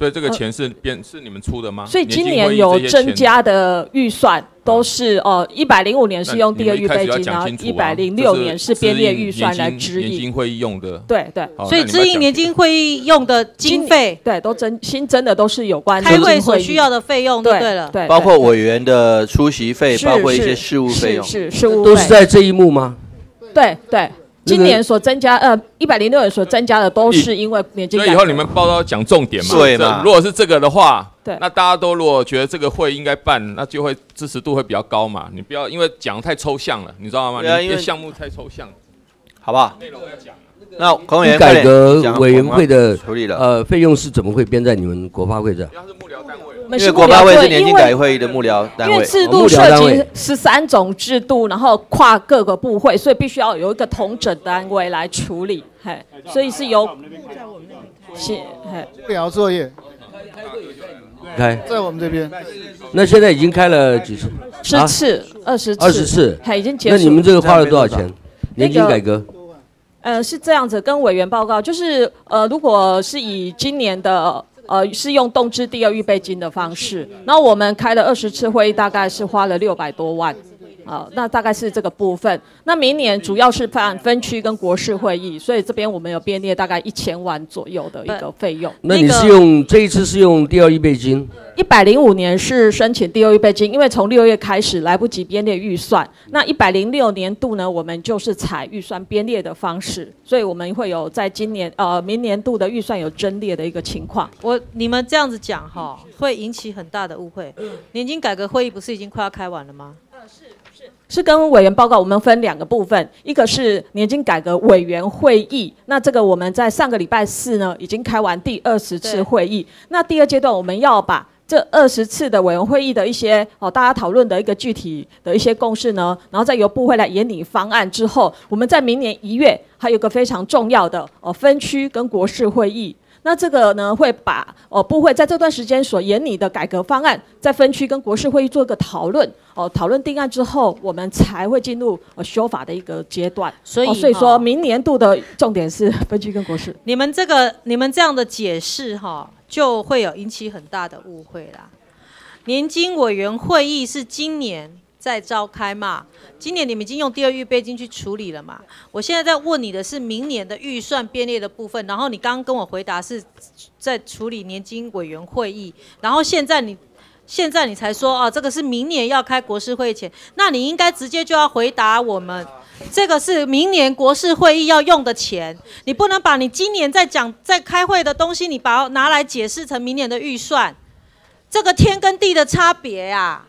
所以这个钱是编是你们出的吗？ 所以今年有增加的预算都是哦，一百零五年是用第二预备金，然后一百零六年是编列预算来支应年金会议用的。 对对， 所以支应年金会议用的经费， 对，都增新增的都是有关开会所需要的费用，对对了， 对， 包括委员的出席费，包括一些事务费用， 是事务都是在这一幕吗？ 对对。今年所增加，呃，一百零六年所增加的都是因为年金改革。 所以以后你们报道讲重点嘛， 对嘛？ 如果是这个的话， 对， 那大家都如果觉得这个会应该办，那就会支持度会比较高嘛。你不要因为讲太抽象了，你知道吗？ 对啊， 因为项目太抽象， 好不好？ 内容要讲。 那孔委员改革委员会的处理了， 呃，费用是怎么会编在你们国发会这？ 因为国发会是年金改革会议的幕僚单位， 因为制度涉及十三种制度，然后跨各个部会，所以必须要有一个统整单位来处理，嘿，所以是由是嘿幕僚作业开在我们这边。 那现在已经开了几次？ 十次，二十次， 二十次， 嘿，已经结束。 那你们这个花了多少钱？年金改革？ 呃，是这样子，跟委员报告，就是呃，如果是以今年的。呃，是用动支第二预备金的方式，然后我们开了二十次会议，大概是花了六百多万，啊、呃，那大概是这个部分。那明年主要是办分区跟国事会议，所以这边我们有编列大概一千万左右的一个费用。 那你是用这一次是用第二预备金？ 一百零五年是申请第二预备金，因为从六月开始来不及编列预算。那一百零六年度呢，我们就是采预算编列的方式，所以我们会有在今年呃明年度的预算有增列的一个情况。 我你们这样子讲哈，会引起很大的误会。年金改革会议不是已经快要开完了吗？ 是跟委员报告，我们分两个部分，一个是年金改革委员会议，那这个我们在上个礼拜四呢已经开完第二十次会议，那第二阶段我们要把这二十次的委员会议的一些哦大家讨论的一个具体的一些共识呢，然后再由部会来研拟方案之后，我们在明年一月还有一个非常重要的哦分区跟国事会议。那这个呢，会把哦部会在这段时间所研拟的改革方案，在分区跟国事会议做一个讨论，哦讨论定案之后，我们才会进入呃修法的一个阶段。 所以、 哦，所以说明年度的重点是分区跟国事。 你们这个你们这样的解释哈，就会有引起很大的误会啦。年金委员会议是今年在召开嘛？今年你们已经用第二预备金去处理了嘛？我现在在问你的是明年的预算编列的部分，然后你刚刚跟我回答是在处理年金委员会议，然后现在你现在你才说啊，这个是明年要开国事会议前，那你应该直接就要回答我们，这个是明年国事会议要用的钱，你不能把你今年在讲在开会的东西，你把它拿来解释成明年的预算，这个天跟地的差别啊！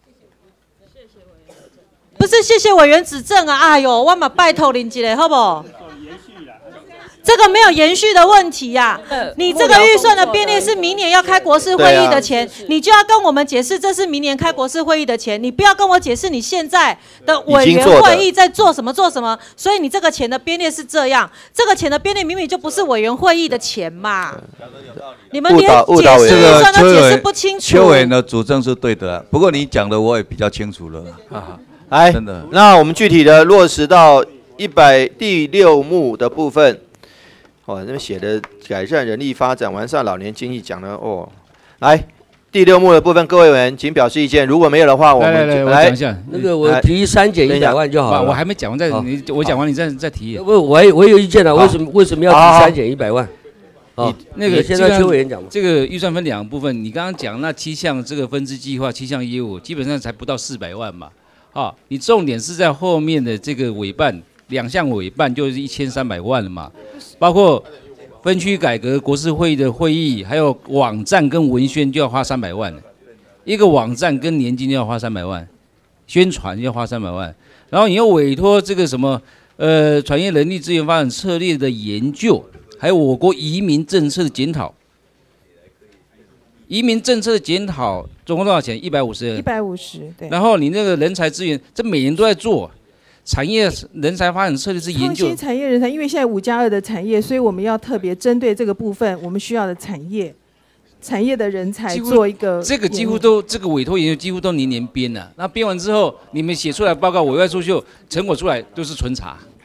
不是，谢谢委员指正啊！哎呦，我嘛拜托您一下，好不好？这个没有延续的问题呀、啊。你这个预算的编列是明年要开国事会议的钱，你就要跟我们解释这是明年开国事会议的钱，你不要跟我解释你现在的委员会议在做什么做什么。所以你这个钱的编列是这样，这个钱的编列明明就不是委员会议的钱嘛。你们连解释预算都解释不清楚。 邱委员的主张是对的、啊，不过你讲的我也比较清楚了。啊来， 真的。 那我们具体的落实到一百第六目的部分，哦，那边写的改善人力发展、完善老年经济讲的哦。来，第六目的部分，各位委员请表示意见。如果没有的话，我们来来来，我讲一下。 那个我提删减一百万就好了。 我还没讲完，再你我讲完你再再提。 不，我我有意见了，为什么为什么要提删减一百万？ 哦，那个现在邱委员讲， 这个预算分两部分。你刚刚讲那七项这个分支计划、七项业务，基本上才不到四百万嘛。啊，你重点是在后面的这个委办，两项委办就是一千三百万了嘛，包括分区改革、国事会议的会议，还有网站跟文宣就要花三百万，一个网站跟年金就要花三百万，宣传要花三百万，然后你又委托这个什么呃产业人力资源发展策略的研究，还有我国移民政策的检讨。移民政策的检讨总共多少钱？一百五十。 一百五十，对。 然后你那个人才资源，这每年都在做，产业人才发展策略是研究。 创新产业人才，因为现在五加二的产业，所以我们要特别针对这个部分，我们需要的产业，产业的人才做一个。 这个几乎都这个委托研究几乎都年年编了，那编完之后，你们写出来报告，委外出秀成果出来都是纯查。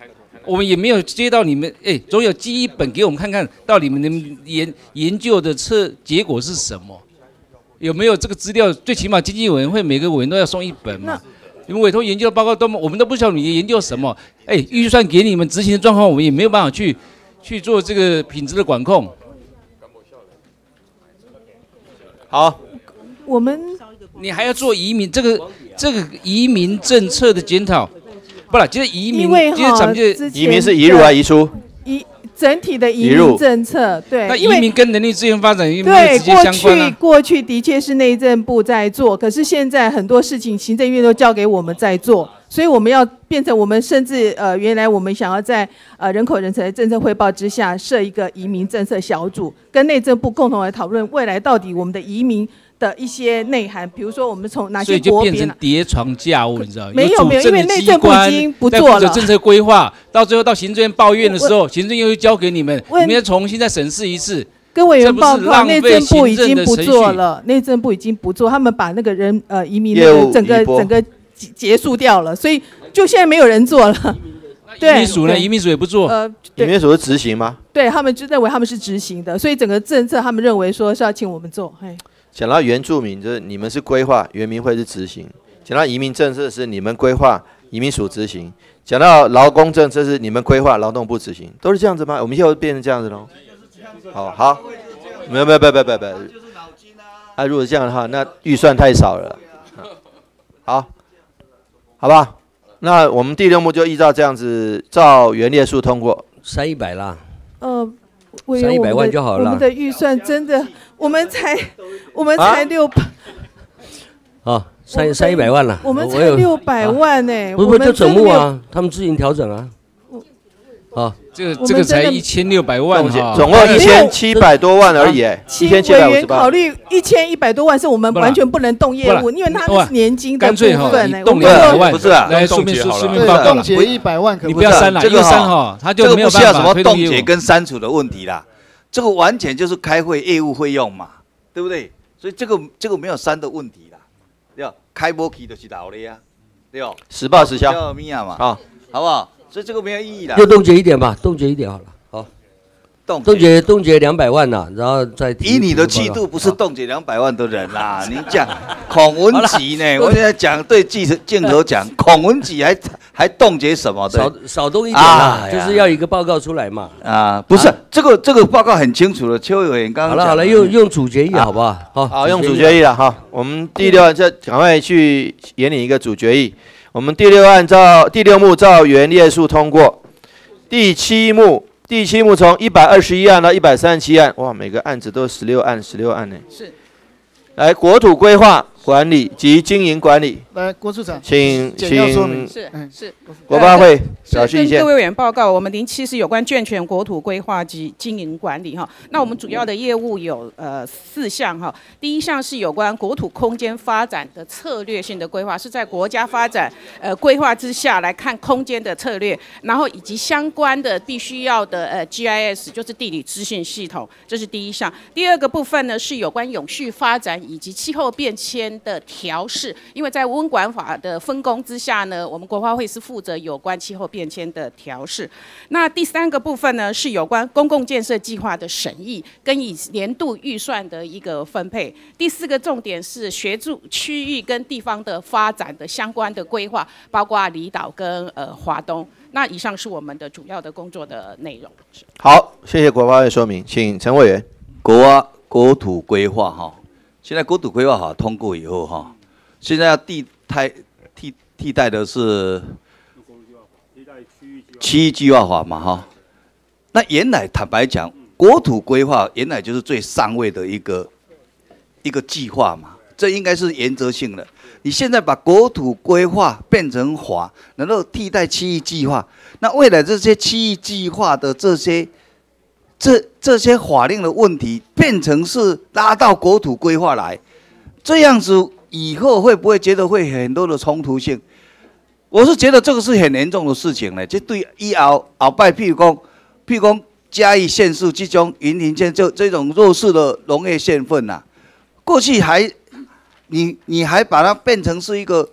我们也没有接到你们，哎，总有记一本给我们看看，到底你们研研究的测结果是什么？有没有这个资料？最起码经济委员会每个委员都要送一本嘛。你们委托研究的报告都，我们都不晓得你研究什么。哎，预算给你们执行的状况，我们也没有办法去去做这个品质的管控。 好， 我们你还要做移民这个这个移民政策的检讨，不了，就是移民， 因为就是咱们就移民是移入还是移出？ 移整体的移民政策，对， 那移因为民跟人力资源发展有没有对， 直接过相关啊去？过去的确是内政部在做，可是现在很多事情行政院都交给我们在做，所以我们要变成我们甚至呃，原来我们想要在呃人口人才政策汇报之下设一个移民政策小组，跟内政部共同来讨论未来到底我们的移民的一些内涵，比如说我们从哪所以些国别就变成叠床架屋，你知道吗？ 没有没有主政的因为内政部机关已经不在做了负责政策规划，到最后到行政院抱怨的时候，行政院又交给你们，你问们要重新再审视一次。 跟委员这不报告， 是浪费内政部已经不行政的程序做了，内政部已经不做，他们把那个人呃移民那业务个整个移拨整个结结束掉了，所以就现在没有人做了。 移民署呢？移民署也不做。 呃， 移民署是执行吗？ 对他们就认为他们是执行的，所以整个政策他们认为说是要请我们做。嘿， 讲到原住民，就是你们是规划，原民会是执行；讲到移民政策是你们规划，移民署执行；讲到劳工政策是你们规划，劳动部执行，都是这样子吗？我们以后变成这样子喽？好好，没有没有没有没有没有。啊，如果这样的话，那预算太少了。好，好吧，那我们第六幕就依照这样子，照原列数通过。 删一百啦。 呃，委员删一百我们的万就好了我们的预算真的，我们才我们啊才六百， 好，删删一百万了。 我们才有六百万呢。 不是不是， 我们就整真的没有目啊，他们自行调整啊。好， 这个这个才一千六百万哈， 总共一千七百多万而已，哎，一千七百五委员十八。 考虑一千一百多万是我们不啦完全不能动业务， 不啦因为它是年金的部干脆哈分呢。我动们两百万， 不是啊来顺便说顺便报告了， 冻结一百万可你不是啊不要删了， 这个因为删哈哈，他这就没有个不需要什办法么冻结推动业务。 跟删除的问题啦，这个完全就是开会业务费用嘛，对不对？所以这个这个没有删的问题啦，对吧？开播期就是老的呀，对吧？ 实报实销叫米亚嘛， 好， 好不好？所以这个没有意义啦。 就冻结一点吧，冻结一点好了。好， 冻冻结冻结两百万呐，然后再提以你的气度，不是冻结两百万的人啦。你讲孔文吉呢？我现在讲对记者镜头讲，孔文吉还还冻结什么的？ 少少动一点啦，就是要一个报告出来嘛。 啊，不是这个这个报告很清楚了，邱委员刚刚好了好了，用用主决议好不好？好， 好，用主决议了哈。我们第六案就赶快去研拟一个主决议。我们第六案照第六目照原列数通过。第七目第七目从一百二十一案到一百三十七案，哇，每个案子都十六案十六案呢。 是。 来，国土规划管理及经营管理。 来，郭处长， 请简要说明。 是是， 国发会是表示意见跟各位委员报告，我们零七是有关健全国土规划及经营管理哈。那我们主要的业务有呃四项哈。第一项是有关国土空间发展的策略性的规划，是在国家发展呃规划之下来看空间的策略，然后以及相关的必须要的呃 G I S 就是地理资讯系统，这是第一项。第二个部分呢是有关永续发展以及气候变迁的调试，因为在温管法的分工之下呢，我们国发会是负责有关气候变迁的调试。那第三个部分呢是有关公共建设计划的审议跟以年度预算的一个分配。第四个重点是协助区域跟地方的发展的相关的规划，包括离岛跟呃华东。那以上是我们的主要的工作的内容。 好，谢谢国发会说明，请陈委员。 国国土规划哈，现在国土规划法通过以后哈，现在要替代替替代的是区域计划法嘛哈。那原来坦白讲，国土规划原来就是最上位的一个一个计划嘛，这应该是原则性的。你现在把国土规划变成法，能够替代区域计划，那未来这些区域计划的这些这这些法令的问题，变成是拉到国土规划来，这样子以后会不会觉得会很多的冲突性？我是觉得这个是很严重的事情呢。这对以后后摆，譬如讲，譬如讲嘉义县市这种云林县这这种弱势的农业县份呐、啊，过去还你你还把它变成是一个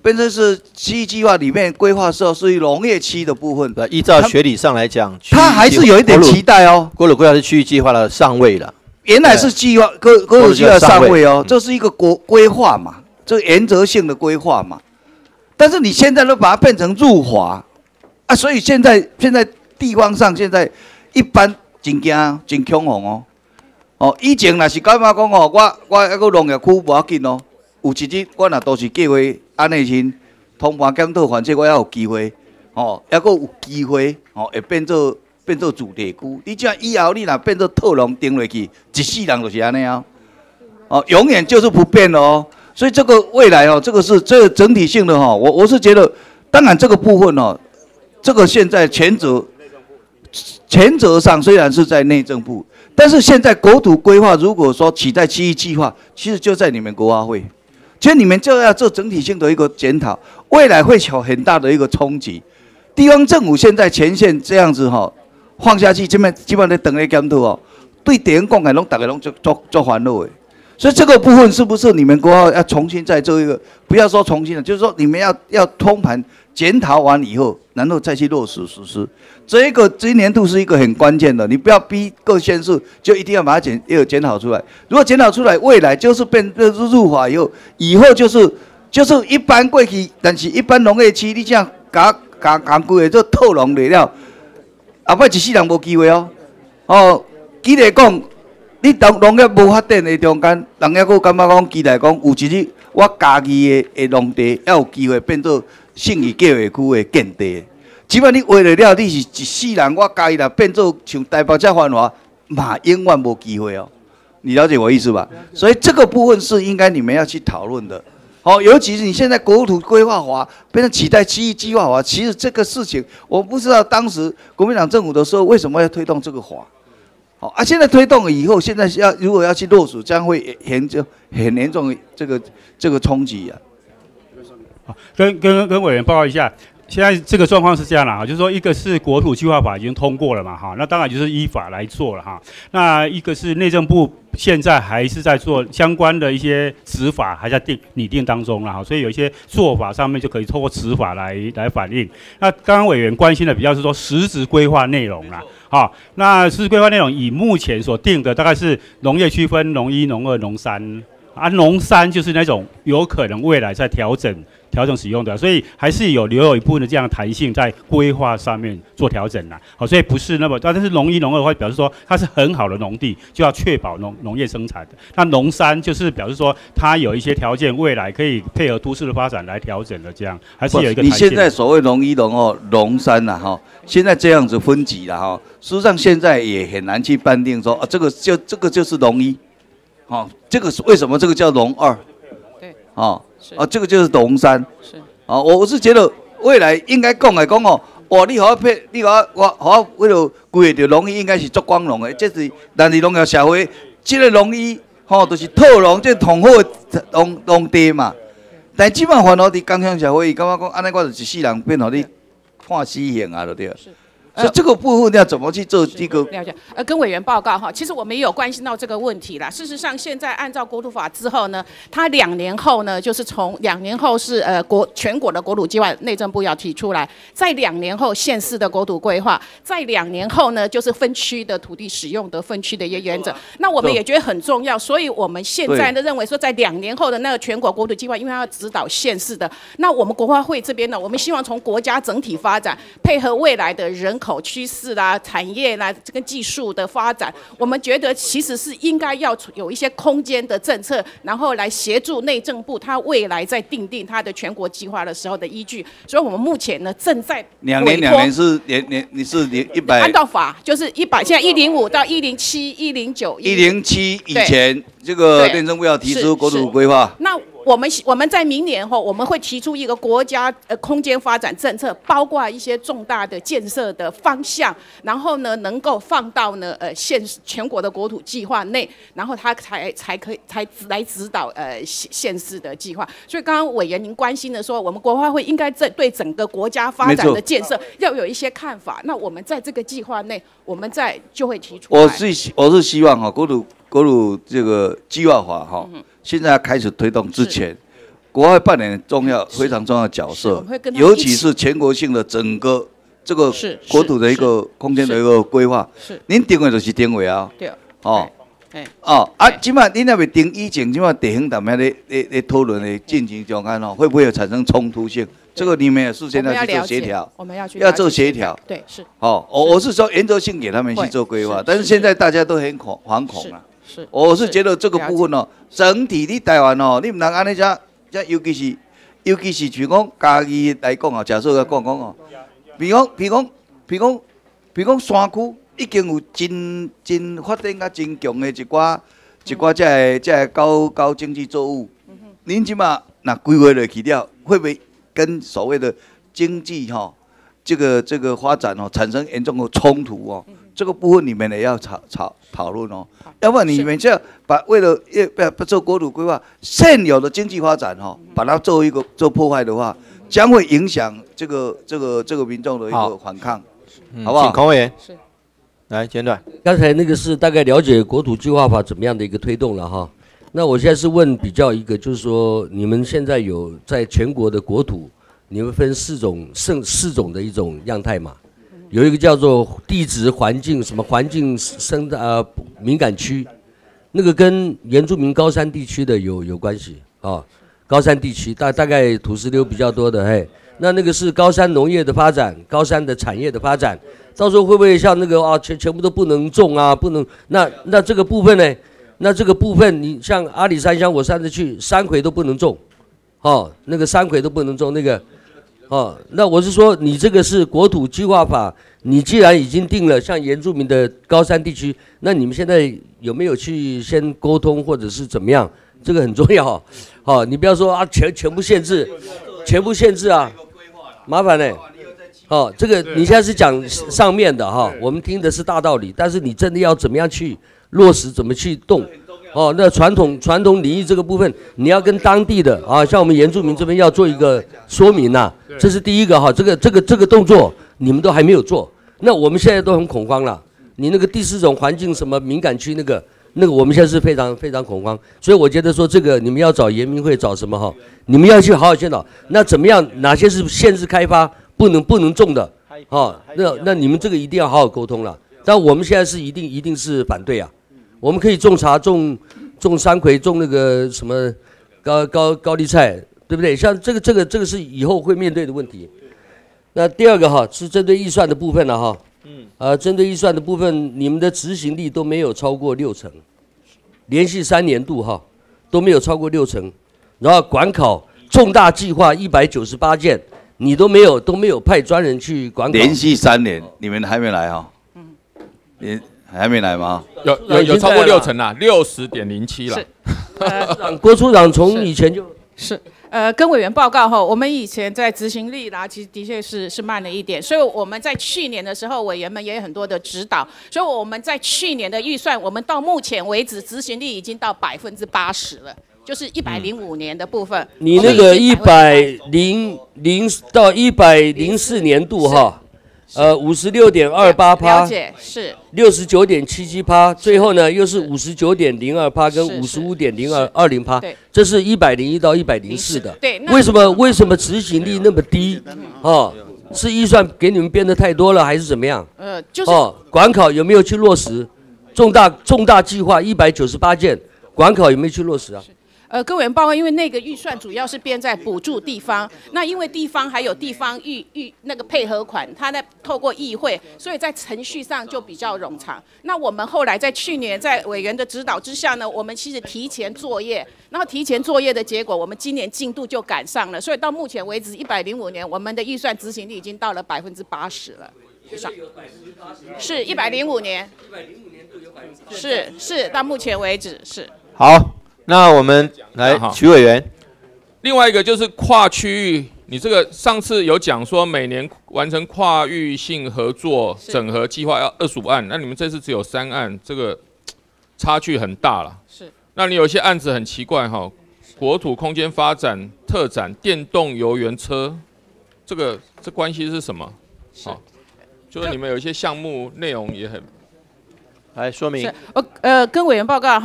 变成是区域计划里面规划时候是农业区的部分。 依照学理上来讲， 它还是有一点期待哦。 国土规划是区域计划的上位了。 原来是计划国国土计划上位哦，这是一个国规划嘛，这原则性的规划嘛。但是你现在都把它变成入法啊，所以现在现在地方上现在一般真惊真恐慌哦。哦，以前若是感觉讲哦，我我一个农业区无要紧哦，有一日我若都是计划安内先通盘检讨，反正我还有机会哦，还佫有机会哦，会变做。变做主题区，你这样以后你若变做套笼定落去，一世人就是安尼啊，哦，永远就是不变了哦。所以这个未来哦，这个是这个整体性的哈、哦，我我是觉得，当然这个部分哦，这个现在前责前责上虽然是在内政部，但是现在国土规划如果说取代区域计划，其实就在你们国发会，其实你们就要做整体性的一个检讨，未来会有很大的一个冲击。地方政府现在前线这样子哈、哦。放下去，这边基本上等来检讨哦，对地方讲的拢大家拢做做做烦恼的，所以这个部分是不是你们国家要重新再做一个？不要说重新了，就是说你们要要通盘检讨完以后，然后再去落实实施。这一个今年度是一个很关键的，你不要逼各县市就一定要把它检要检讨出来。如果检讨出来，未来就是变入入法以后，以后就是就是一般过去，但是一般农业区你这样搞搞搞规个做套笼来了。后摆一世人无机会哦，哦，举例讲，你农农业无发展的中间，人还佫感觉讲，期待讲有一日我家己的的农地还有机会变做信义计划区的建地。只要你为了了，你是一世人，我家己若变做像台北遮繁华，嘛永远无机会哦。你了解我意思吧？所以这个部分是应该你们要去讨论的。好、哦，尤其是你现在国土规划法变成取代区域计划法，其实这个事情我不知道当时国民党政府的时候为什么要推动这个法。好、哦、啊，现在推动了以后，现在要如果要去落实，将会严重很严重的这个这个冲击啊。 好，跟跟跟委员报告一下。现在这个状况是这样啦，哈，就是说一个是国土计划法已经通过了嘛，哈，那当然就是依法来做了哈。那一个是内政部现在还是在做相关的一些执法，还在定拟定当中了哈，所以有一些做法上面就可以透过执法来来反映。那刚刚委员关心的比较是说实质规划内容啦，好，那实质规划内容以目前所定的大概是农业区分农一、农二、农三，啊，农三就是那种有可能未来在调整。调整使用的，所以还是有留有一部分的这样的弹性在规划上面做调整啦。好，所以不是那么，但是农一、农二的话，表示说它是很好的农地，就要确保农农业生产的。那农三就是表示说它有一些条件，未来可以配合都市的发展来调整的，这样还是有一个弹性。 你现在所谓农一、农二、农三呐，哈，现在这样子分级了哈，事实上现在也很难去判定说，啊，这个就这个就是农一，好，这个是为什么这个叫农二？对，哦。啊，这个就是农三。是。啊，我我是觉得未来应该讲来讲哦，哇，你好配，你好我好为了规划条农业应该是做光农的，这是但是农业社会，这个农业吼都是套农，这同好的农农地嘛。但基本上烦恼伫工商社会，感觉讲安尼我就一世人变互你判死刑啊，对不对？所以这个部分要怎么去做这个？ 了解，呃，跟委员报告哈，其实我们也有关心到这个问题啦。事实上，现在按照国土法之后呢，它两年后呢，就是从两年后是呃国全国的国土计划，内政部要提出来，在两年后县市的国土规划，在两年后呢就是分区的土地使用的分区的一些原则。那我们也觉得很重要，所以我们现在呢认为说，在两年后的那个全国国土计划，因为它要指导县市的，那我们国发会这边呢，我们希望从国家整体发展，配合未来的人口趋势啦、产业啦、这个技术的发展，我们觉得其实是应该要有一些空间的政策，然后来协助内政部它未来在订定它的全国计划的时候的依据。所以我们目前呢正在两年两年是年年你是年一百， 按照法就是一百，现在一零五到一零七、一零九、 一零七以前，这个内政部要提出国土规划。 那我们我们在明年后，我们会提出一个国家呃空间发展政策，包括一些重大的建设的方向，然后呢能够放到呢呃县全国的国土计划内，然后它才才可以才来指导呃县县市的计划。所以刚刚委员您关心的说，我们国发会应该在对整个国家发展的建设要有一些看法。那我们在这个计划内，我们在就会提出来。 我是我是希望哈国土国土这个计划法哈。嗯，现在要开始推动之前， 国外扮演重要非常重要的角色，尤其是全国性的整个这个国土的一个空间的一个规划。是，您定位就是定位啊。对。哦。哎。哦啊，即马您那边定以前，即马地方谈咩咧咧咧讨论的进行中间哦，会不会有产生冲突性？这个你们也事先要去做协调， 我们要去要做协调。 对，是。 哦，我我是说原则性给他们去做规划，但是现在大家都很恐惶恐啊。是。我是觉得这个部分哦，整体你台湾哦，你唔能安尼只，只尤其是尤其是像讲家己来讲哦，假设来讲讲哦，比如讲比如讲比如讲比如讲山区已经有真真发展甲真强的一寡一寡这个这个高高经济作物，您即马那规划落去了，会不会？跟所谓的经济哈、哦，这个这个发展哦，产生严重的冲突哦，嗯、这个部分你们也要讨讨讨论哦，要不然你们这样把为了要不做国土规划，现有的经济发展哦，把它做一个做破坏的话，将会影响这个这个这个民众的一个反抗，好, 嗯、 好不好？ 请孔委员是来简短。 刚才那个是大概了解国土计划法怎么样的一个推动了哈。那我现在是问比较一个，就是说你们现在有在全国的国土，你们分四种四四种的一种样态嘛？有一个叫做地质环境什么环境生呃敏感区，那个跟原住民高山地区的有有关系啊、哦。高山地区大大概土石流比较多的，嘿，那那个是高山农业的发展，高山的产业的发展，到时候会不会像那个啊全全部都不能种啊，不能那那这个部分呢？那这个部分，你像阿里山乡，我上次去，山葵都不能种，哦，那个山葵都不能种，那个，哦，那我是说，你这个是国土计划法，你既然已经定了，像原住民的高山地区，那你们现在有没有去先沟通，或者是怎么样？这个很重要，哦，你不要说啊，全全部限制，全部限制啊，麻烦呢、欸。哦，这个你现在是讲上面的哈，我们听的是大道理，但是你真的要怎么样去落实，怎么去动？哦，那传统传统领域这个部分，你要跟当地的啊，像我们原住民这边要做一个说明呐、啊，这是第一个哈，这个这个这个动作你们都还没有做，那我们现在都很恐慌了。你那个第四种环境什么敏感区那个那个，我们现在是非常非常恐慌，所以我觉得说这个你们要找研明会找什么哈，你们要去好好宣导，那怎么样？哪些是限制开发？不能不能种的，哦，那那你们这个一定要好好沟通了。但我们现在是一定一定是反对啊。我们可以种茶、种种山葵、种那个什么高高高丽菜，对不对？像这个这个这个是以后会面对的问题。那第二个哈是针对预算的部分了哈，嗯，呃，针对预算的部分，你们的执行力都没有超过六成，连续三年度哈都没有超过六成，然后管考重大计划一百九十八件。你都没有都没有派专人去管考， 连续三年，你们还没来哈、哦？嗯，连还没来吗？ 有有有超过六成啦，六十点零七了。 呃，郭处长从以前就是呃跟委员报告后，我们以前在执行力啦，其实的确是是慢了一点，所以我们在去年的时候，委员们也有很多的指导，所以我们在去年的预算，我们到目前为止执行力已经到百分之八十了。就是一百零五年的部分， 你那个一百零零到一百零四年度哈，呃，五十六点二八趴， 了解是六十九点七七趴，最后呢又是五十九点零二趴跟五十五点零二二零趴，这是一百零一到一百零四的。 对， 为什么为什么执行力那么低？哦，是预算给你们编的太多了，还是怎么样？ 呃，就是哦，管考有没有去落实？重大重大计划一百九十八件，管考有没有去落实啊？ 呃，各委员报告，因为那个预算主要是编在补助地方，那因为地方还有地方预预那个配合款，它在透过议会，所以在程序上就比较冗长。那我们后来在去年在委员的指导之下呢，我们其实提前作业，然后提前作业的结果，我们今年进度就赶上了，所以到目前为止一百零五年，我们的预算执行力已经到了百分之八十了。是一百零五年，是是到目前为止是好。那我们来徐委员， 另外一个就是跨区域，你这个上次有讲说每年完成跨域性合作整合计划要二十五案，那你们这次只有三案，这个差距很大了。 是， 那你有些案子很奇怪哈，国土空间发展特展电动游园车，这个这关系是什么？好，就是你们有一些项目内容也很。 来说明。 呃呃，跟委员报告哈，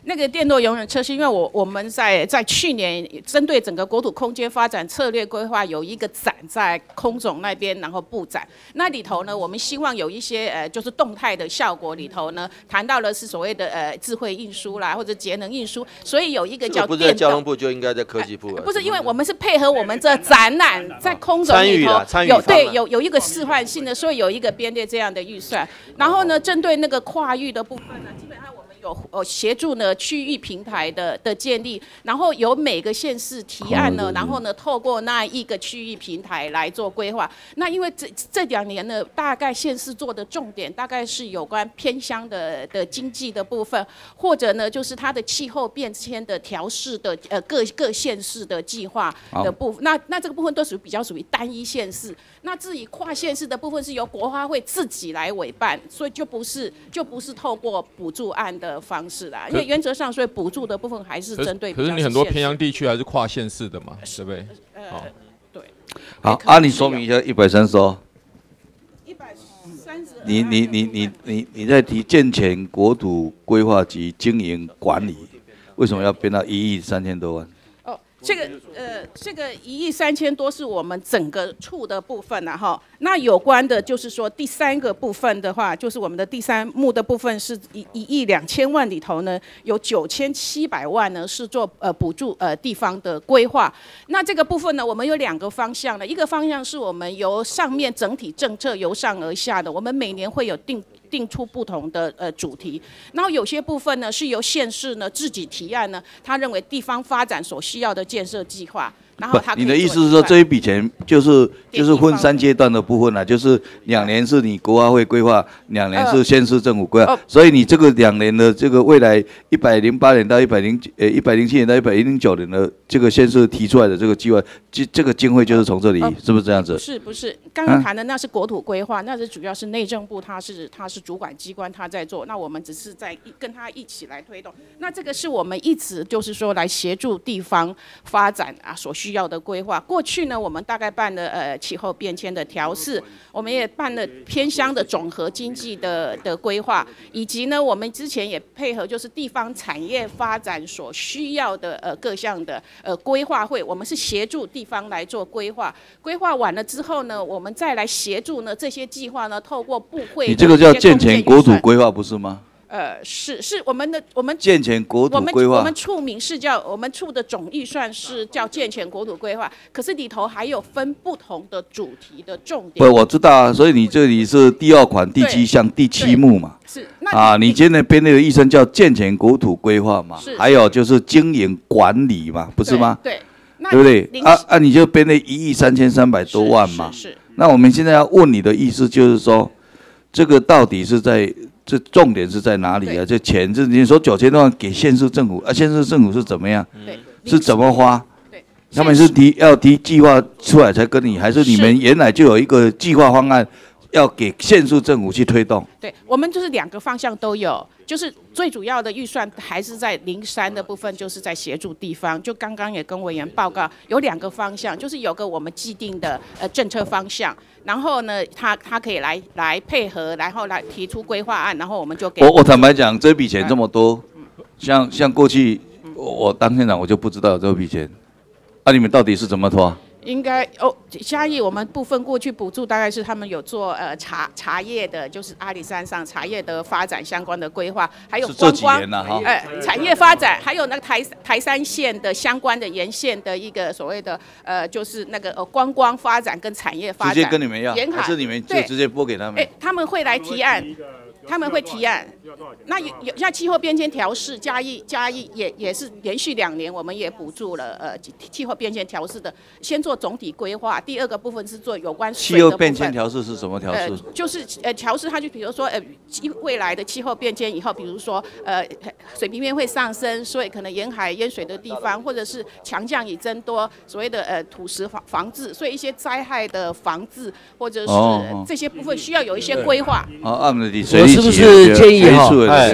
那个电动游览车是因为我我们在在去年针对整个国土空间发展策略规划有一个展在空总那边，然后布展，那里头呢，我们希望有一些呃就是动态的效果，里头呢谈到的是所谓的呃智慧运输啦，或者节能运输，所以有一个叫不是在电动。 交通部就应该在科技部啊？ 不是，因为我们是配合我们这展览在空总里头有对有有一个示范性的，所以有一个编列这样的预算，然后呢，针对那个跨域的部分呢，基本上我们有呃协助呢区域平台的的建立，然后由每个县市提案呢，然后呢透过那一个区域平台来做规划。那因为这这两年呢，大概县市做的重点大概是有关偏乡的的经济的部分，或者呢就是它的气候变迁的调试的呃各各县市的计划的部分。那那这个部分都属于比较属于单一县市。那至于跨县市的部分是由国发会自己来委办，所以就不是就不是透过补助案的方式啦。因为原则上，所以补助的部分还是针对比较是县市。 可是你很多偏乡地区还是跨县市的嘛，对不对？ 呃，对。 好，啊，你说明一下一百三十哦。一百三十。你你你你你你在提健全国土规划及经营管理，为什么要编到一亿三千多万？ 哦，这个呃，这个一亿三千多是我们整个处的部分呐，哈。那有关的就是说第三个部分的话，就是我们的第三目的部分是一一亿两千万里头呢，有九千七百万呢是做呃补助呃地方的规划。那这个部分呢，我们有两个方向的，一个方向是我们由上面整体政策由上而下的，我们每年会有定。定出不同的呃主题，然后有些部分呢是由县市呢自己提案呢，他认为地方发展所需要的建设计划，然后他你的意思是说这一笔钱就是就是分三阶段的部分啦，就是两年是你国发会规划，两年是县市政府规划，呃、所以你这个两年的这个未来一百零八年到一百零呃一百零七年到一百零九年的这个县市提出来的这个计划，这这个经费就是从这里，呃、是不是这样子？ 不是不是，刚刚谈的那是国土规划，啊、那是主要是内政部，它是它是主管机关，他在做，那我们只是在跟他一起来推动。那这个是我们一直就是说来协助地方发展啊所需要的规划。过去呢，我们大概办了呃气候变迁的调试，我们也办了偏乡的总和经济的的规划，以及呢，我们之前也配合就是地方产业发展所需要的呃各项的呃规划会，我们是协助地方来做规划。规划完了之后呢，我们再来协助呢这些计划呢，透过部会。 你这个叫健全国土规划不是吗？ 呃，是是我们的我们健全国土规划， 我们处名是叫我们处的总预算是叫健全国土规划，可是里头还有分不同的主题的重点。 不，我知道啊，所以你这里是第二款第七项第七目嘛。 是。 啊，你今天编列的医生叫健全国土规划嘛，还有就是经营管理嘛，不是吗？ 对。 对不对？啊啊，你就编列一亿三千三百多万嘛。 是。 那我们现在要问你的意思就是说，这个到底是在？这重点是在哪里啊？这钱是你说九千多万给县市政府啊？县市政府是怎么样？是怎么花？他们是提要提计划出来才跟你，还是你们原来就有一个计划方案，要给县市政府去推动？ 对，我们就是两个方向都有，就是最主要的预算还是在零三的部分，就是在协助地方。就刚刚也跟委员报告，有两个方向，就是有个我们既定的呃政策方向。然后呢，他他可以来来配合，然后来提出规划案，然后我们就给。 我我坦白讲，这笔钱这么多，嗯、像像过去我当县长我就不知道有这笔钱，啊，你们到底是怎么拖？ 应该哦，嘉义我们部分过去补助大概是他们有做呃茶茶叶的，就是阿里山上茶叶的发展相关的规划，还有观光呃产业发展，还有那个台台山县的相关的沿线的一个所谓的呃就是那个呃观光发展跟产业发展， 直接跟你们要， 沿海还是你们就直接拨给他们？ 哎，他们会来提案。他们会提案，那有有像气候变迁调试，嘉义嘉义也也是连续两年，我们也补助了呃气候变迁调试的，先做总体规划，第二个部分是做有关水的部分。 气候变迁调试是什么调试？呃、 就是呃调试，它就比如说呃未来的气候变迁以后，比如说呃水平面会上升，所以可能沿海淹水的地方，或者是强降雨增多，所谓的呃土石防防治，所以一些灾害的防治或者是这些部分需要有一些规划。 哦，按的我是不是建议哈？ 啊，我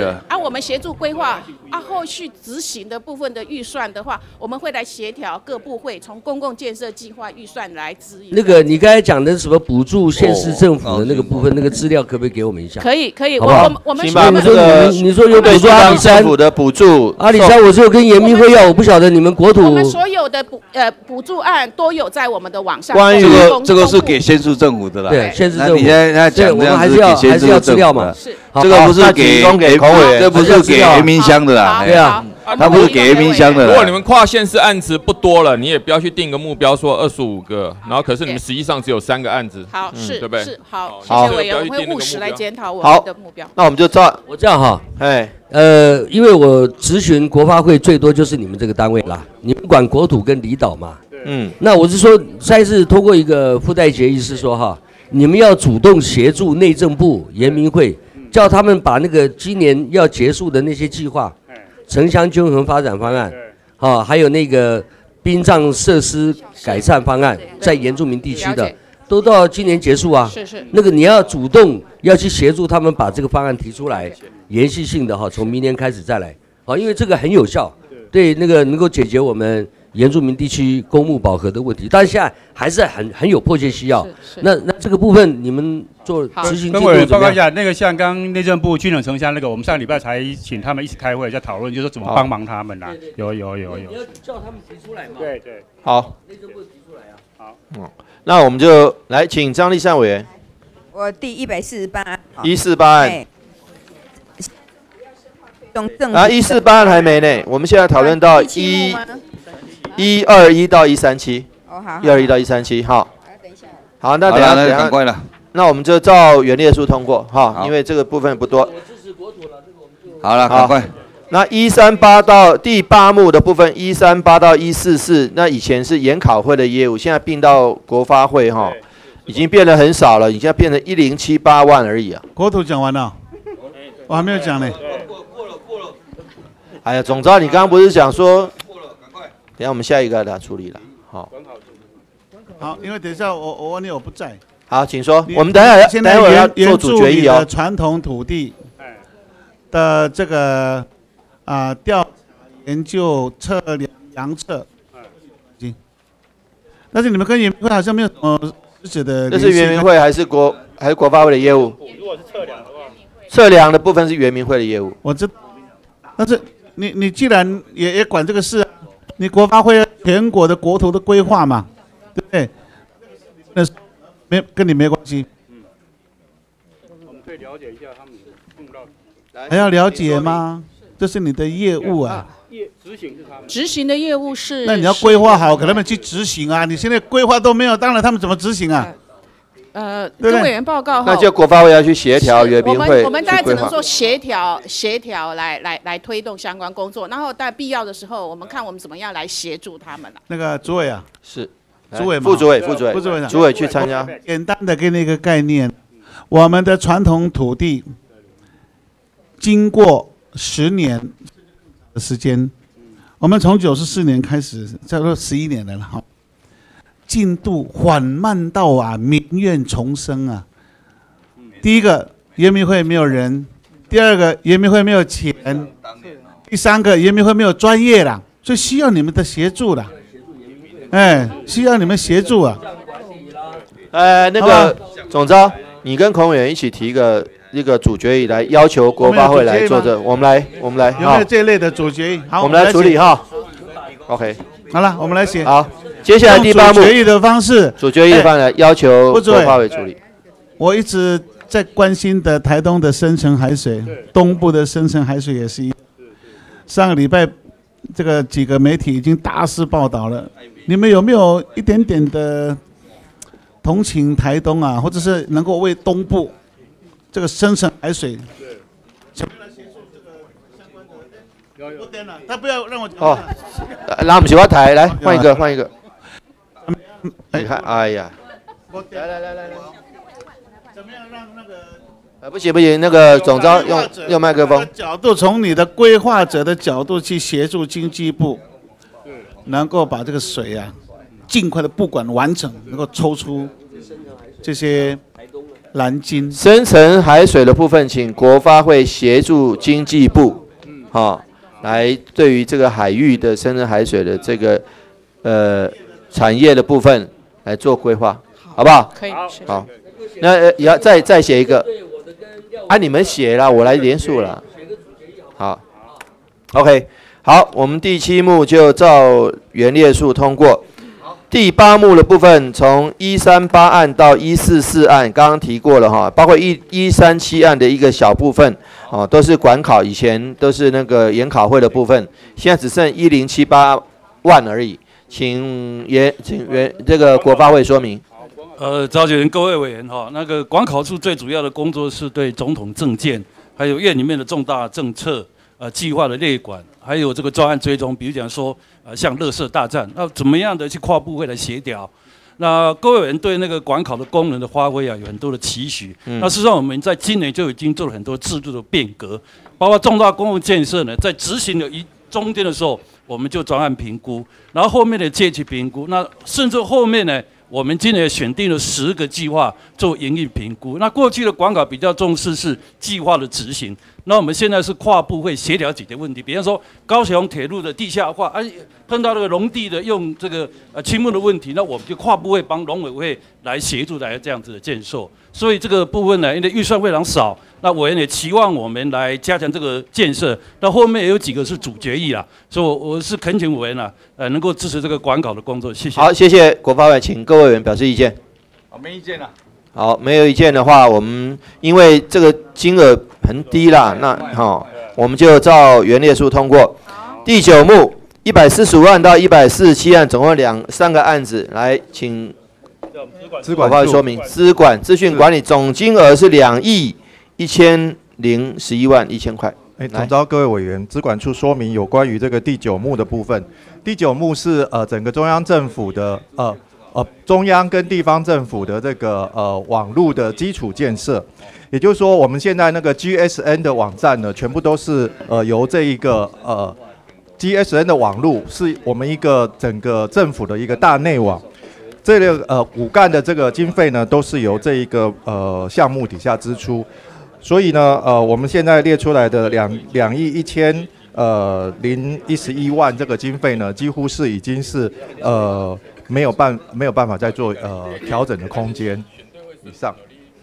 我们协助规划啊，后续执行的部分的预算的话，我们会来协调各部会从公共建设计划预算来支援。 那个你刚才讲的什么补助县市政府的那个部分，那个资料可不可以给我们一下？ 可以，可以， 好不好？ 我我们你说你你说有补助阿里山政府的补助， 阿里山我是有跟延明会要，我不晓得你们国土。 我们所有的补呃补助案都有在我们的网上。 关于这个这个是给县市政府的啦， 对，县市政府。 那你现在讲这样子是给县市政府的， 是这个不是给给孔委员，这不是给延明乡的啦， 对啊。 他不是给延明乡的啦。 如果你们跨县市案子不多了，你也不要去定个目标说二十五个，然后可是你们实际上只有三个案子， 好，是， 对不对？ 是，好，谢好谢委员，我们会务实来检讨我好们的目标。 那我们就照我这样哈， 哎， 呃，因为我咨询国发会最多就是你们这个单位啦，你们管国土跟离岛嘛， 嗯， 那我是说，再次通过一个附带协议是说哈，你们要主动协助内政部、延明会，叫他们把那个今年要结束的那些计划。城乡均衡发展方案，啊，还有那个殡葬设施改善方案，在原住民地区的，都到今年结束啊。 是是。 那个你要主动要去协助他们把这个方案提出来，延续性的哈，从明年开始再来，啊，因为这个很有效，对那个能够解决我们原住民地区公墓饱和的问题，但是现在还是很很有迫切需要。那那这个部分你们做执行进度跟委员怎么样？ 报告一下，那个像刚刚内政部军人城乡那个，我们上礼拜才请他们一起开会，在讨论，就是说怎么帮忙他们啦。有有有有。 你要叫他们提出来嘛？ 对对。 好， 内政部提出来啊。 好。 嗯，那我们就来请张立善委员。 我第一百四十八案。 一四八案。 用政府啊，一四八案还没呢，我们现在讨论到一一二一到一三七。 哦，好。 一二一到一三七，好。好，那等下好了那等下赶快了。 那我们就照原列数通过哈，因为这个部分不多。 好了，赶快。 那一三八到第八目的部分，一三八到一四四，那以前是研考会的业务，现在并到国发会哈，已经变得很少了，现在变成一零七八万而已啊。 国土讲完了，我还没有讲呢。 哎呀，总之你刚刚不是讲说，等一下我们下一个来处理了，好。 好，因为等一下我我问你我不在。 好，请说。我们等一下现等一会儿要在做主决议哦。 传统土地的这个啊调查研究测量量测，行。但是你们跟研明会好像没有什么实质的联系。 这是原民会还是国还是国发会的业务？ 如果是测量的话， 测量的部分是原民会的业务。 我知，但是你你既然也也管这个事、啊，你国发会全国的国土的规划嘛，对不对？那没跟你没关系。 我们可以了解一下他们用到。 还要了解吗？这是你的业务啊。 业执行是他们。 执行的业务是。 那你要规划好，给他们去执行啊！你现在规划都没有，当然他们怎么执行啊？ 呃， 对不对跟委员报告哈。 那就国发会要去协调原民会我们我们大概只能去规划做协调协调来来来推动相关工作，然后在必要的时候，我们看我们怎么样来协助他们了。 那个主委啊， 是主委嘛， 副主委副主委副主委， 主委去参加。 简单的给你一个概念，我们的传统土地经过十年的时间，我们从九十四年开始，差不多十一年了了哈，进度缓慢到啊民怨重生啊。第一个，原民会没有人；第二个，原民会没有钱；第三个，原民会没有专业啦，所以需要你们的协助啦。哎，需要你们协助啊。 呃，那个总召，你跟孔委员一起提一个一个主决议来要求国发会来做这，我们来我们来， 有没有这类的主决议？好， 我们来处理哈。OK， 好了，我们来写。 好，接下来第八幕主决议的方式， 主决议的方式要求国发会处理。 我一直在关心的台东的深层海水，东部的深层海水也是一。上个礼拜，这个几个媒体已经大肆报道了。你们有没有一点点的同情台东啊，或者是能够为东部这个深层海水？ 有有。 他不要让我讲。 哦，那我们喜欢台，来换一个换一个。你看，哎呀，来来来来来。 怎么样让那个？ 啊，不行不行，那个总召用用麦克风。 角度从你的规划者的角度去协助经济部，能够把这个水啊，尽快的布管完成，能够抽出这些蓝鲸。 深层海水的部分，请国发会协助经济部哈，来对于这个海域的深层海水的这个呃产业的部分来做规划，好不好？ 可以。 好，那呃也要再再写一个，啊，你们写啦，我来连署啦。好 ，OK， 好，我们第七幕就照原列数通过。第八幕的部分，从一三八案到一四四案，刚刚提过了哈，包括一一三七案的一个小部分，哦，都是管考，以前都是那个研考会的部分，现在只剩一零七八万而已，请原请原这个国发会说明。 呃，召集人、各位委员哈，那个管考处最主要的工作是对总统政见，还有院里面的重大政策、呃计划的列管，还有这个专案追踪，比如讲说，呃，像垃圾大战，那怎么样的去跨部会来协调？那各位委员对那个管考的功能的发挥啊，有很多的期许。嗯、那事实上，我们在今年就已经做了很多制度的变革，包括重大公共建设呢，在执行的一中间的时候，我们就专案评估，然后后面的借期评估，那甚至后面呢。我们今年选定了十个计划做营运评估。那过去的管考比较重视是计划的执行，那我们现在是跨部会协调解决问题。比方说高雄铁路的地下化，哎、啊，碰到那个农地的用这个呃青木的问题，那我们就跨部会帮农委会来协助来这样子的建设。所以这个部分呢，因为预算非常少，那委员也期望我们来加强这个建设。那后面也有几个是主决议啦，所以我我是恳请委员啊，呃，能够支持这个管考的工作。谢谢。 好，谢谢国发委，请各位委员表示意见。 好，没意见了。 好，没有意见的话，我们因为这个金额很低啦，那哈、哦，我们就照原列数通过。第九幕一百四十五案到一百四十七案，总共两三个案子，来请。 资管说明，资管资讯管理总金额是两亿一千零十一万一千块。 哎，总召各位委员，资管处说明有关于这个第九幕的部分。第九幕是呃整个中央政府的呃呃中央跟地方政府的这个呃网络的基础建设，也就是说我们现在那个 G S N 的网站呢，全部都是呃由这一个呃 G S N 的网络是我们一个整个政府的一个大内网。这个呃骨干的这个经费呢，都是由这一个呃项目底下支出，所以呢，呃，我们现在列出来的两两亿一千呃零一十一万这个经费呢，几乎是已经是呃没有办没有办法再做呃调整的空间以上。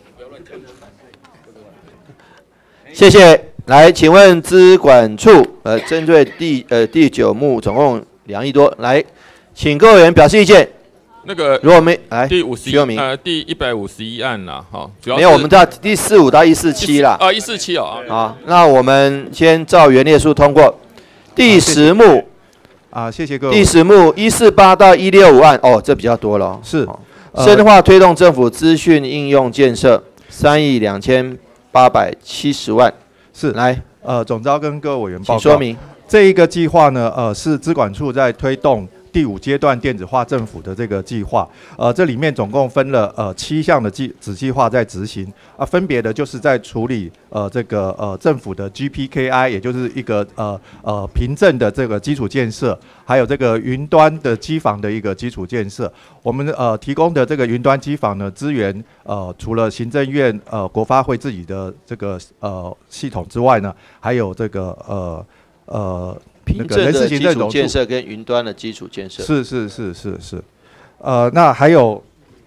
谢谢。来，请问资管处呃针对第呃第九幕总共两亿多，来，请各位委员表示意见。 那个如果没来第五十一呃第一百五十一案啦，哈，主要没有，我们到第四五到一四七啦。 啊，一四七哦。 好，那我们先照原列数通过。第十幕啊，谢谢各位。 第十幕一四八到一六五案，哦，这比较多了。 是， 深化推动政府资讯应用建设，三亿两千八百七十万。 是， 来， 呃，总召跟各位委员报告。 请说明。 这一个计划呢，呃，是资管处在推动。第五阶段电子化政府的这个计划，呃，这里面总共分了呃七项的计子计划在执行啊，分别的就是在处理呃这个呃政府的 G P K I， 也就是一个呃呃凭证的这个基础建设，还有这个云端的机房的一个基础建设。我们呃提供的这个云端机房呢，资源呃除了行政院呃国发会自己的这个呃系统之外呢，还有这个呃呃。 凭证的基础建设跟云端的基础建设是是是是是，呃，那还有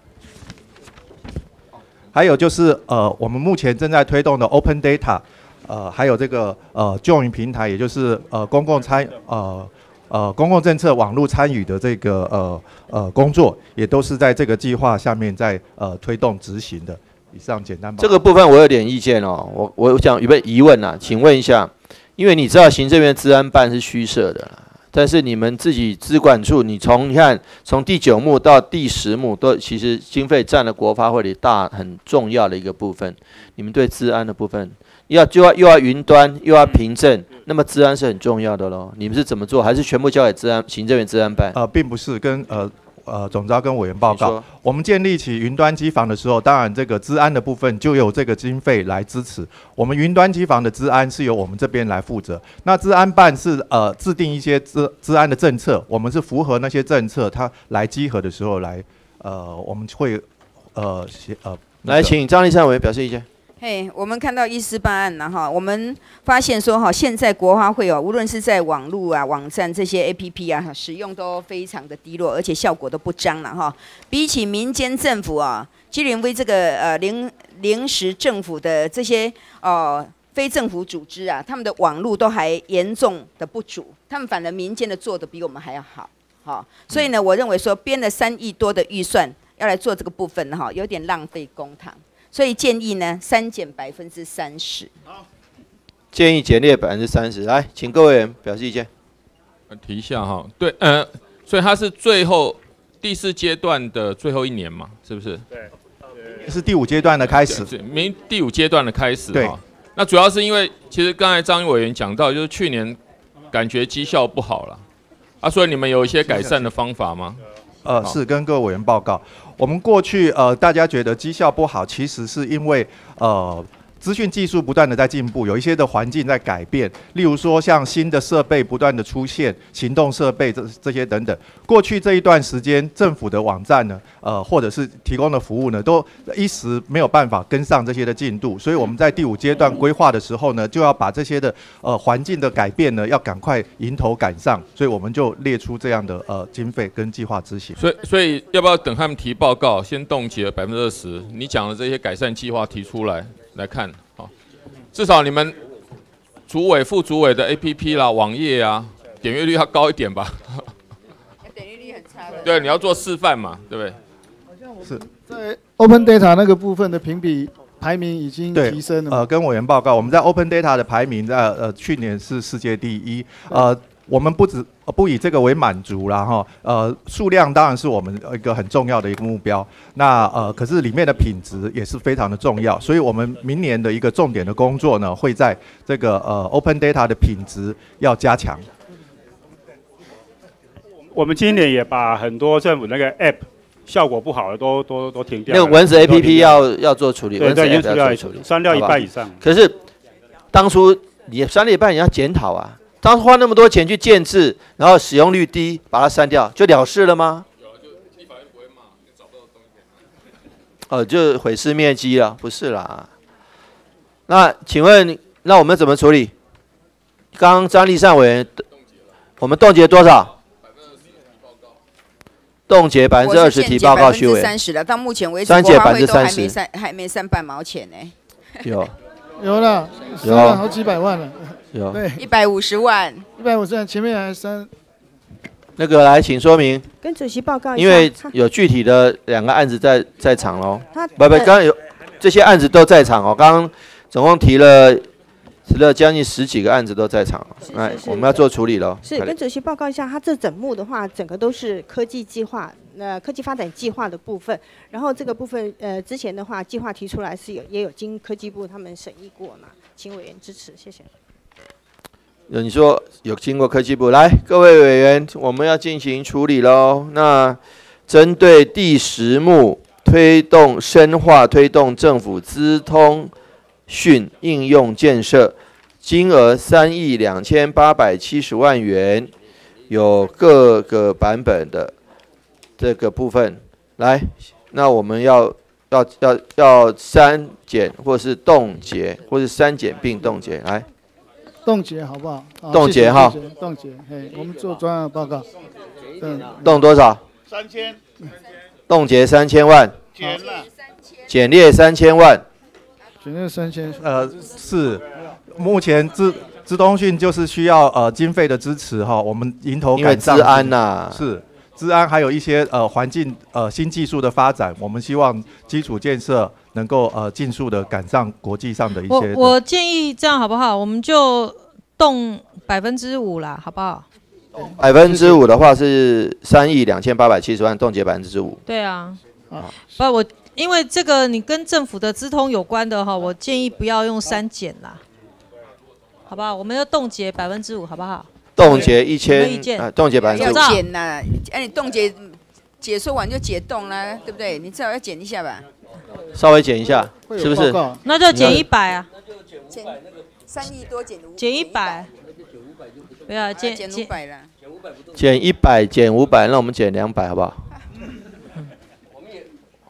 还有就是呃，我们目前正在推动的 Open Data， 呃，还有这个呃 Join 平台，也就是呃公共参呃呃公共政策网络参与的这个呃呃工作，也都是在这个计划下面在呃推动执行的。以上简单报告。 这个部分我有点意见哦，我我想有没有疑问啊？请问一下。因为你知道行政院资安办是虚设的，但是你们自己资管处，你从你看从第九幕到第十幕都其实经费占了国发会里大很重要的一个部分。你们对资安的部分要就要又要云端又要凭证，那么资安是很重要的咯。你们是怎么做？还是全部交给资安行政院资安办？ 呃，并不是跟呃。呃，总召跟委员报告，我们建立起云端机房的时候，当然这个资安的部分就有这个经费来支持。我们云端机房的资安是由我们这边来负责。那资安办是呃制定一些资资安的政策，我们是符合那些政策，它来稽核的时候来呃我们会呃协呃。 来，请张立善委员表示意见。 嘿，我们看到一四八案了哈，我们发现说哈，现在国发会哦，无论是在网络啊、网站这些 A P P 啊，使用都非常的低落，而且效果都不彰了哈。比起民间政府啊，基林威这个呃临临时政府的这些哦、呃、非政府组织啊，他们的网络都还严重的不足，他们反而民间的做的比我们还要好。好，所以呢，我认为说编了三亿多的预算要来做这个部分哈，有点浪费公帑。所以建议呢，删减百分之三十。 建议减列百分之三十。来，请各位人表示意见。 提一下哈，对，呃，所以它是最后第四阶段的最后一年嘛，是不是？ 对，是第五阶段的开始。 明第五阶段的开始。 对。 那主要是因为，其实刚才张委员讲到，就是去年感觉绩效不好了，啊，所以你们有一些改善的方法吗？ 呃，是跟各位委员报告，我们过去呃，大家觉得绩效不好，其实是因为呃。资讯技术不断的在进步，有一些的环境在改变，例如说像新的设备不断的出现，行动设备这这些等等。过去这一段时间，政府的网站呢，呃，或者是提供的服务呢，都一时没有办法跟上这些的进度，所以我们在第五阶段规划的时候呢，就要把这些的呃环境的改变呢，要赶快迎头赶上，所以我们就列出这样的呃经费跟计划执行。 所以所以要不要等他们提报告，先冻结百分之二十？你讲的这些改善计划提出来。来看，好，至少你们主委、副主委的 A P P 啦、网页啊，点阅率要高一点吧。 点阅率很差的。 对，你要做示范嘛，对不对？ 是在 Open Data 那个部分的评比排名已经提升了。 呃，跟委员报告，我们在 Open Data 的排名在呃去年是世界第一。呃，我们不止不以这个为满足啦哈，呃，数量当然是我们一个很重要的一个目标。那呃，可是里面的品质也是非常的重要，所以我们明年的一个重点的工作呢，会在这个呃 Open Data 的品质要加强。 我们今年也把很多政府那个 App 效果不好的都都都停掉了。 那个蚊子 A P P 要要做处理， 对对， 蚊子 App 要处理，删掉一半以上。 可是当初你删了一半，你要检讨啊。当初花那么多钱去建制，然后使用率低，把它删掉，就了事了吗？哦，就毁尸灭迹了，不是啦。那请问，那我们怎么处理？刚刚张立善委员，我们冻结多少？冻结百分之二十提报告虚伪。 三十了，到目前为止， 删减百分之三十， 还没还没删半毛钱呢。 有， 有了，删了好几百万了。 有， 对，一百五十万， 一百五十万，前面还删。 那个来，请说明。 跟主席报告一下。 因为有具体的两个案子在在场喽。 他不不，刚刚有这些案子都在场哦。刚刚总共提了提了将近十几个案子都在场，哎，我们要做处理喽。 是跟主席报告一下，他这整幕的话，整个都是科技计划，呃，科技发展计划的部分。然后这个部分，呃，之前的话，计划提出来是有也有经科技部他们审议过嘛，请委员支持，谢谢。 有你说有经过科技部来，各位委员，我们要进行处理喽。那针对第十幕推动深化推动政府资通讯应用建设，金额三亿两千八百七十万元，有各个版本的这个部分来，那我们要要要要删减或是冻结，或是删减并冻结来。 冻结好不好？ 冻结哈， 冻结，嘿，我们做专案报告。嗯， 冻多少？ 三千。 冻结三千万。 减了。 减列三千万。 减列三千。 呃，是，目前资资通讯就是需要呃经费的支持哈，我们迎头赶上。 因为资安呐。 是。资安还有一些呃环境呃新技术的发展，我们希望基础建设能够呃尽速的赶上国际上的一些的。 我我建议这样好不好？我们就动百分之五啦，好不好？ 百分之五的话是三亿两千八百七十万，冻结百分之五。 对啊，不，我因为这个你跟政府的资通有关的哈，我建议不要用删减啦，好不好？我们要冻结百分之五，好不好？ 冻结一千，啊，冻结百分之五。 要减呐，哎，你冻结解说完就解冻啦，对不对？你至少要减一下吧。 稍微减一下，是不是？ 那就减一百啊。 减三亿多减五。 减一百。不要减减五百啦。 减一百减五百，那我们减两百好不好？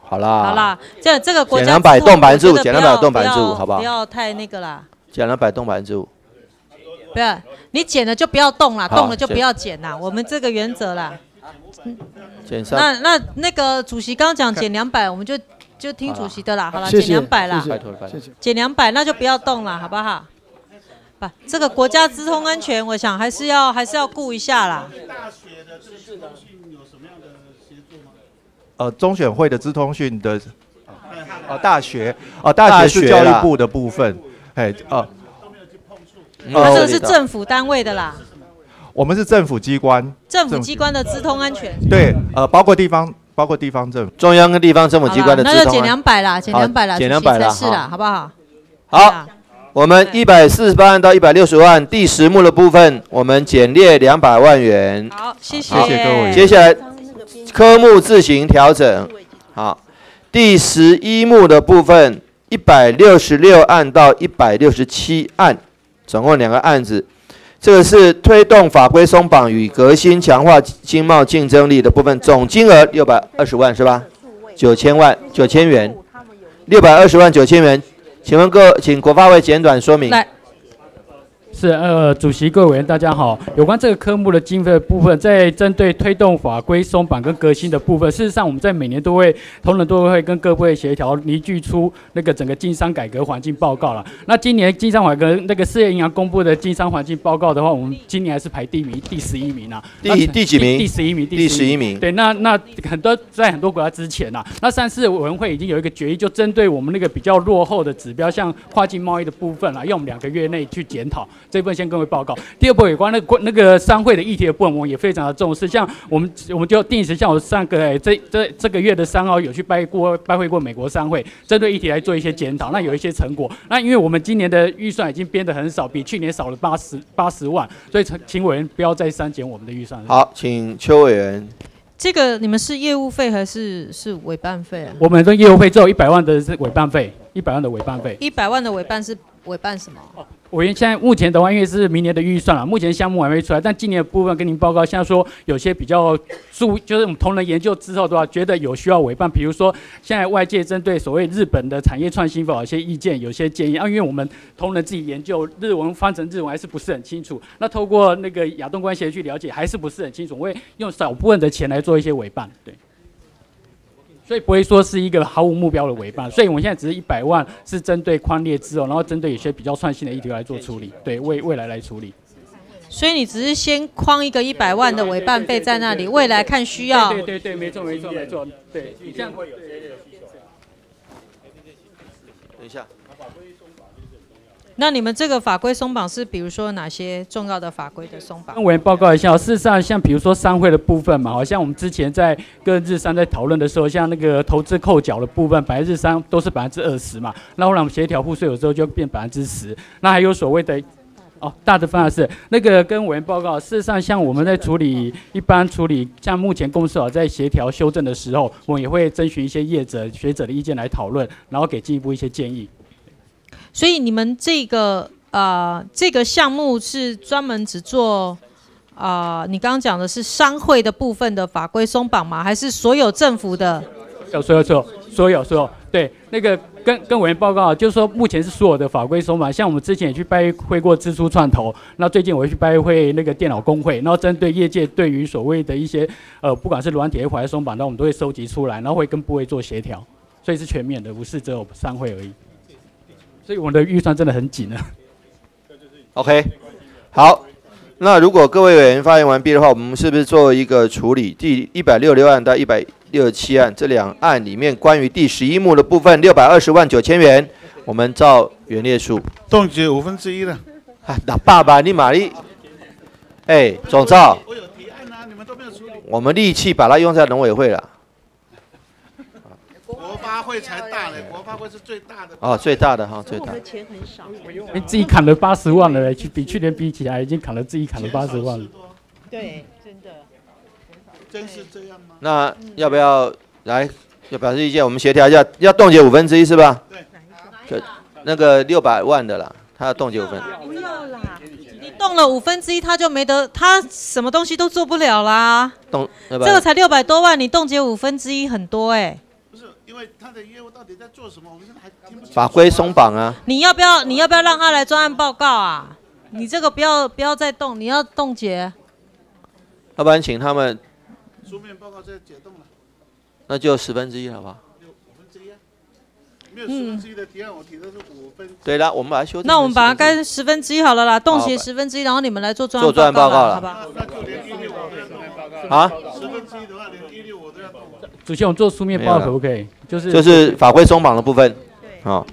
好啦， 好啦，这这个国家减两百动百分之五， 我觉得减两百不要动百分之五， 不要好不好？ 不要太那个啦， 减两百动百分之五。 不要你减了就不要动啦， 好动了就不要减啦，我们这个原则啦。 减三。 那那那个主席刚刚讲减两百，我们就就听主席的啦，好了，减谢谢两百啦， 拜托拜托， 减两百那就不要动了，好不好？不，这个国家资通安全，我想还是要还是要顾一下啦。 大学的这个资通讯有什么样的协作吗？ 呃，中选会的资通讯的，呃，大学，呃，大学是大学啦教育部的部分，哎，呃， 他这个是政府单位的啦， 我们是政府机关， 政府机关的资通安全。 对，呃，包括地方，包括地方政府， 中央跟地方政府机关的资通安好啦那就减两百啦，减两百啦， 减主席两百啦， 才是啦，好不好？ 好，我们一百四十八万到一百六十万第十目的部分，我们减列两百万元。 好，谢谢， 谢谢各位。接下来科目自行调整。好，第十一目的部分，一百六十六案到一百六十七案，总共两个案子。这个是推动法规松绑与革新强化经贸竞争力的部分，总金额六百二十万是吧？九千万九千元，六百二十万九千元。请问各，请国发会简短说明。 来， 是呃，主席各位委员大家好。有关这个科目的经费的部分，在针对推动法规松绑跟革新的部分，事实上我们在每年都会同仁都会跟各部会协调，拟具出那个整个经商改革环境报告了。那今年经商改革那个世界银行公布的经商环境报告的话，我们今年还是排第一名，第十一名啊。 第第几名？ 第十一名。 第十一名。 对，那那很多在很多国家之前呐、啊，那上次委员会已经有一个决议，就针对我们那个比较落后的指标，像跨境贸易的部分啊，要我们两个月内去检讨。这部分先跟各位报告。第二部分有关那个那个商会的议题的部分，我们也非常的重视。像我们我们就定时，像我上个、欸、这这这个月的三号有去拜过拜会过美国商会，针对议题来做一些检讨，那有一些成果。那因为我们今年的预算已经编得很少，比去年少了八十八十万，所以请委员不要再删减我们的预算。 好，请邱委员。 这个你们是业务费还是是委办费啊？ 我们的业务费只有一百万的是委办费，一百万的委办费。 一百万的委办是委办什么？ 委员现在目前的话，因为是明年的预算了，目前项目还没出来，但今年的部分跟您报告，像说有些比较注，就是我们同仁研究之后的话，觉得有需要委办，比如说现在外界针对所谓日本的产业创新法有些意见，有些建议啊，因为我们同仁自己研究日文翻成日文还是不是很清楚，那透过那个亚东关协去了解还是不是很清楚，我会用少部分的钱来做一些委办，对。所以不会说是一个毫无目标的委办，所以我们现在只是一百万，是针对宽列之后，然后针对有些比较创新的议题来做处理，对，为未来来处理。 所以你只是先框一个一百万的委办费在那里，未来看需要。 对对对，没错没错没错，对，你这样会有。 等一下。 那你们这个法规松绑是比如说哪些重要的法规的松绑？ 跟委员报告一下，事实上像比如说商会的部分嘛，好像我们之前在跟日商在讨论的时候，像那个投资扣缴的部分，本来日商都是百分之二十嘛，那后来我们协调赋税有时候就变百分之十，那还有所谓的。哦，大的方案是那个跟委员报告，事实上像我们在处理一般处理，像目前公司哦在协调修正的时候，我们也会征询一些业者学者的意见来讨论，然后给进一步一些建议。 所以你们这个呃这个项目是专门只做啊、呃，你刚刚讲的是商会的部分的法规松绑吗？还是所有政府的？ 有所有所有所有所有对那个跟跟委员报告，就是说目前是所有的法规松绑，像我们之前也去拜会过支出串头，那最近我会去拜会那个电脑工会，然后针对业界对于所谓的一些呃不管是软体还是松绑，那我们都会收集出来，然后会跟部会做协调，所以是全面的，不是只有商会而已。所以我们的预算真的很紧了。 OK， 好，那如果各位委员发言完毕的话，我们是不是做一个处理？第一百六十六案到一百六十七案这两案里面，关于第十一目的部分，六百二十万九千元，我们照原列数冻结五分之一了。 啊，那爸爸你玛丽，哎，总召， 我有提案啊，你们都没有处理。 我们力气把它用在农委会了。 国发会才大嘞，国发会是最大的。 哦，最大的哈，最大。 我们的钱很少。 你自己砍了八十万了，去比去年比起来，已经砍了自己砍了八十万了。 对，真的。 真是这样吗？ 那要不要来要表示意见？我们协调一下，要冻结五分之一是吧？对。那个六百万的啦，他要冻结五分。 不要啦，你动了五分之一，他就没得，他什么东西都做不了啦。 冻， 这个才六百多万，你冻结五分之一很多哎、欸。 因为他的业务到底在做什么，我们现在还听不清楚。 法规松绑啊。 你要不要你要不要让他来专案报告啊？你这个不要不要再动，你要冻结。 要不然请他们， 书面报告再解冻了。 那就十分之一好不好？ 五分之一啊，没有十分之一的提案，我提的是五分。 对了，我们把它修正。 那我们把它改十分之一好了啦，冻结十分之一，然后你们来做专案做专案报告了， 好吧？ 那就连一六五都要书面报告。 啊？ 十分之一的话，连一六五都要动。 主席，我们做书面报告可不可以？就是就是法规松绑的部分，好，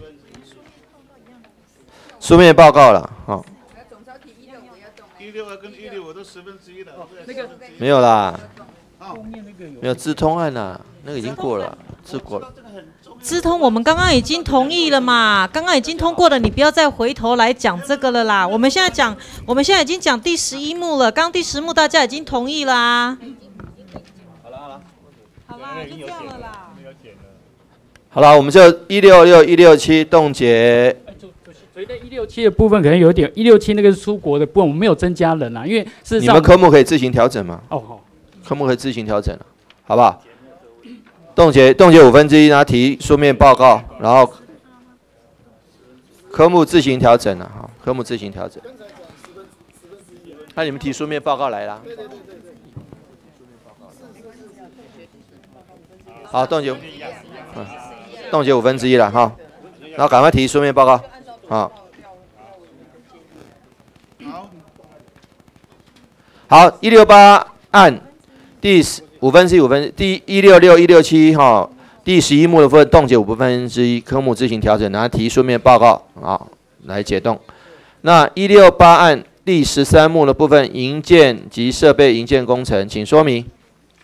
书面报告了，好。 一六二跟一六五都十分之一了。那个没有啦，没有资通案啦，那个已经过了，是过了。 资通我们刚刚已经同意了嘛，刚刚已经通过了，你不要再回头来讲这个了啦。我们现在讲，我们现在已经讲第十一幕了，刚刚第十幕大家已经同意了啊。 好了好了， 好啦，就这样了啦。 好了，我们就一六六、一六七冻结。 所以在一六七的部分可能有点，一六七那个是出国的部分，我们没有增加人啦，因为事实上你们科目可以自行调整嘛？ 哦好， 科目可以自行调整了，好不好？冻结冻结五分之一，然后提书面报告，然后科目自行调整了哈，科目自行调整。那你们提书面报告来啦。好，冻结，嗯，冻结五分之一了哈，然后赶快提书面报告，好。好，一六八案第五分之一五分第一六六一六七哈第十一幕的部分冻结五分之一，科目自行调整，然后提书面报告啊来解冻。那一六八案第十三幕的部分营建及设备营建工程，请说明。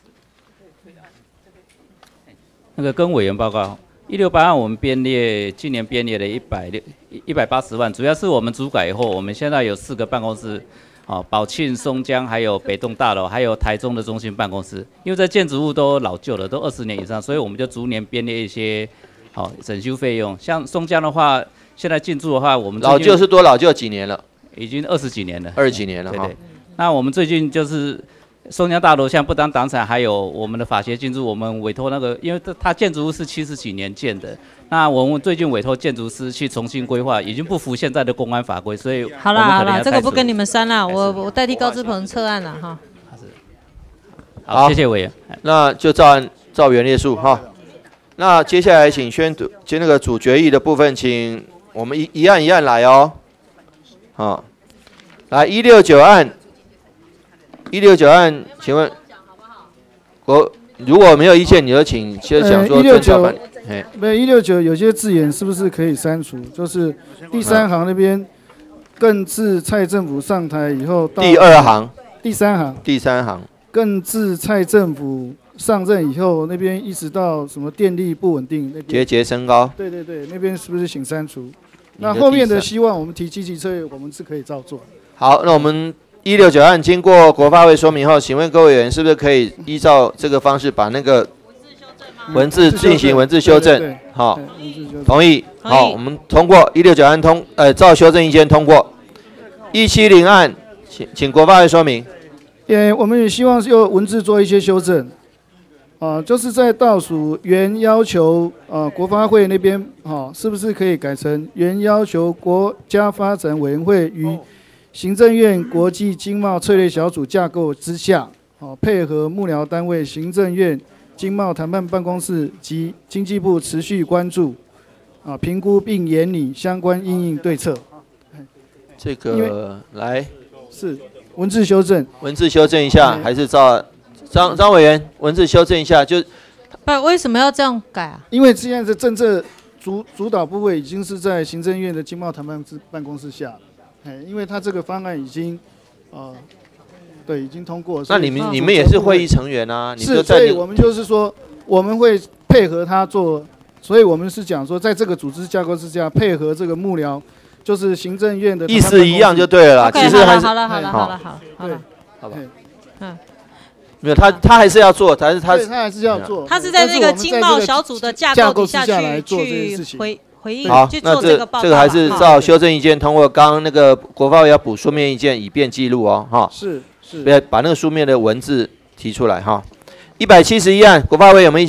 那个跟委员报告，一六八案我们编列，今年编列了一百六一百八十万，主要是我们主改以后，我们现在有四个办公室。哦，宝庆、松江，还有北栋大楼，还有台中的中心办公室，因为这建筑物都老旧了，都二十年以上，所以我们就逐年编列一些好、哦、整修费用。像松江的话，现在进驻的话，我们老旧是多老旧几年了？ 已经二十几年了。 二十几年了哈。 对对。那我们最近就是松江大楼，像不当党产，还有我们的法协进驻，我们委托那个，因为它建筑物是七十几年建的。那我们最近委托建筑师去重新规划，已经不符现在的公安法规，所以好啦好啦，这个不跟你们删了，我我代替高志鹏撤案了哈。 好，谢谢委员。 那就照案照原列数哈。那接下来请宣读，就那个主决议的部分，请我们一一案一案来哦。好，来一六九案，一六九案，请问国如果没有意见，你就请先讲说政策版。 没有一六九有些字眼是不是可以删除？就是第三行那边，更自蔡政府上台以后到， 第二行， 第三行， 第三行， 更自蔡政府上任以后那边一直到什么电力不稳定那边节节升高。 对对对，那边是不是请删除？那后面的希望我们提积极策略，我们是可以照做。 好，那我们一六九案经过国发会说明后，请问各位委员是不是可以依照这个方式把那个文字进行文字修正？好，同意。好，我们通过一六九案通，呃，照修正意见通过。一七零案，请请国发会说明。 也，我们也希望用文字做一些修正。啊，就是在倒数原要求啊，国发会那边啊，是不是可以改成原要求国家发展委员会与行政院国际经贸策略小组架构之下，啊，配合幕僚单位行政院经贸谈判办公室及经济部持续关注，啊，评估并研拟相关因应对策。 这个来是文字修正， 文字修正一下，还是照张张委员文字修正一下？就不为什么要这样改啊？ 因为现在的政策主主导部位已经是在行政院的经贸谈判办公室下了，哎，因为他这个方案已经，呃，对，已经通过。 那你们你们也是会议成员啊？你是，所以我们就是说我们会配合他做，所以我们是讲说，在这个组织架构之下，配合这个幕僚，就是行政院的意思一样就对了啦。其实还是好了好了好了好了好了， 好吧， 嗯。 没有，他他还是要做，但是他他还是要做， 他是在那个经贸小组的架构底下去去回回应， 好， 去那这做这个报告。 这个还是照修正意见通过，刚刚那个国发会要补书面意见，以便记录哦，哈。 是是。 不要把那个书面的文字提出来哈。一百七十一案，国发会有没有意见？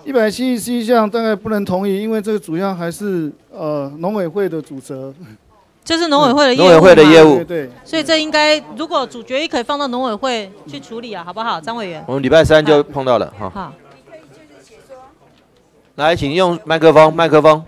一百七十七项大概不能同意，因为这个主要还是呃农委会的主责。 这是农委会的业务， 农委会的业务， 对对。 所以这应该，如果主决议可以放到农委会去处理啊，好不好，张委员？ 我们礼拜三就碰到了哈。 好， 来，请用麦克风，麦克风。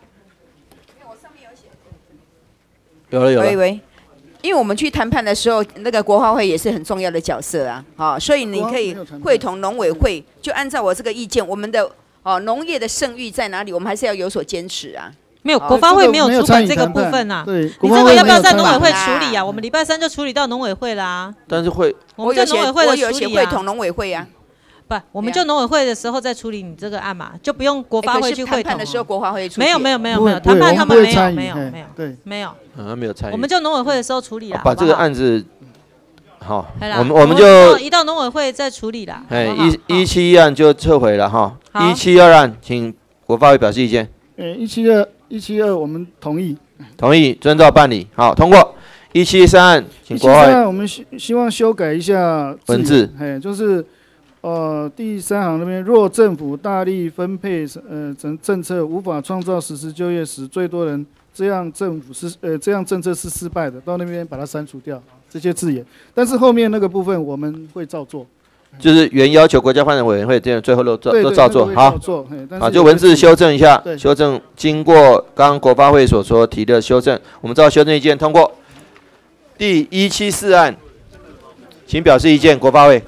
有了有了。 喂喂，因为我们去谈判的时候，那个国发会也是很重要的角色啊，好、哦，所以你可以会同农委会，就按照我这个意见，我们的哦农业的盛誉在哪里，我们还是要有所坚持啊。 没有，国发会没有主管这个部分啊。 对， 你这个要不要在农委会处理啊？我们礼拜三就处理到农委会啦。 但是会， 我们就农委会的我有处理啊。 写会同农委会啊。 不，我们就农委会的时候再处理你这个案嘛，就不用国发会去会同。 谈判的时候，国发会出。 没有没有没有没有，谈判他们没有没有没有对没有。 嗯，没有参与。 我们就农委会的时候处理啦。 把这个案子，好，我们我们就移到农委会再处理啦。 哎，一一七一案就撤回了哈。一七二案，请国发会表示意见。 呃，一七二一七二我们同意。 同意，遵照办理，好，通过。一七三案，请国会。 一七三案我们希希望修改一下文字， 哎，就是呃第三行那边，若政府大力分配呃政政策无法创造实时就业时，最多人，这样政府是呃这样政策是失败的，到那边把它删除掉这些字眼。但是后面那个部分我们会照做。 就是原要求国家发展委员会这样最后都照都照做，好， 啊， 就文字修正一下，修正经过刚刚国发会所说提的修正，我们照修正意见通过。第一七四案，请表示意见，国发会。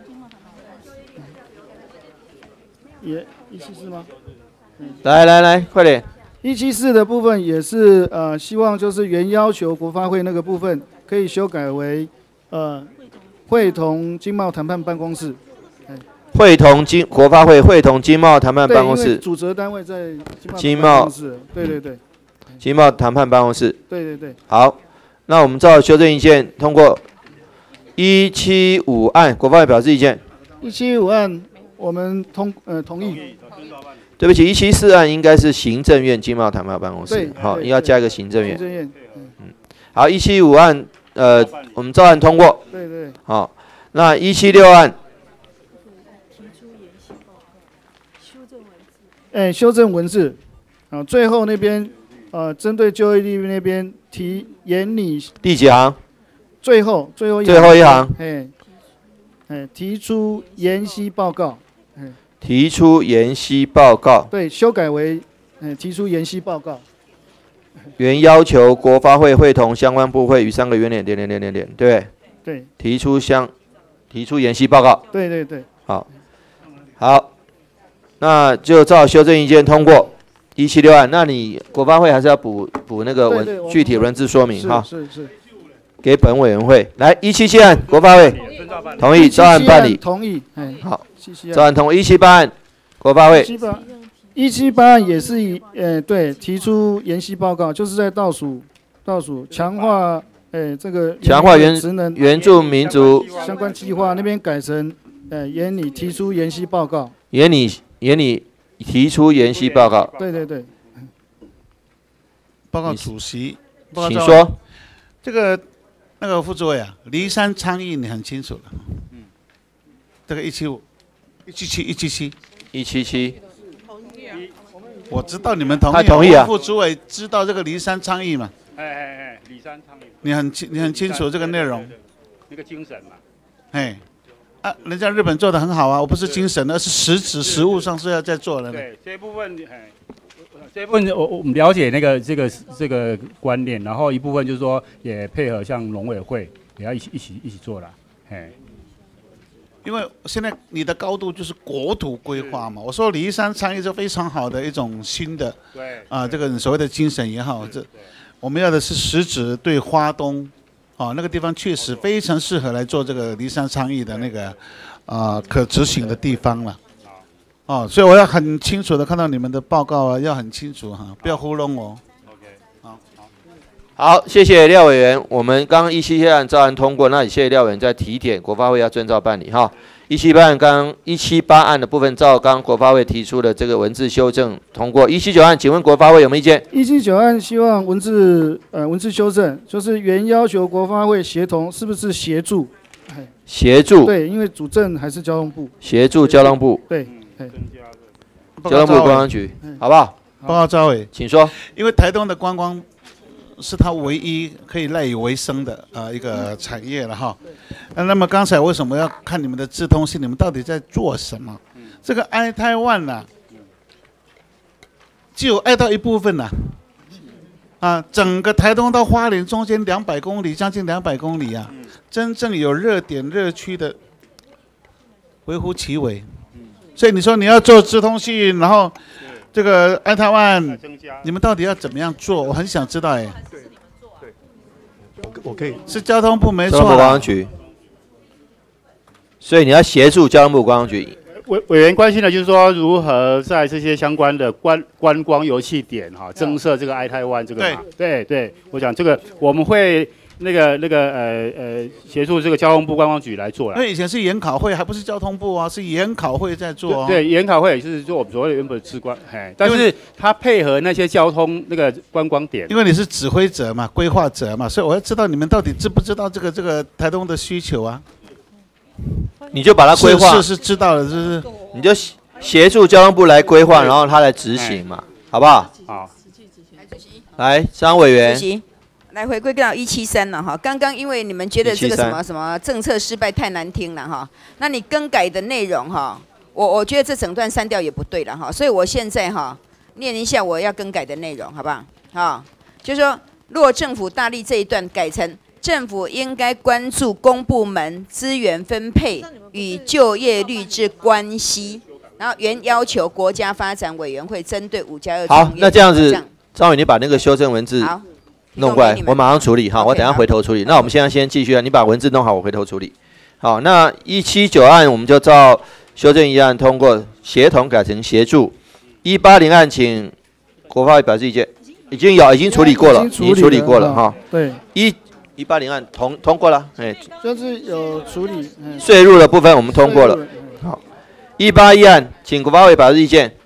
也一七四吗？ 来来来，快点。 一七四的部分也是呃，希望就是原要求国发会那个部分可以修改为呃。会同经贸谈判办公室， 会同经国发会会同经贸谈判办公室， 主责单位在经贸办公室，对对对， 经贸谈判办公室， 对对对。 好，那我们照修正意见通过。一七五案，国发会表示意见。 一七五案我们通呃同意。 对不起，一七四案应该是行政院经贸谈判办公室，好，应该加一个行政院。 行政院， 嗯，好，一七五案。呃，我们照案通过。 对对。 好，那一七六案。 哎，修正文字，啊，最后那边，呃，针对就业率那边提研拟。 第几行？ 最后最后一最后一行。 哎，哎，提出研析报告。哎。 提出研析报告。 对，修改为，哎，提出研析报告。 原要求国发会会同相关部会与三个原点点点点点点，对。 对。 提出相，提出研析报告。 对对对。 好，好，那就照修正意见通过一七六案。那你国发会还是要补补那个文具体文字说明哈。 是是。 给本委员会来一七七案，国发会同意照案办理。 同意。哎。 好。照案通过一七八案，国发会。 一七八案也是以呃对提出研析报告，就是在倒数倒数强化呃这个强化原原住民族相关计划那边改成呃研拟提出研析报告。 研拟研拟提出研析报告。 对对对。 报告主席， 请说。 这个那个副主委啊，梨山倡议你很清楚了。嗯。这个一七五、一七七、一七七、 一七七。 我知道你们同意， 他同意啊。 副主委知道这个梨山倡议嘛？ 哎哎哎，梨山倡议。 你很清，你很清楚这个内容。 那个精神嘛。 哎，啊，人家日本做的很好啊，我不是精神，而是实质实务上是要在做的。 对这一部分，哎，这一部分我我们了解那个这个这个观念，然后一部分就是说也配合像农委会也要一起一起一起做啦，哎。 因为现在你的高度就是国土规划嘛，我说梨山倡议是非常好的一种新的， 对啊，这个所谓的精神也好，这我们要的是实质对花东，啊那个地方确实非常适合来做这个梨山倡议的那个啊可执行的地方了，哦，所以我要很清楚的看到你们的报告啊，要很清楚哈，不要糊弄哦。 好，谢谢廖委员。我们刚刚一七七案照案通过，那也谢谢廖委员在提点，国发会要遵照办理哈。一七八案刚一七八案的部分，照刚国发会提出的这个文字修正通过。一七九案，请问国发会有没有意见？ 一七九案希望文字呃文字修正，就是原要求国发会协同，是不是协助？ 协助。 对，因为主政还是交通部。 协助交通部。 对，哎。 交通部观光局，好不好？ 报告赵委， 请说。 因为台东的观光是它唯一可以赖以为生的呃一个产业了哈。那么刚才为什么要看你们的智通信？你们到底在做什么？这个爱台湾呐，只有爱到一部分呐。啊，整个台东到花莲中间两百公里，将近两百公里啊，真正有热点热区的微乎其微。所以你说你要做直通信，然后这个爱台湾，你们到底要怎么样做？我很想知道哎。 对，对，我我可以是交通部没错。 交通部观光局。所以你要协助交通部观光局。 委委员关心的就是说，如何在这些相关的观观光游憩点哈，增设这个爱台湾这个嘛？对对，我讲这个我们会那个那个呃呃协助这个交通部观光局来做了。 因为以前是研考会，还不是交通部啊，是研考会在做、啊。 对，研考会就是做我们所谓的原本治观，哎，但是它配合那些交通那个观光点。 因为你是指挥者嘛，规划者嘛，所以我要知道你们到底知不知道这个这个台东的需求啊？ 你就把它规划， 是是知道了，是不是？ 你就协助交通部来规划，然后他来执行嘛，好不好？ 好。 来，张委员。 主席，来回归到一七三了哈。刚刚因为你们觉得这个什么什么政策失败太难听了哈，那你更改的内容哈，我我觉得这整段删掉也不对了哈，所以我现在哈念一下我要更改的内容，好不好？好，就是说，若政府大力这一段改成。政府应该关注公部门资源分配与就业率之关系，然后原要求国家发展委员会针对五加二。 好，那这样子，张伟，你把那个修正文字弄过来，我马上处理哈，我等下回头处理。那我们现在先继续啊，你把文字弄好，我回头处理。好，那一七九案我们就照修正议案通过，协同改成协助。一八零案请国发会表示意见，已经有已经处理过了，已经处理过了哈。 对。 一一八零案通通过了，哎， 就是有处理。 税入的部分我们通过了。好，一八一案，请国发会表示意见。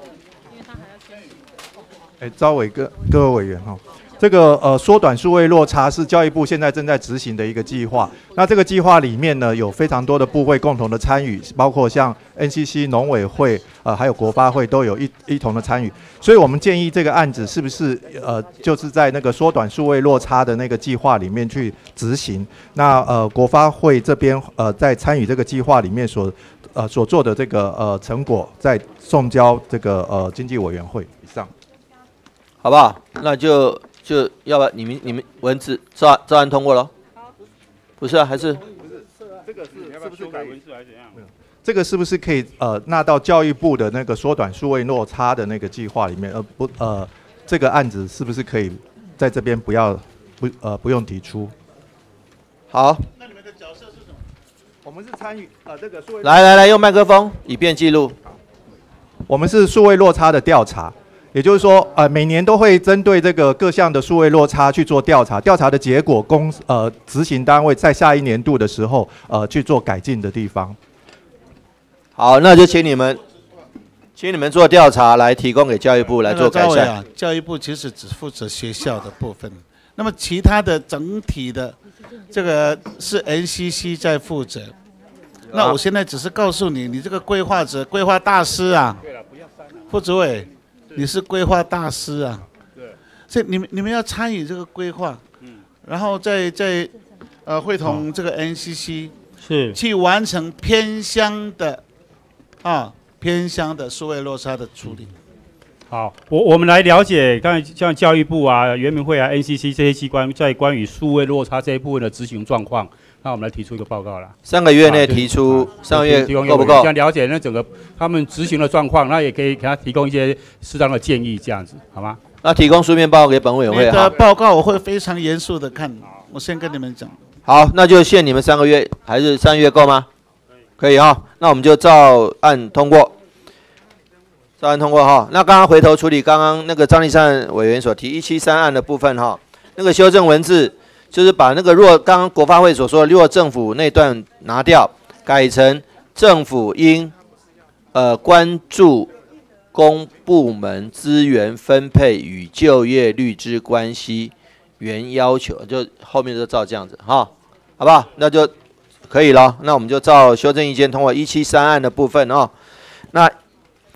哎，招委各各位委员哈，这个呃缩短数位落差是教育部现在正在执行的一个计划。那这个计划里面呢，有非常多的部会共同的参与，包括像 N C C、农委会，呃，还有国发会都有一一同的参与。所以我们建议这个案子是不是呃，就是在那个缩短数位落差的那个计划里面去执行？那呃，国发会这边呃，在参与这个计划里面所呃所做的这个呃成果，再送交这个呃经济委员会以上， 好不好？那就就要不然你们你们文字照照案通过了？不是啊，还是？ 不是，这个是是不是改文字还是怎样？ 这个是不是可以呃纳到教育部的那个缩短数位落差的那个计划里面？而不呃，这个案子是不是可以在这边不要不呃不用提出？ 好。 那你们的角色是什么？我们是参与呃这个数位。 来来来，用麦克风以便记录。 我们是数位落差的调查。也就是说，呃，每年都会针对这个各项的数位落差去做调查，调查的结果公呃执行单位在下一年度的时候，呃去做改进的地方。 好，那就请你们，请你们做调查来提供给教育部来做改善。 啊、教育部其实只负责学校的部分，那么其他的整体的这个是 N C C 在负责。那我现在只是告诉你，你这个规划者、规划大师啊，副主委。你是规划大师啊，对，所以你们你们要参与这个规划，嗯，然后再再呃会同这个 N C C 是去完成偏乡的啊偏乡的数位落差的处理。 好，我我们来了解刚才像教育部啊、原民会啊、N C C 这些机关在关于数位落差这一部分的执行状况。那我们来提出一个报告啦。 三个月内提出，啊、三个月够不够？ 想了解那整个他们执行的状况，那也可以给他提供一些适当的建议，这样子好吗？ 那提供书面报告给本委员会。 你的报告我会非常严肃的看，我先跟你们讲。 好，那就限你们三个月，还是三个月够吗？可以哈，那我们就照案通过。照案通过哈。那刚刚回头处理刚刚那个张立善委员所提一七三案的部分哈，那个修正文字。就是把那个若刚刚国发会所说的若政府那段拿掉，改成政府应呃关注公部门资源分配与就业率之关系，原要求就后面就照这样子哈，好不好？那就可以了。那我们就照修正意见通过一七三案的部分哦。那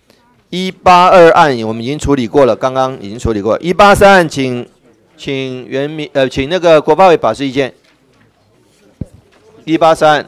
一八二案我们已经处理过了，刚刚已经处理过了。一八三案，请请原民呃，请那个国发会表示意见。一八三，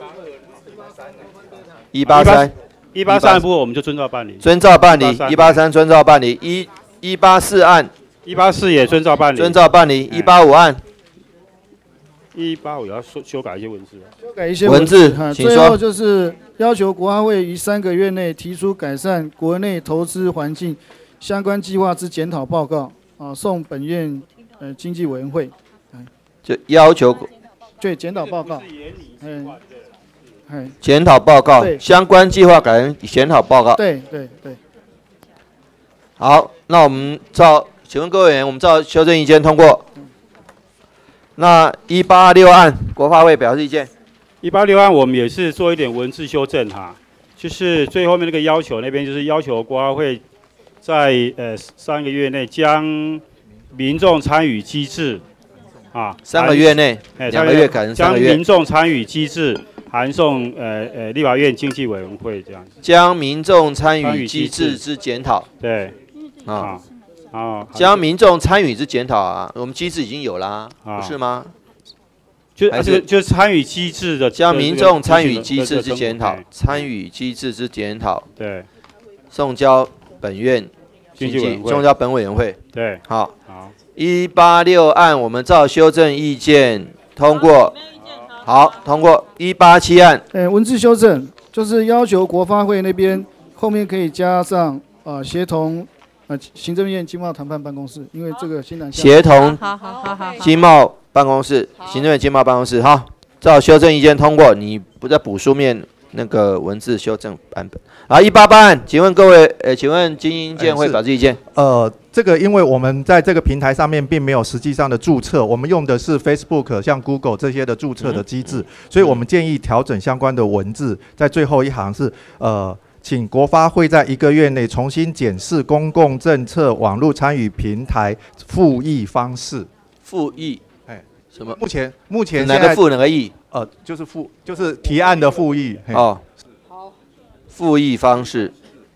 一八三， 一八三部分我们就遵照办理。 遵照办理，一八三遵照办理。一一八四案， 一八四也遵照办理。 遵照办理。一八五案， 一八五也要修修改一些文字。 修改一些文字，请说。 最后就是要求国发会于三个月内提出改善国内投资环境相关计划之检讨报告，啊，送本院呃经济委员会。 就要求。 对，检讨报告。嗯。嗯。 检讨报告，相关计划改成检讨报告。 对对对。 好，那我们照，请问各位委员，我们照修正意见通过。那一八六案，国发会表示意见。 一八六案我们也是做一点文字修正哈，就是最后面那个要求那边就是要求国发会在呃三个月内将民众参与机制啊， 三个月内，两个月改成三个月， 将民众参与机制函送呃呃立法院经济委员会这样子。 将民众参与机制之检讨。 对。 啊。 啊， 将民众参与之检讨啊，我们机制已经有啦， 啊、 不是吗？ 就还是就是参与机制的， 将民众参与机制之检讨，参与机制之检讨， 对， 送交本院经济委员会， 送交本委员会， 对， 好， 好， 一八六案我们照修正意见通过，好，通过一八七案， 呃，文字修正就是要求国发会那边后面可以加上啊、呃、协同。呃，行政院经贸谈判办公室，因为这个新南向协同好好好好经贸办公室，行政院经贸办公室，哈，照修正意见通过，你不再补书面那个文字修正版本。啊，一八八案，请问各位，呃，请问经营建会表示意见？ 呃，这个因为我们在这个平台上面并没有实际上的注册，我们用的是 Facebook、像 Google 这些的注册的机制，嗯、所以我们建议调整相关的文字，在最后一行是呃。请国发会在一个月内重新检视公共政策网络参与平台复议方式。 复议， 哎， 什么？ 目前目前哪个复哪个议？ 呃，就是复就是提案的复议。 哦，好，复议方式。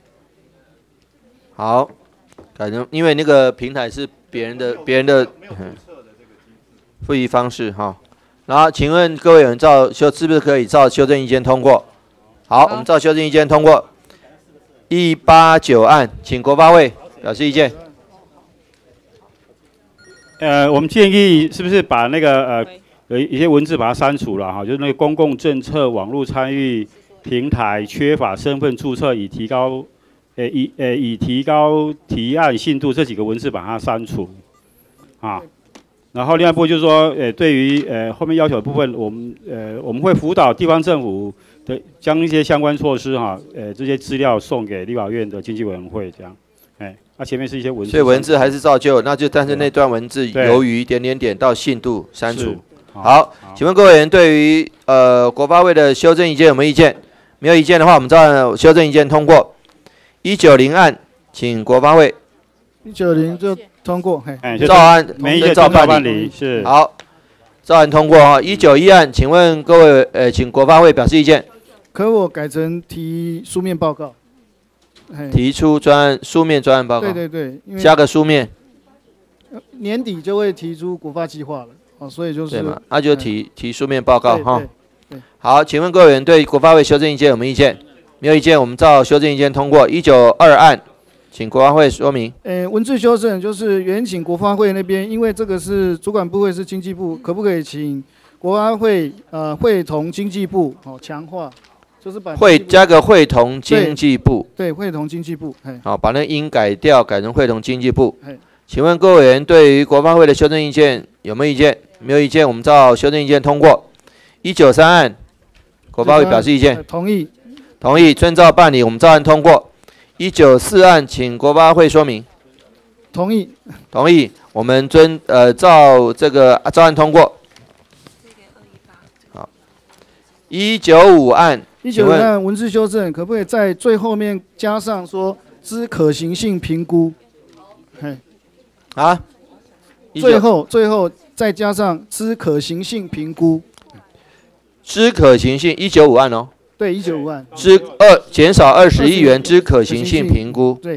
好，改成因为那个平台是别人的别人的嗯复议方式哈。然后，请问各位有人照修是不是可以照修正意见通过？好，我们照修正意见通过。一八九案，请国发会表示意见。 呃，我们建议是不是把那个呃有一些文字把它删除了哈，就是那个公共政策网络参与平台缺乏身份注册，以提高呃以呃以提高提案信度这几个文字把它删除啊。然后另外一部分就是说，呃，对于呃后面要求的部分，我们呃我们会辅导地方政府的将一些相关措施哈，呃这些资料送给立法院的经济委员会这样，哎，那前面是一些文字， 所以文字还是照旧，那就但是那段文字由于点点点到信度删除。好，好请问各位委员对于呃国发会的修正意见有没有意见？没有意见的话，我们照修正意见通过。一九零案，请国发会。 一九零就。通过， 哎， 照案没意见照办理是好，照案通过哈。一九一案，请问各位呃，请国发会表示意见。 可我改成提书面报告。 提出专案书面专案报告。 对对对， 加个书面。 年底就会提出国发计划了，哦，所以就是。 对嘛？那就提提书面报告哈。 对。 好，请问各位委员对国发会修正意见有没有意见？没有意见，我们照修正意见通过。一九二案。请国发会说明。 呃，文字修正就是原请国发会那边，因为这个是主管部会是经济部，可不可以请国发会呃会同经济部哦强化，就是把会加个会同经济部。 对，会同经济部。 好，把那音改掉，改成会同经济部。请问各位委员对于国发会的修正意见有没有意见？没有意见，我们照修正意见通过。一九三案，国发会表示意见。 同意。 同意，遵照办理，我们照案通过。一九四案，请国发会说明。 同意。 同意，我们遵呃照这个照案通过。好。一九五案， 一九五案文字修正，可不可以在最后面加上说之可行性评估？嘿。 啊？ 最后最后再加上之可行性评估。 之可行性，一九五案哦。 对，一九五案之二减少二十亿元之可行性评估。 对，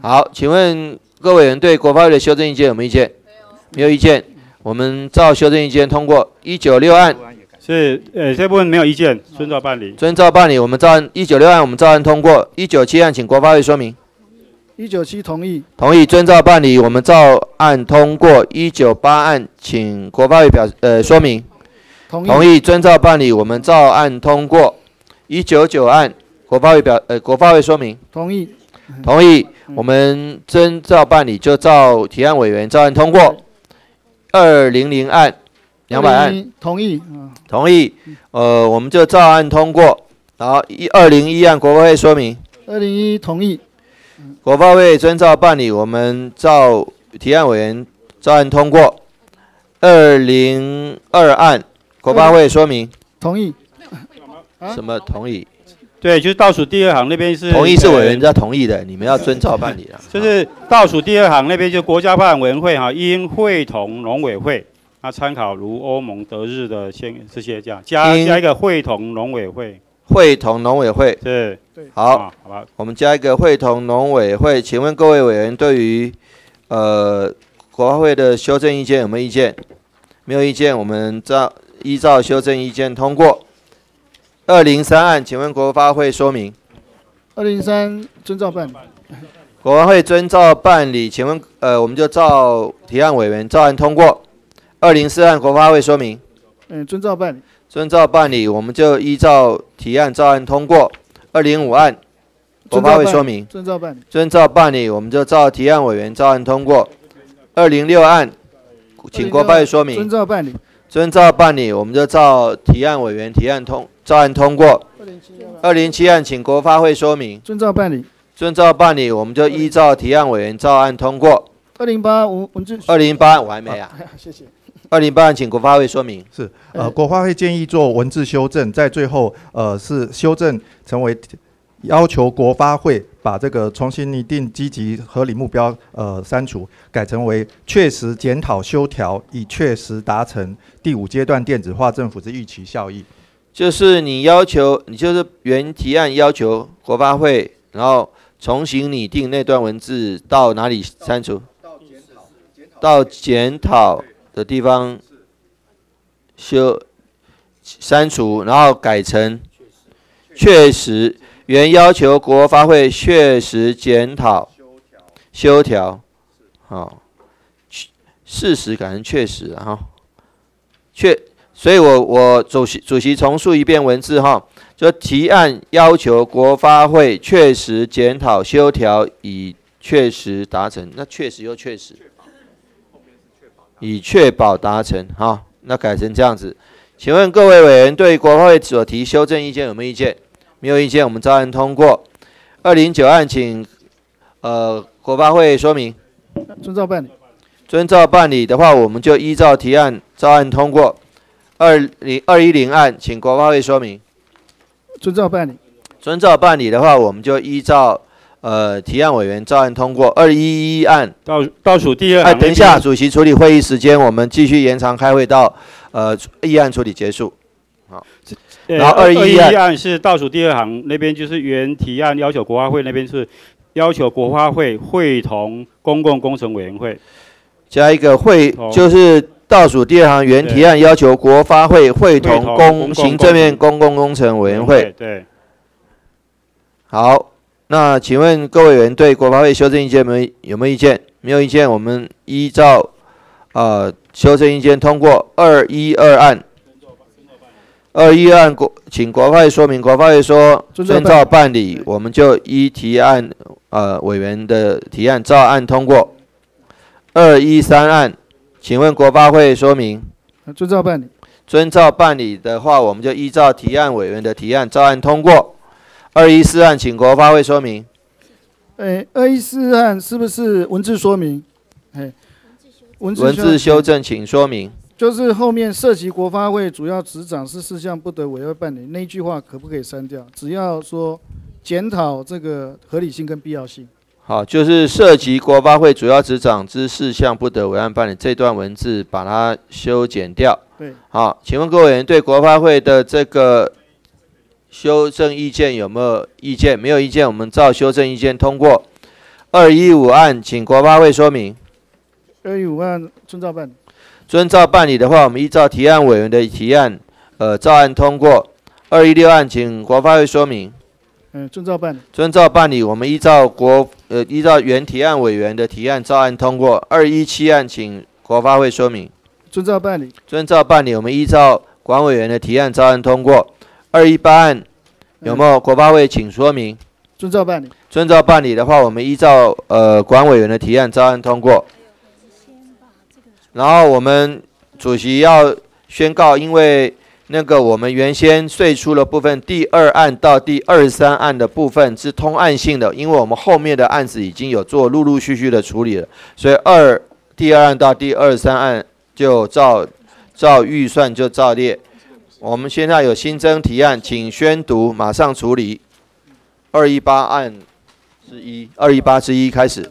好，请问各委员对国发会的修正意见有没有意见？没有意见，我们照修正意见通过。一九六案是呃这部分没有意见，遵照办理。 遵照办理，我们照案一九六案我们照案通过。一九七案请国发会说明。 一九七同意。 同意，遵照办理，我们照案通过。一九八案请国发会表呃说明。 同意。 同意，遵照办理，我们照案通过。一九九案国发会表呃国发会说明。 同意。 同意，我们遵照办理，就照提案委员照案通过。二零零案，两百案， 同意。嗯， 同意。呃，我们就照案通过。然后一二零一案国发会说明。 二零一同意。 国发会遵照办理，我们照提案委员照案通过。二零二案国发会说明。 同意。 什么同意？ 对，就是倒数第二行那边是同意是委员在同意的，你们要遵照办理啊。 就是倒数第二行那边就国家发展委员会哈，应会同农委会，那参考如欧盟、德日的先这些这样，加加一个会同农委会。 会同农委会。 是。 好， 啊、好吧， 我们加一个会同农委会。请问各位委员对于呃国发会的修正意见有没有意见？没有意见，我们照依照修正意见通过。二零三案，请问国发会说明。 二零三遵照办理。 国发会遵照办理，请问呃我们就照提案委员照案通过。二零四案国发会说明。 嗯，遵照办理。 遵照办理，我们就依照提案照案通过。二零五案国发会说明。 遵照办理。 遵照办理，我们就照提案委员照案通过。二零六案，请国发会说明。 遵照办理。 遵照办理，我们就照提案委员提案通照案通过。二零七案，请国发会说明。 遵照办理。 遵照办理，我们就依照提案委员照案通过。 二零八文文字。 二零八我还没啊。 谢谢。 二零八案，请国发会说明。 是，呃，国发会建议做文字修正，在最后，呃，是修正成为要求国发会把这个重新拟定积极合理目标，呃，删除，改成为确实检讨修调，以确实达成第五阶段电子化政府之预期效益。 就是你要求，你就是原提案要求国发会，然后重新拟定那段文字到哪里删除？到检讨的地方修删除，然后改成确实原要求国发会确实检讨修调，好，事实改成确实哈，确，所以我我主席主席重述一遍文字哈，就提案要求国发会确实检讨修调，以确实达成，那确实又确实。以确保达成，好，那改成这样子。请问各位委员对国发会所提修正意见有没有意见？没有意见，我们照案通过。二零九案，请呃国发会说明。 遵照办理。 遵照办理的话，我们就依照提案照案通过。二零二一零案，请国发会说明。 遵照办理。 遵照办理的话，我们就依照。呃，提案委员照案通过。二一一案倒倒数第二。 哎，等一下，主席处理会议时间，我们继续延长开会到呃议案处理结束。好，然后二一一案是倒数第二行那边就是原提案要求国发会那边是要求国发会会同公共工程委员会， 加一个会，就是倒数第二行原提案要求国发会会同公行政院公共工程委员会。 对。 好。那请问各位委员对国发会修正意见有没有有没有意见？没有意见，我们依照呃修正意见通过。二一二案，二一案国请国发会说明，国发会说遵照办理，我们就依提案呃委员的提案照案通过。二一三案，请问国发会说明。 遵照办理。 遵照办理的话，我们就依照提案委员的提案照案通过。二一四案，请国发会说明。 诶，二一四案是不是文字说明？诶， 文字文字修正，请说明。 就是后面涉及国发会主要执掌之事项不得委外办理那句话，可不可以删掉？只要说检讨这个合理性跟必要性。 好，就是涉及国发会主要执掌之事项不得委案办理这段文字，把它修剪掉。 对。 好，请问各位委员对国发会的这个修正意见有没有意见？没有意见，我们照修正意见通过。 二一五案，请国发会说明。 二一五案遵照办理。 遵照办理的话，我们依照提案委员的提案，呃，照案通过。二一六案，请国发会说明。 嗯，遵照办理。 遵照办理，我们依照国呃依照原提案委员的提案，照案通过。二一七案，请国发会说明。 遵照办理。 遵照办理，我们依照管委员的提案，照案通过。二一八案，有没有国发会请说明？ 遵照办理。 遵照办理的话，我们依照呃管委员的提案，照案通过。然后我们主席要宣告，因为那个我们原先税出的部分，第二案到第二十三案的部分是通案性的，因为我们后面的案子已经有做陆陆续续的处理了，所以二第二案到第二十三案就照照预算就照列。我们现在有新增提案，请宣读，马上处理。二一八案之一，二一八之一开始。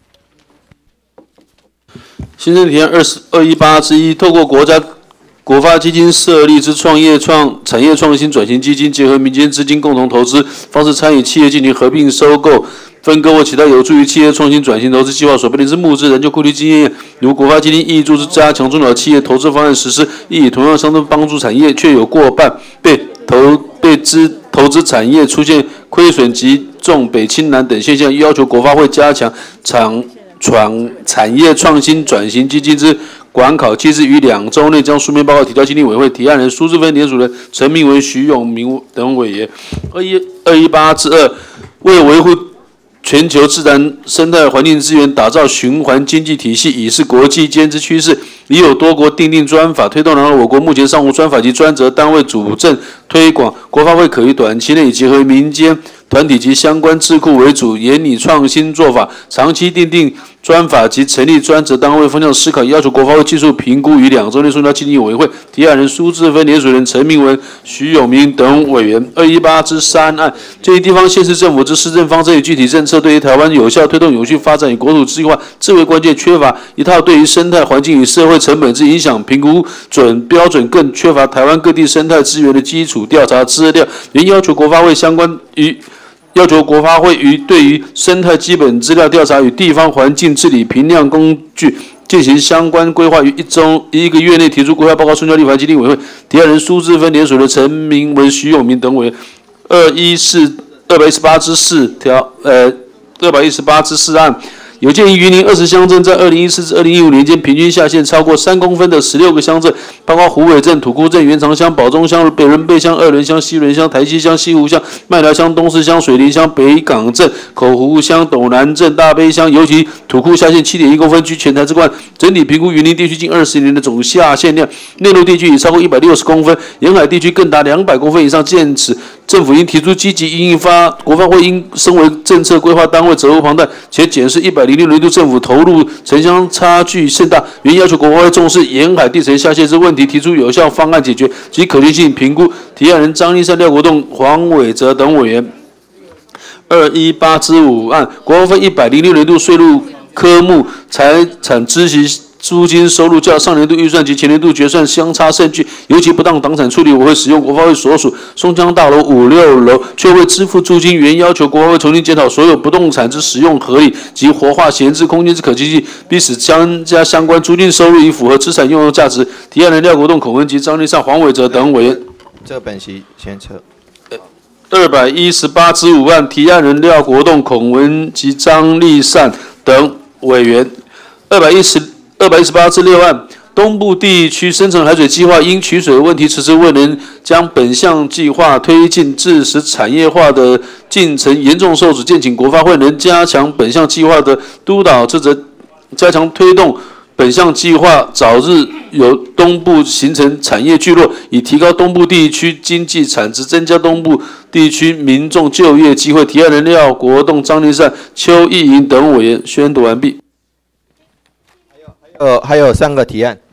新增提案二十二一八之一，透过国家国发基金设立之创业创产业创新转型基金，结合民间资金共同投资方式，参与企业进行合并、收购、分割或其他有助于企业创新转型投资计划所编列之募资人就库区经验，如国发基金挹注之加强中小企业投资方案实施，亦以同样相当帮助产业，却有过半被投被资投资产业出现亏损及重北轻南等现象，要求国发会加强产创产业创新转型基金之管考机制，于两周内将书面报告提交经济委员会。提案人苏志芬联署人陈明文、徐永明等委员。二一二一八之二，为维护全球自然生态环境资源，打造循环经济体系，已是国际间之趋势。已有多国订定专法推动，然而我国目前尚无专法及专责单位主政推广。国发会可于短期内以结合民间团体及相关智库为主，研拟创新做法，长期订定专法及成立专责单位方向思考，要求国发会技术评估于两周内送交经济委员会。提案人苏志芬联署人陈明文、徐永明等委员。二一八之三案，建议地方县市政府之施政方针与具体政策，对于台湾有效推动永续发展与国土计划最为关键，缺乏一套对于生态环境与社会成本之影响评估准标准，更缺乏台湾各地生态资源的基础调查资料。原要求国发会相关于要求国发会于对于生态基本资料调查与地方环境治理评量工具进行相关规划，于一周一个月内提出规划报告，送交立法基金委员会。提案人苏志芬联署的陈明文、徐永明等委员。二一四二百一十八之四条，呃，二百一十八之四案。有鉴于云林二十乡镇在二零一四至二零一五年间平均下陷超过三公分的十六个乡镇，包括虎尾镇、土库镇、原长乡、宝中乡、北仑背乡、二仑乡、西仑乡、台西乡、西湖乡、麦寮乡、东势乡、水林乡、北港镇、口湖乡、斗南镇、大悲乡，尤其土库下陷七点一公分，居全台之冠。整体评估云林地区近二十年的总下陷量，内陆地区已超过一百六十公分，沿海地区更达两百公分以上。见此，政府应提出积极因应发，国发会应身为政策规划单位责无旁贷，且检视一百零六年度政府投入城乡差距甚大，原要求国发会重视沿海地层下陷之问题，提出有效方案解决及可行性评估。提案人张立善、廖国栋、黄伟哲等委员。二一八之五案，国发会一百零六年度税入科目财产孳息租金收入较上年度预算及前年度决算相差甚巨，尤其不当党产处理，我会使用国发会所属松江大楼五六楼，却未支付租金，原要求国发会重新检讨所有不动产之使用合理及活化闲置空间之可及性，并使增加相关租金收入以符合资产用用价值。提案人廖国栋、孔文吉、张立善、黄伟哲等委员。 这本席先撤。 二百一十八之五案，提案人廖国栋、孔文吉、张立善等委员。二百一十二百一十八之六案，东部地区深层海水计划因取水问题迟迟未能将本项计划推进，致使产业化的进程严重受阻。建请国发会能加强本项计划的督导职责，加强推动本项计划早日由东部形成产业聚落，以提高东部地区经济产值，增加东部地区民众就业机会。提案人廖国栋、张立善、邱意莹等委员。宣读完毕。 呃，还有三个提案。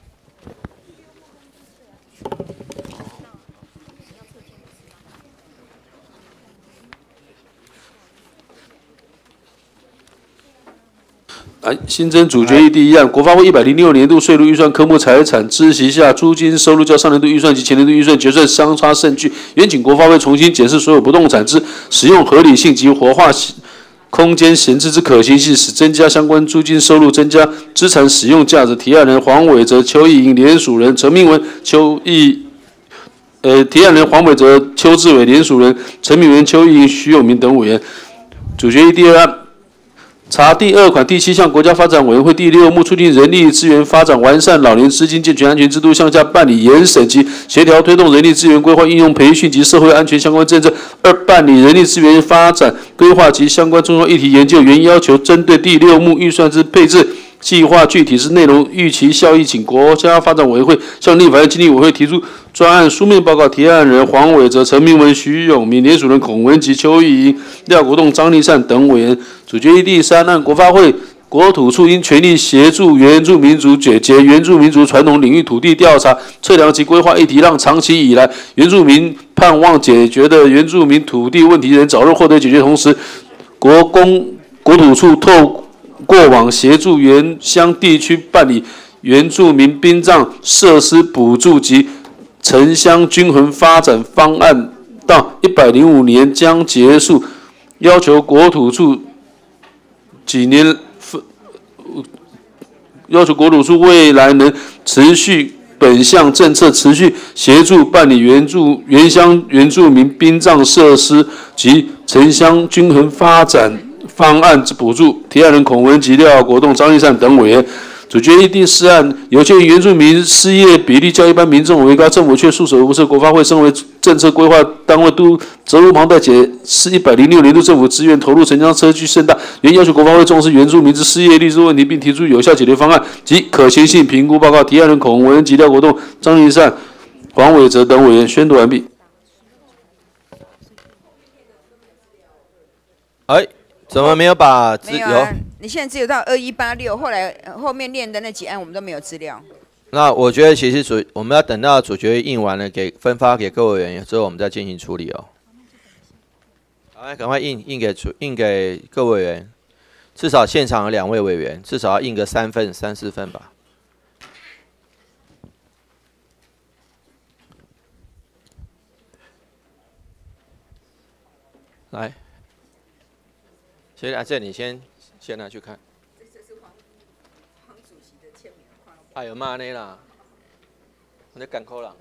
来，新增主决议第一案，国发会一百零六年度税入预算科目财产孳息下租金收入较上年度预算及前年度预算决算相差甚巨，原请国发会重新检视所有不动产之使用合理性及活化空间闲置之可行性，使增加相关租金收入，增加资产使用价值。提案人黄伟哲、邱义莹，联署人陈明文、邱义，呃，提案人黄伟哲、邱志伟，联署人陈明文、邱义莹、徐永明等委员。主决议第二案。查第二款第七项，国家发展委员会第六目促进人力资源发展，完善老年资金健全安全制度，向下办理研审及协调推动人力资源规划应用培训及社会安全相关政策。二、办理人力资源发展规划及相关重要议题研究，原要求针对第六目预算之配置计划具体之内容、预期效益，请国家发展委员会向立法院经济委员会提出专案书面报告。提案人黄伟哲、陈明文、徐永明，联署人孔文吉、邱义莹、廖国栋、张立善等委员。主决议第三案，国发会国土处应全力协助原住民族解决原住民族传统领域土地调查、测量及规划议题，让长期以来原住民盼望解决的原住民土地问题能早日获得解决，同时，国公国土处透过往协助原乡地区办理原住民殡葬设施补助及城乡均衡发展方案，到一百零五年将结束，要求国土处几年，要求国土处未来能持续本项政策，持续协助办理原住原乡原住民殡葬设施及城乡均衡发展方案之补助。提案人孔文吉、廖国栋、张立善等委员。主决议第四案，有鉴于原住民失业比例较一般民众为高，政府却束手无策。国发会身为政策规划单位，都责无旁贷，解释一百零六年度政府资源投入城乡差距甚大，原要求国发会重视原住民之失业率之问题，并提出有效解决方案及可行性评估报告。提案人孔文吉、廖国栋、张立善、黄伟哲等委员宣读完毕。 哎，怎么没有把资没有、啊？你现在只有到二一八六，后来后面念的那几案我们都没有资料。 那我觉得其实主我们要等到主决议印完了，给分发给各位委员之后，我们再进行处理哦。好，赶快印印给印给各位委员，至少现场有两位委员，至少要印个三份、三四份吧。来，先来这里先先拿去看。哎呦妈呢啦！我在赶口了。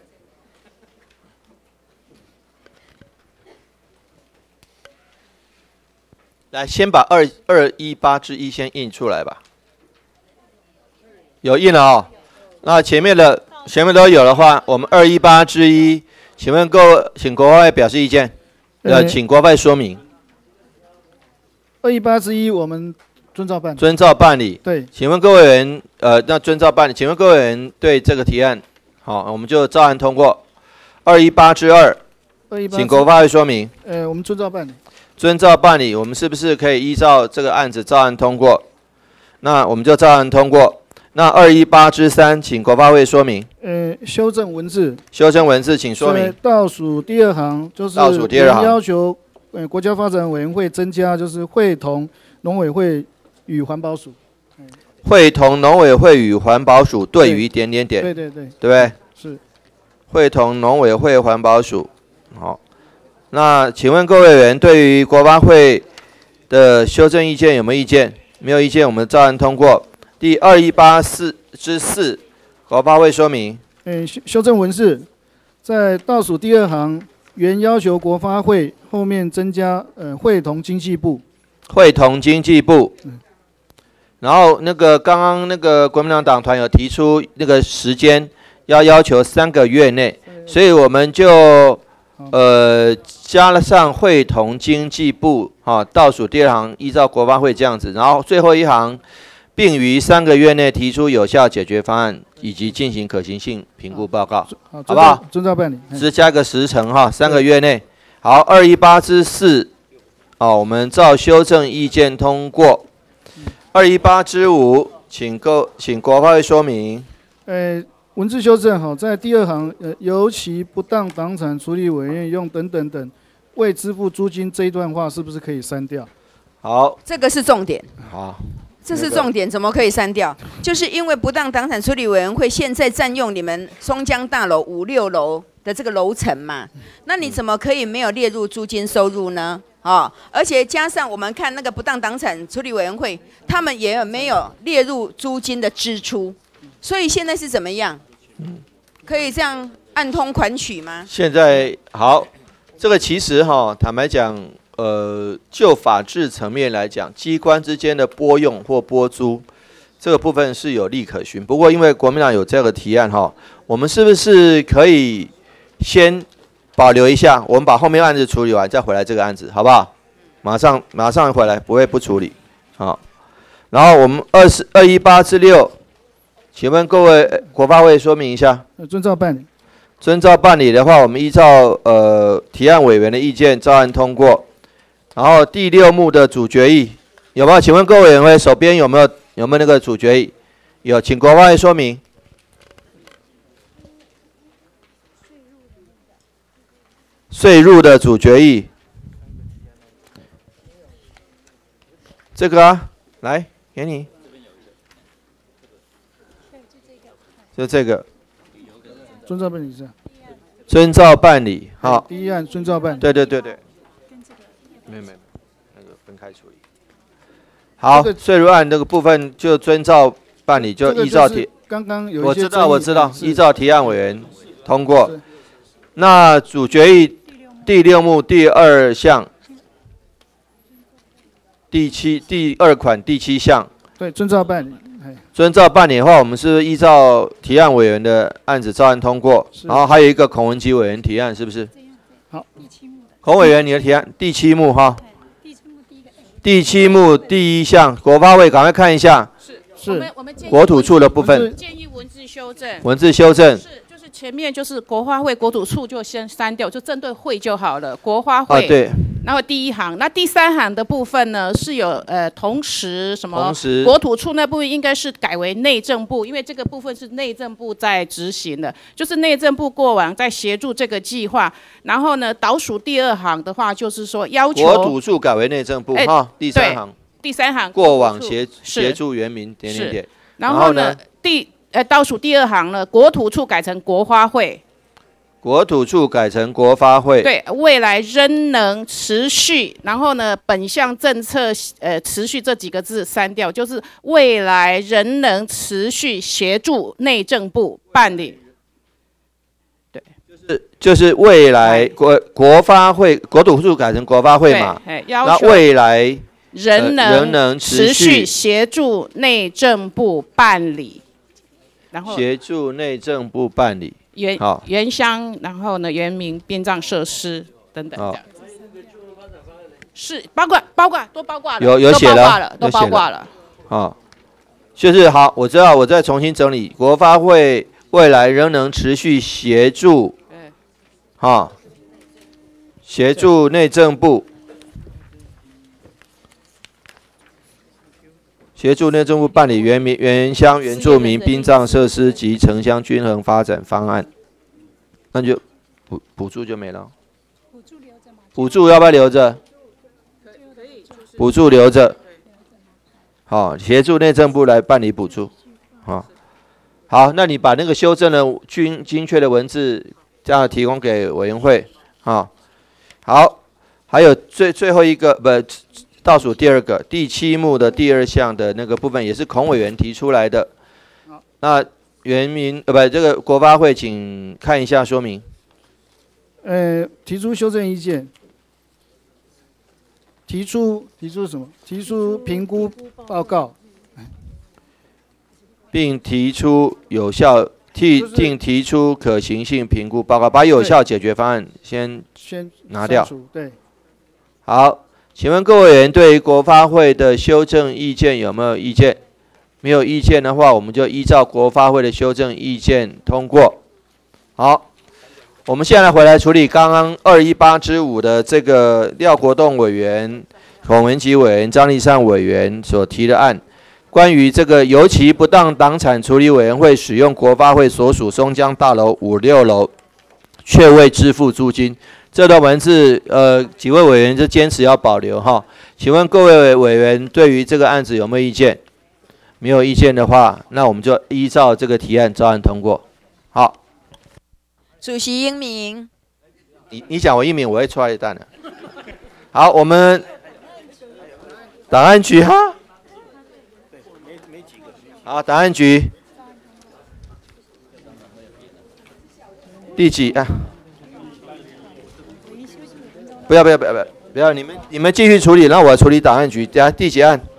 来，先把二二一八之一先印出来吧。有印了哦。那前面的前面都有的话，我们二一八之一，请问各位，请国外表示意见。呃，请国外说明。 二一八之一，我们。遵照办理。 遵照办理。 对， 请问各位委员，呃，那遵照办理，请问各位委员对这个提案，好，我们就照案通过。二一八之二，请国发会说明。 呃，我们遵照办理。 遵照办理，我们是不是可以依照这个案子照案通过？那我们就照案通过。那二一八之三，请国发会说明。 呃，修正文字。 修正文字，请说明。 倒数第二行就是倒数第二行要求，呃，国家发展委员会增加就是会同农委会。与环保署， 会同农委会与环保署对于点点点， 对对对， 对不对？ 是。 会同农委会环保署，好。那请问各位委员对于国发会的修正意见有没有意见？没有意见，我们照案通过。第二一八四之四，国发会说明。 诶，修修正文字，在倒数第二行，原要求国发会后面增加呃会同经济部。 会同经济部。嗯。然后那个刚刚那个国民党党团有提出那个时间要要求三个月内，所以我们就呃加了上会同经济部啊，倒数第二行依照国发会这样子，然后最后一行并于三个月内提出有效解决方案以及进行可行性评估报告，好不好？ 遵照办理， 只加个时程哈，三个月内。好，二一八之四，哦，我们照修正意见通过。二一八之五，请各请国发会说明。 呃，文字修正好，在第二行，呃，尤其不当党产处理委员用等等等未支付租金这一段话，是不是可以删掉？ 好， 这个是重点。 好， 这是重点，怎么可以删掉？就是因为不当党产处理委员会现在占用你们松江大楼五六楼的这个楼层嘛，那你怎么可以没有列入租金收入呢？ 哦，而且加上我们看那个不当党产处理委员会，他们也没有列入租金的支出，所以现在是怎么样？可以这样暗通款曲吗？ 现在好，这个其实哈，坦白讲，呃，就法治层面来讲，机关之间的拨用或拨租这个部分是有利可循。不过因为国民党有这个提案哈，我们是不是可以先保留一下，我们把后面案子处理完再回来这个案子，好不好？马上马上回来，不会不处理。好，然后我们二十二一八至六，请问各位呃国发会说明一下。 遵照办理。 遵照办理的话，我们依照呃提案委员的意见照案通过。然后第六目的主决议有没有？请问各位委员会手边有没有有没有那个主决议？有，请国发会说明。税入的主决议，这个啊，来给你，就这个， 遵照办理是。 遵照办理，好。 第一案遵照办理。 对对对对。没有没有，那个分开处理。好，税入案这个部分就遵照办理，就依照提。 刚刚有一些我知道我知道，依照提案委员通过。 是那主决议第六目第二项、第七第二款第七项。 对，遵照办理。 遵照办理的话，我们是不是依照提案委员的案子照案通过？然后还有一个孔文吉委员提案，是不是？ 好。 孔委员，你的提案第七目哈。第七目第一项，国发会赶快看一下。 是。 是。 我们我们建议国土处的部分。 建议文字修正。 文字修正。 是，就是前面就是国发会、国土处就先删掉，就针对会就好了。国发会。 啊，对。 然后第一行，那第三行的部分呢，是有呃同时什么？ 同时国土处那部分应该是改为内政部，因为这个部分是内政部在执行的，就是内政部过往在协助这个计划。然后呢，倒数第二行的话，就是说要求国土处改为内政部哎哈。第三行。 第三行过往协是协助原民点点点。 然后呢，第呃倒数第二行呢，国土处改成国发会。 国土处改成国发会。 对，未来仍能持续，然后呢，本项政策呃持续这几个字删掉，就是未来仍能持续协助内政部办理。对， 就是就是未来国国发会国土处改成国发会嘛，那未来仍能、 呃、仍能持续协助内政部办理，然后协助内政部办理。 原好原乡，然后呢，原民殡葬设施等等这样子，是包括包括都包括了， 有有写了，都包括了。 好，就是好，我知道，我再重新整理。国发会未来仍能持续协助，哈，协助内政部，协助内政部办理原民原乡原住民殡葬设施及城乡均衡发展方案，那就补补助就没了。补助要不要留着？补助留着。好，协助内政部来办理补助。好，好，那你把那个修正的精精确的文字这样提供给委员会。好，好，还有最最后一个不。倒数第二个第七目的第二项的那个部分也是孔委员提出来的，那原民呃不这个国发会请看一下说明。 呃，提出修正意见，提出提出什么？提出评估报告， 并提出有效替并提出可行性评估报告，把有效解决方案先先拿掉。 对， 好。请问各位委员对于国发会的修正意见有没有意见？没有意见的话，我们就依照国发会的修正意见通过。好，我们现在回来处理刚刚二一八之五的这个廖国栋委员、孔文吉委员、张立善委员所提的案，关于这个尤其不当党产处理委员会使用国发会所属松江大楼五六楼，却未支付租金。这段文字，呃，几位委员就坚持要保留哈。请问各位委员对于这个案子有没有意见？没有意见的话，那我们就依照这个提案照案通过。好， 主席英明， 你你讲我英明，我会出来一弹的。 好，我们档案局哈，好，档案局第几啊？不要不要不要不要不要，你们你们继续处理，让我处理档案局。等下第几案？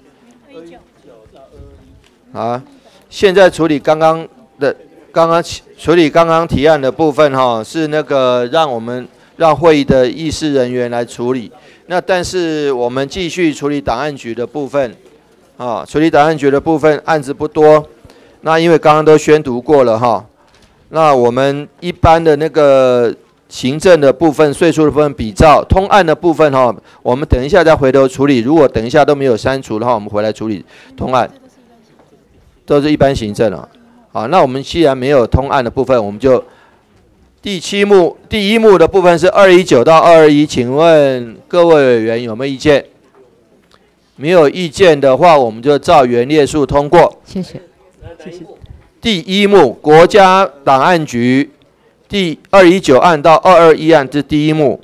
好，现在处理刚刚的。 刚刚处理刚刚提案的部分哈，是那个让我们让会议的议事人员来处理。那但是我们继续处理档案局的部分，啊，处理档案局的部分案子不多。那因为刚刚都宣读过了哈，那我们一般的那个行政的部分、税数的部分比照通案的部分哈，我们等一下再回头处理。如果等一下都没有删除的话，我们回来处理通案，都是一般行政了。 好，那我们既然没有通案的部分，我们就第七幕第一幕的部分是二一九到二二一，请问各位委员有没有意见？没有意见的话，我们就照原列数通过。 谢谢，谢谢。 第一幕国家档案局第二一九案到二二一案，这第一幕，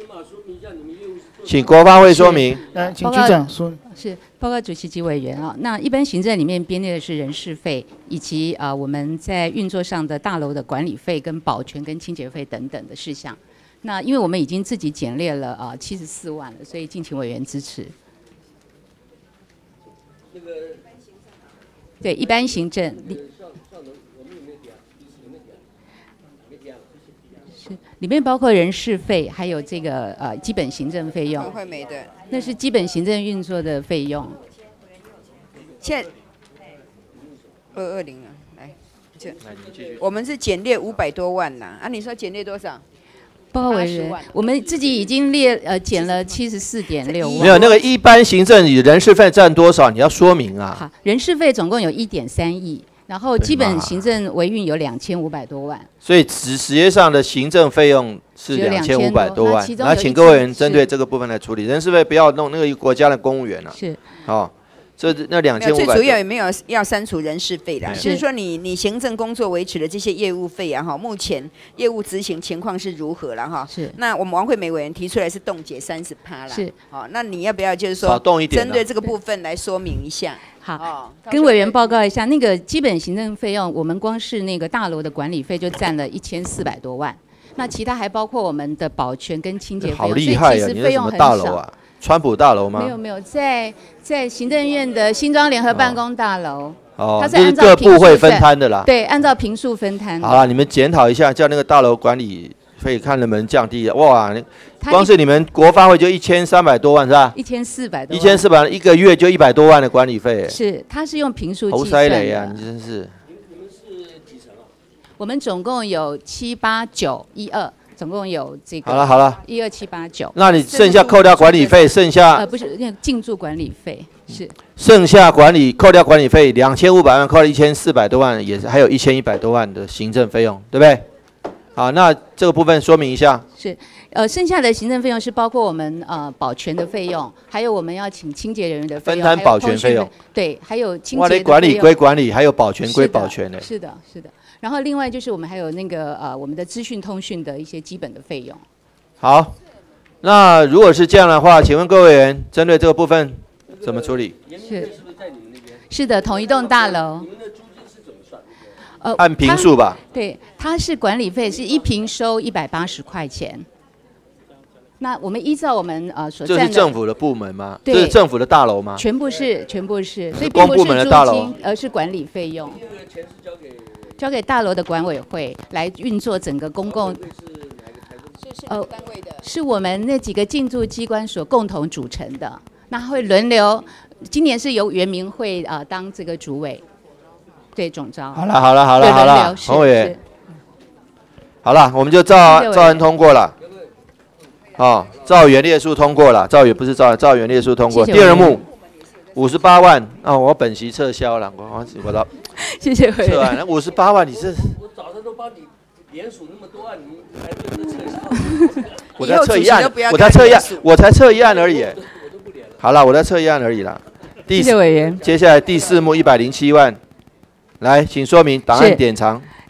请国发会说明。 来，请局长说。 是报告主席及委员啊，那一般行政里面编列的是人事费，以及啊、呃、我们在运作上的大楼的管理费、跟保全、跟清洁费等等的事项。那因为我们已经自己减列了啊七十四万了，所以敬请委员支持。对，一般行政。是里面包括人事费，还有这个呃基本行政费用。 会没的。 那是基本行政运作的费用。 现在二二零啊，来，这我们是减列五百多万呐，啊，你说减列多少？ 报告委员，我们自己已经列呃减了七十四点六万。 没有那个一般行政里人事费占多少？你要说明啊。 好，人事费总共有一点三亿。 然后基本行政维运有两千五百多万， 所以实实际上的行政费用是两千五百多万。那请各位委员针对这个部分来处理，人事费不要弄那个国家的公务员了、啊。 是， 哦，这那两千五百。 最主要也没有要删除人事费啦，就是说你你行政工作维持的这些业务费啊，哈，目前业务执行情况是如何了哈？ 是。 那我们王惠美委员提出来是冻结三十趴啦。 是。 好，那你要不要就是说少动一点？ 针对这个部分来说明一下？ 好，哦、跟委员报告一下，那个基本行政费用，我们光是那个大楼的管理费就占了一千四百多万，那其他还包括我们的保全跟清洁费用， 好厉害呀、啊！你是什么大楼啊？川普大楼吗？ 没有没有，在在行政院的新庄联合办公大楼。 哦， 它是按照各部会分摊的啦。 对，按照坪数分摊。 好了，你们检讨一下，叫那个大楼管理费看能不能降低。哇，光是你们国发会就一千三百多万是吧？ 一千四百多万。 一千四百一个月就一百多万的管理费。 是，它是用坪数计算的。侯塞雷啊，你真是。 你们是几层啊？我们总共有七八九一二，总共有这个。 好了好了。 一二七八九。 那你剩下扣掉管理费，剩下呃不是那个进驻管理费是。 剩下管理扣掉管理费两千五百万，扣了一千四百多万，也是还有一千一百多万的行政费用，对不对？好，那这个部分说明一下。 是，呃，剩下的行政费用是包括我们呃保全的费用，还有我们要请清洁人员的费用， 分摊保全费用。 对，还有清洁的哇， 费用。 管理归管理，还有保全归保全呢。 是的，是的。然后另外就是我们还有那个呃我们的资讯通讯的一些基本的费用。 好，那如果是这样的话，请问各位委员，针对这个部分怎么处理？ 是，是的，同一栋大楼。你们的租金是怎么算？呃， 按坪数吧。 对，它是管理费，是一坪收一百八十块钱。那我们依照我们呃所占的， 这是政府的部门吗？ 对， 这是政府的大楼吗？ 全部是，全部是，所以公部门的大楼， 而是管理费用。交给大楼的管委会来运作整个公共。呃，是我们那几个进驻机关所共同组成的，那会轮流。今年是由原民会啊、呃、当这个主委，对总召。 好了好了好了好了，洪委员，好了，我们就照照案通过了。哦，照原列数通过了，照原不是照照原列数通过。第二幕五十八万，哦，我本席撤销了，我我我到。 谢谢委员。 撤完了五十八万，你是？ 我早上都帮你连署那么多案，你还没有撤销？ 我才测一案，我才测一案，我才测一案而已。好了，我在测一案而已啦。 谢谢委员。 接下来第四幕一百零七万，来，请说明档案典藏。 是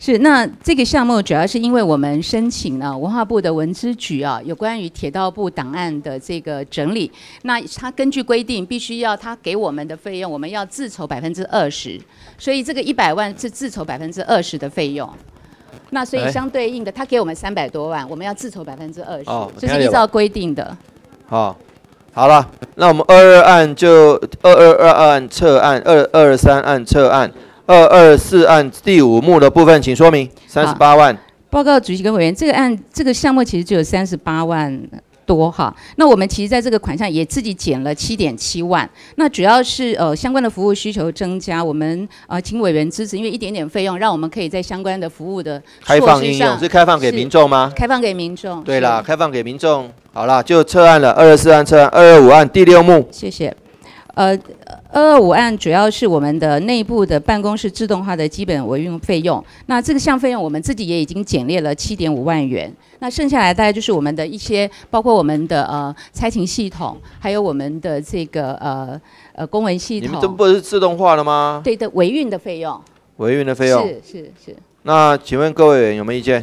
是，那这个项目主要是因为我们申请了文化部的文资局啊，有关于铁道部档案的这个整理。那它根据规定，必须要它给我们的费用，我们要自筹百分之二十，所以这个一百万是自筹百分之二十的费用。那所以相对应的，他给我们三百多万，我们要自筹百分之二十，这是依照规定的。 好，好了，那我们二二案就二二二案撤案，二二三案撤案。二二四案第五目的部分，请说明。三十八万。 报告主席跟委员，这个案这个项目其实只有三十八万多哈。那我们其实在这个款项也自己减了七点七万。那主要是呃相关的服务需求增加，我们呃请委员支持，因为一点点费用，让我们可以在相关的服务的开放应用是开放给民众吗？ 开放给民众。 对啦，开放给民众。好啦，就撤案了。二二四案撤案，二二五案第六目。 谢谢。呃，二二五案主要是我们的内部的办公室自动化的基本维运费用。那这个项费用我们自己也已经减列了七点五万元。那剩下来大概就是我们的一些，包括我们的呃差勤系统，还有我们的这个呃呃公文系统。 你们这不是自动化了吗？ 对的，维运的费用。 维运的费用。 是是是。 那请问各位委员有没有意见？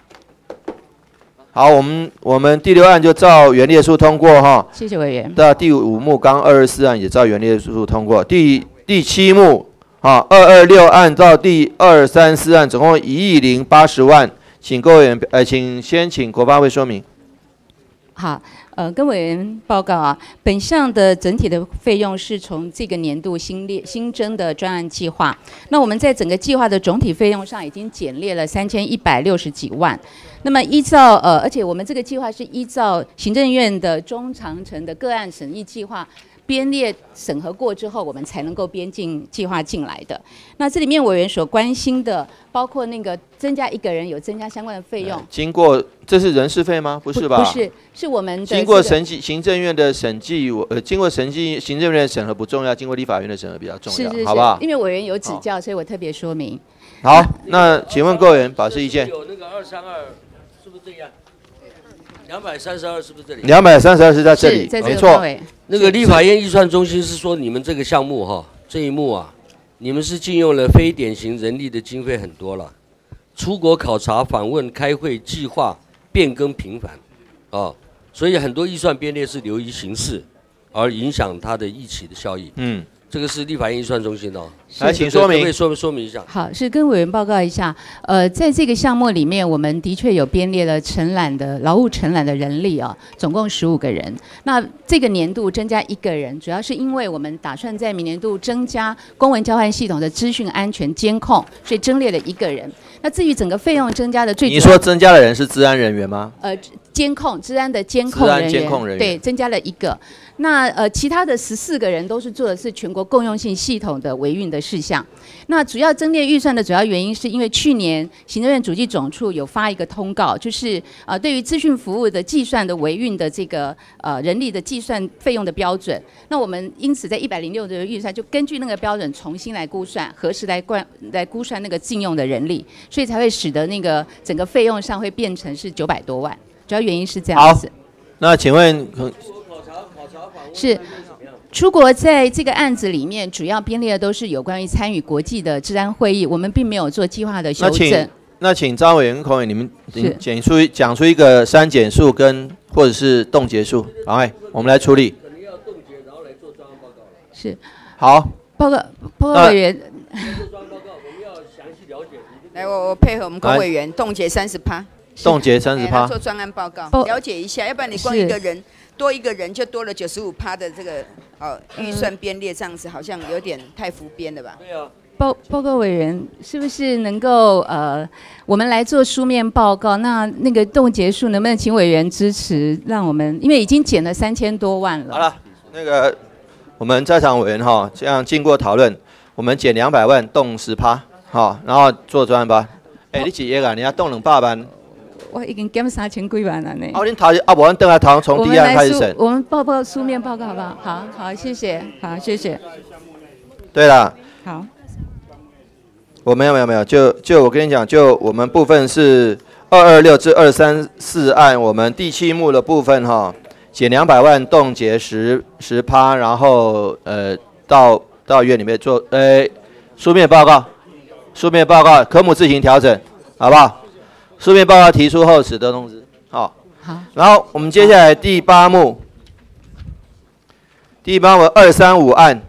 好，我们我们第六案就照原列数通过哈。 谢谢委员。 到第五目刚二十四案也照原列数通过。第第七目啊，二二六案到第二三四案总共一亿零八十万，请各位委员呃，请先请国发会说明。 好，呃，跟委员报告啊，本项的整体的费用是从这个年度新列新增的专案计划。那我们在整个计划的总体费用上已经减列了三千一百六十几万。那么依照呃，而且我们这个计划是依照行政院的中长程的个案审议计划编列审核过之后，我们才能够编进计划进来的。那这里面委员所关心的，包括那个增加一个人有增加相关的费用。 经过这是人事费吗？不是吧？ 不是，是我们的、这个、 经过审计行政院的审计，我呃经过审计行政院的审核不重要，经过立法院的审核比较重要， 是是是好不好？ 因为委员有指教，所以我特别说明。 好，那请问各位委员表示意见。 有那个二三二是不是这样？两百三十二是不是这里？ 两百三十二是在这里， 在没错。 那个立法院预算中心是说你们这个项目哈，这一幕啊，你们是禁用了非典型人力的经费很多了，出国考察、访问、开会、计划变更频繁，哦，所以很多预算编列是流于形式，而影响它的预期的效益。嗯。这个是立法院预算中心的、哦， 来，请说明， 可以说说明一下。 好，是跟委员报告一下。呃，在这个项目里面，我们的确有编列了承揽的劳务承揽的人力啊，总共十五个人。那这个年度增加一个人，主要是因为我们打算在明年度增加公文交换系统的资讯安全监控，所以增列了一个人。那至于整个费用增加的最主要， 你说增加的人是治安人员吗？ 呃，监控治安的监控人员， 监控人员对，增加了一个。那呃，其他的十四个人都是做的是全国共用性系统的维运的事项。那主要增列预算的主要原因，是因为去年行政院主计总处有发一个通告，就是呃，对于资讯服务的计算的维运的这个呃人力的计算费用的标准。那我们因此在一百零六的预算就根据那个标准重新来估算，核实来关来估算那个禁用的人力，所以才会使得那个整个费用上会变成是九百多万。主要原因是这样子。 好，那请问是出国在这个案子里面，主要编列的都是有关于参与国际的治安会议，我们并没有做计划的修那请正。 那请张委员、孔委，你们讲出讲出一个删减数跟或者是冻结数，赶快我们来处理。 是。 好。 报告报告委员。 来，我我配合我们龚委员冻结三十趴。 冻结三十趴。 做专案报告， 哦了解一下，要不然你光一个人多一个人就多了九十五趴的这个哦预算编列，这样子好像有点太浮编了吧？ 对啊。 报报告委员，是不是能够呃，我们来做书面报告？那那个冻结数能不能请委员支持，让我们因为已经减了三千多万了。 好了，那个我们在场委员哈，这样经过讨论，我们减两百万，冻十趴，好，然后做专案吧。哎、欸，你几亿啊？你要冻两百万？ 我已经减三千几万了呢。 哦，恁讨啊，无，咱等下讨从第一案开始审。 我们报报书面报告好不好？好好，谢谢，好，谢谢。 对了。 好。 我没有没有没有，就就我跟你讲，就我们部分是二二六至二三四案，我们第七目的部分哈，减两百万，冻结十十趴，然后呃到到院里面做呃书面报告， 书面报告科目自行调整，好不好？书面报告提出后，使得通知。好。 好。 然后我们接下来第八目，第八目二三五案，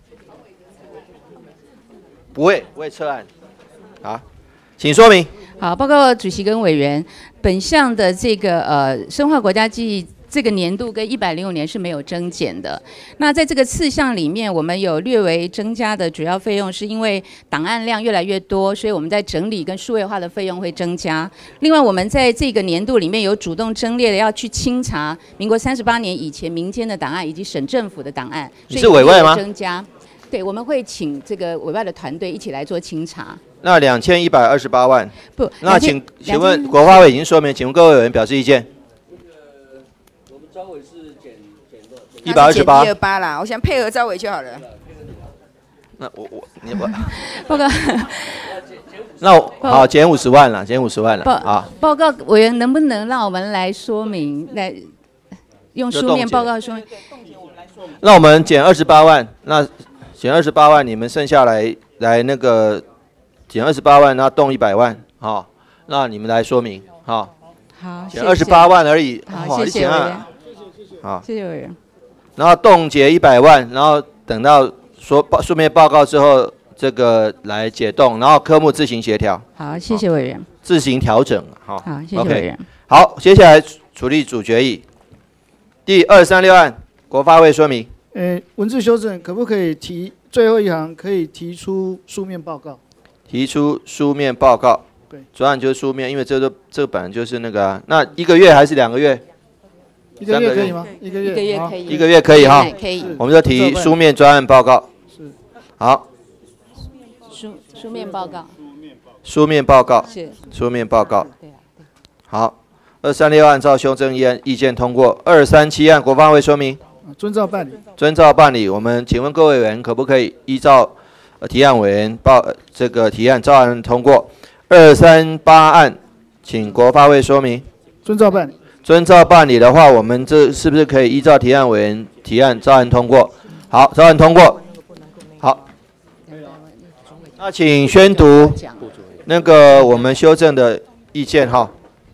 不会不会撤案，好，请说明。 好，报告主席跟委员，本项的这个呃深化国家记忆这个年度跟一百零五年是没有增减的。那在这个次项里面，我们有略微增加的主要费用，是因为档案量越来越多，所以我们在整理跟数位化的费用会增加。另外，我们在这个年度里面有主动增列的要去清查民国三十八年以前民间的档案以及省政府的档案， 你是委外吗？ 增加，对，我们会请这个委外的团队一起来做清查。 那两千一百二十八万， 不， 那请请问国发会已经说明，请问各位委员表示意见。 我们招委是减减多一百二十八， 一二八啦，我想配合招委就好了。 那我我你我报告， 那我好减五十万了，减五十万了啊。 报告委员能不能让我们来说明，来用书面报告说明？ 那我们减二十八万，那减二十八万，你们剩下来来那个减二十八万，那动一百万，好、哦，那你们来说明，好、哦。 好， 减二十八万而已， 好，谢谢委员。 好， 谢谢委员。 然后冻结一百万，然后等到说报书面报告之后，这个来解冻，然后科目自行协调。 好，谢谢委员。 自行调整，好。 好，谢谢委员。 好，接下来处理主决议。第二三六案，国发会说明。 呃，文字修正可不可以提最后一行可以提出书面报告？ 提出书面报告。 对， 主要就是书面，因为这都这个本来就是那个啊。那一个月还是两个月？ 一个月可以吗？一个月， 一个月可以。 一个月可以哈。 可以。 我们就提书面专案报告。 是。 好。 书书面报告。 书面报告。 是。 书面报告。好。二三六案照修正议案意见通过。二三七案国发会说明。 遵照办理。 遵照办理。我们请问各位委员可不可以依照呃提案委员报、呃、这个提案照案通过？二三八案，请国发会说明。 遵照办理。 遵照办理的话，我们这是不是可以依照提案委员提案照案通过？好，照案通过。好，那请宣读那个我们修正的意见哈。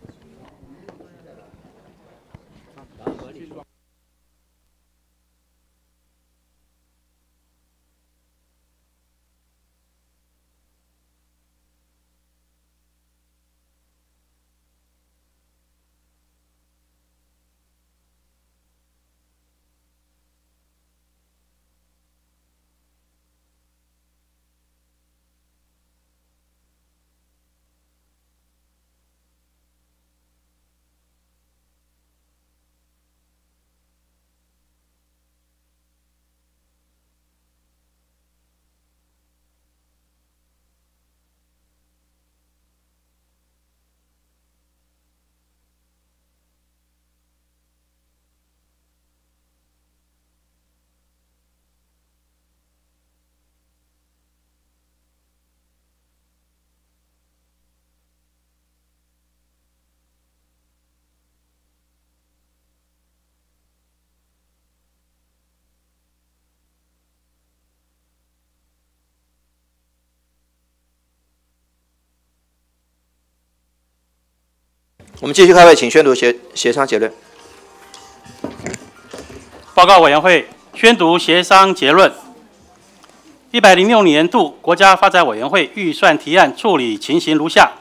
我们继续开会，请宣读协协商结论。 报告委员会宣读协商结论。一百零六年度国家发展委员会预算提案处理情形如下：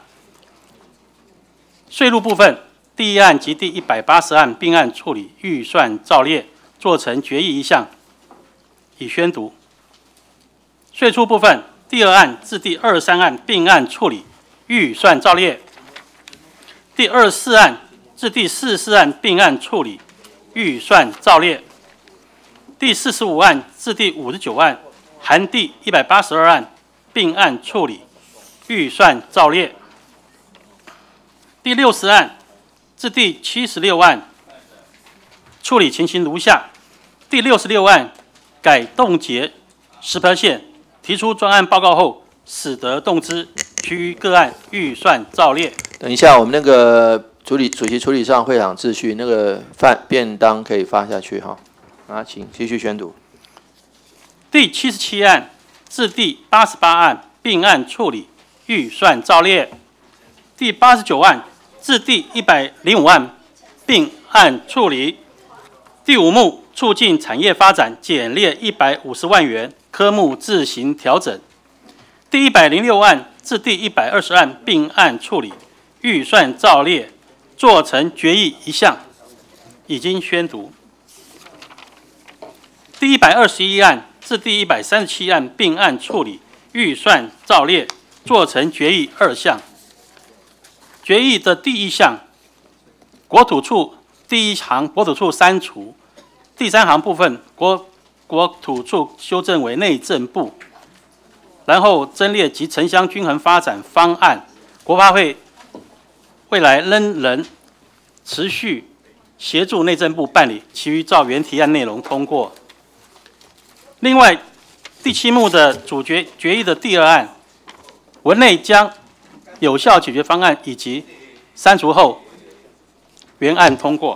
税入部分，第一案及第一百八十案并案处理预算照列，做成决议一项，已宣读。税出部分，第二案至第二三案并案处理预算照列。第二十四案至第四十四案并案处理预算照列。第四十五案至第五十九案含第一百八十二案并案处理预算照列。第六十案至第七十六案处理情形如下：第六十六案改冻结 百分之十， 提出专案报告后，使得动之，其余个案预算照列。 等一下，我们那个处理主席处理上会场秩序，那个饭便当可以发下去哈。啊，请继续宣读。 第七十七案至第八十八案并案处理预算照列。第八十九案至第一百零五案并案处理。第五目促进产业发展减列一百五十万元，科目自行调整。第一百零六案至第一百二十案并案处理，预算照列，做成决议一项，已经宣读。第一百二十一案至第一百三十七案并案处理，预算照列，做成决议二项。决议的第一项，国土处第一行国土处删除，第三行部分国国土处修正为内政部，然后增列及城乡均衡发展方案，国发会未来仍能持续协助内政部办理，其余照原提案内容通过。另外，第七目的主决决议的第二案，文内将有效解决方案以及删除后，原案通过。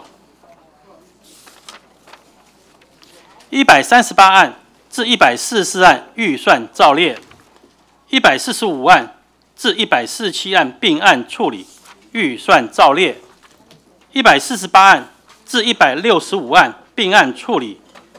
一百三十八案至一百四十四案预算照列，一百四十五案至一百四十七案并案处理，预算照列。一百四十八案至一百六十五案并案处理。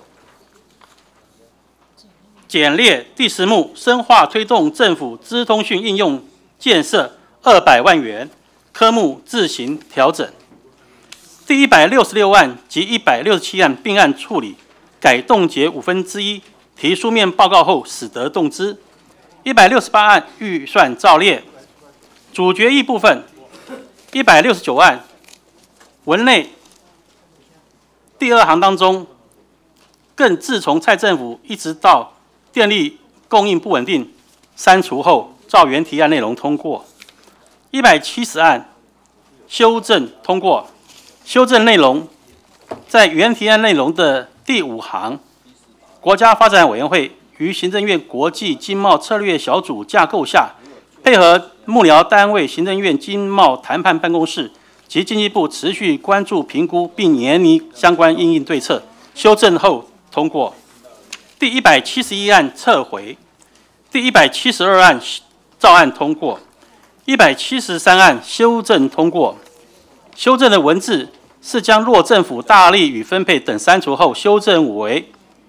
简列第十目，深化推动政府资通讯应用建设二百万元，科目自行调整。第一百六十六案及一百六十七案并案处理，改冻结五分之一，提书面报告后使得动之。一百六十八案预算照列。主决议部分，一百六十九案文内第二行当中，更自从蔡政府一直到电力供应不稳定，删除后照原提案内容通过。一百七十案修正通过，修正内容在原提案内容的第五行，国家发展委员会于行政院国际经贸策略小组架构下，配合幕僚单位行政院经贸谈判办公室及经济部持续关注评估，并研拟相关因应对策，修正后通过。第一百七十一案撤回，第一百七十二案照案通过，一百七十三案修正通过。修正的文字是将若政府大力与分配等删除后，修正为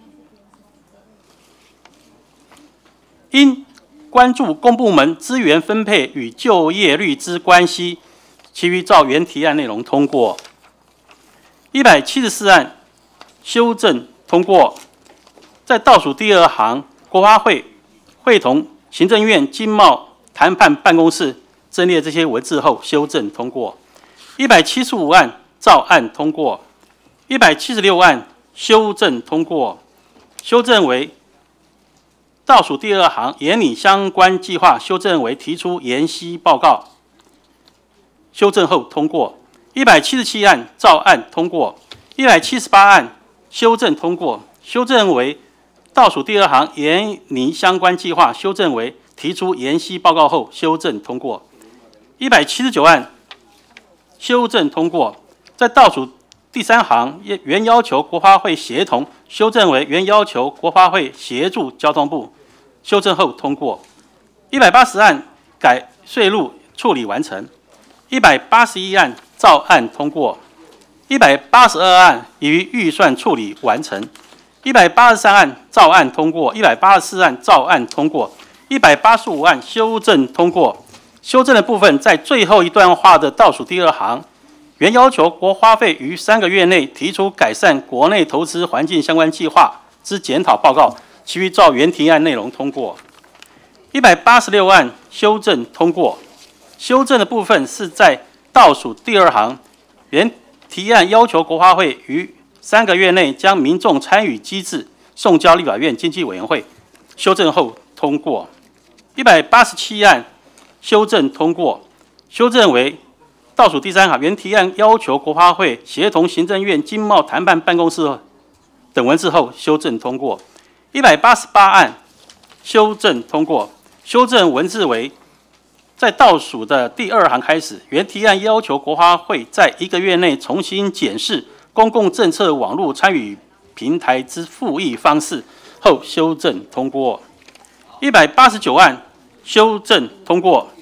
应关注公部门资源分配与就业率之关系，其余照原提案内容通过。一百七十四案修正通过。在倒数第二行，国发会会同行政院经贸谈判办公室增列这些文字后，修正通过。一百七十五案照案通过。一百七十六案修正通过，修正为倒数第二行研拟相关计划，修正为提出研析报告，修正后通过。一百七十七案照案通过。一百七十八案修正通过，修正为倒数第二行研拟相关计划，修正为提出研析报告后，修正通过。一百七十九案修正通过，在倒数第三行原要求国发会协同，修正为原要求国发会协助交通部，修正后通过。一百八十案改税路处理完成。一百八十一案照案通过。一百八十二案已于预算处理完成。一百八十三案照案通过，一百八十四案照案通过，一百八十五案修正通过。修正的部分在最后一段话的倒数第二行，原要求国花费于三个月内提出改善国内投资环境相关计划之检讨报告，其余照原提案内容通过。一百八十六案修正通过。修正的部分是在倒数第二行，原提案要求国花会于三个月内将民众参与机制送交立法院经济委员会，修正后通过。一百八十七案修正通过，修正为倒数第三行原提案要求国发会协同行政院经贸谈判办公室等文字后修正通过。一百八十八案修正通过，修正文字为在倒数的第二行开始，原提案要求国发会在一个月内重新检视公共政策网络参与平台之复议方式后修正通过。一百八十九案修正通过，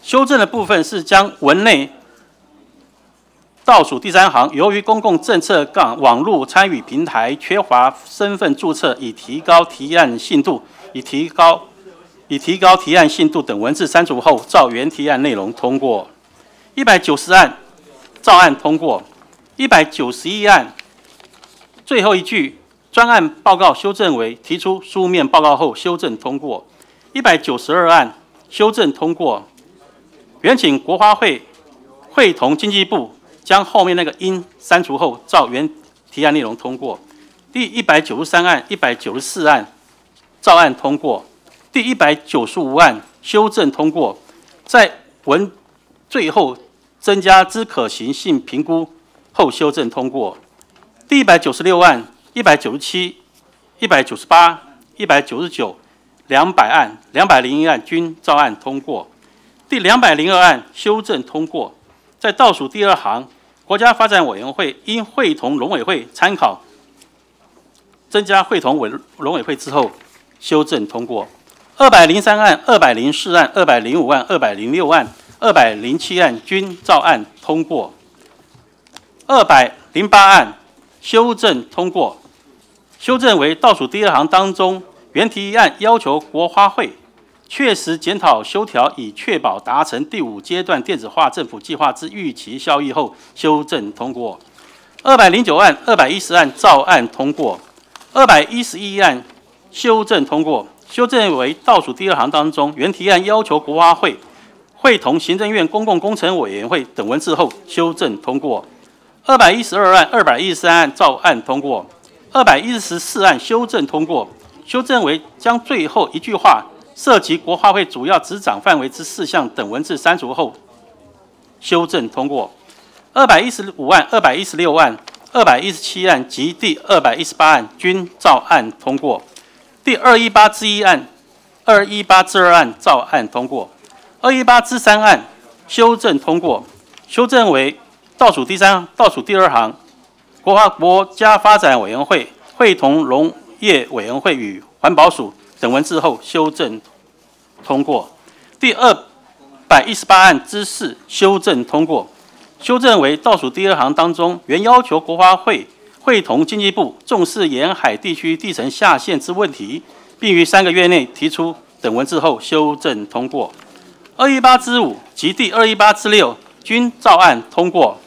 修正的部分是将文内倒数第三行，由于公共政策杠网络参与平台缺乏身份注册，以提高提案信度，以提高以提高提案信度等文字删除后，照原提案内容通过。一百九十案照案通过。一百九十一案最后一句专案报告修正为提出书面报告后修正通过。一百九十二案修正通过。原请国发会会同经济部将后面那个因删除后，照原提案内容通过。第一百九十三案、一百九十四案照案通过。第一百九十五案修正通过，在文最后增加之可行性评估后修正通过。第一百九十六案、一百九十七、一百九十八、一百九十九、两百案、两百零一案均照案通过。第两百零二案修正通过，在倒数第二行，国家发展委员会因会同农委会参考，增加会同委农委会之后修正通过。二百零三案、二百零四案、二百零五案、二百零六案、二百零七案均照案通过。二百零八案修正通过，修正为倒数第二行当中原提案要求国发会确实检讨修条，以确保达成第五阶段电子化政府计划之预期效益后修正通过。二百零九案、二百一十案照案通过。二百一十一案修正通过，修正为倒数第二行当中原提案要求国发会会同行政院公共工程委员会等文字后修正通过。二百一十二案、二百一十三案照案通过。二百一十四案修正通过，修正为将最后一句话涉及国发会主要执掌范围之事项等文字删除后修正通过。二百一十五案、二百一十六案、二百一十七案及第二百一十八案均照案通过。第二一八之一案、二一八之二案照案通过。二一八之三案修正通过，修正为倒数第三、倒数第二行，国发国家发展委员会会同农业委员会与环保署等文字后修正通过。第二百一十八案之四修正通过，修正为倒数第二行当中原要求国发会会同经济部重视沿海地区地层下陷之问题，并于三个月内提出等文字后修正通过。二一八之五及第二一八之六均照案通过。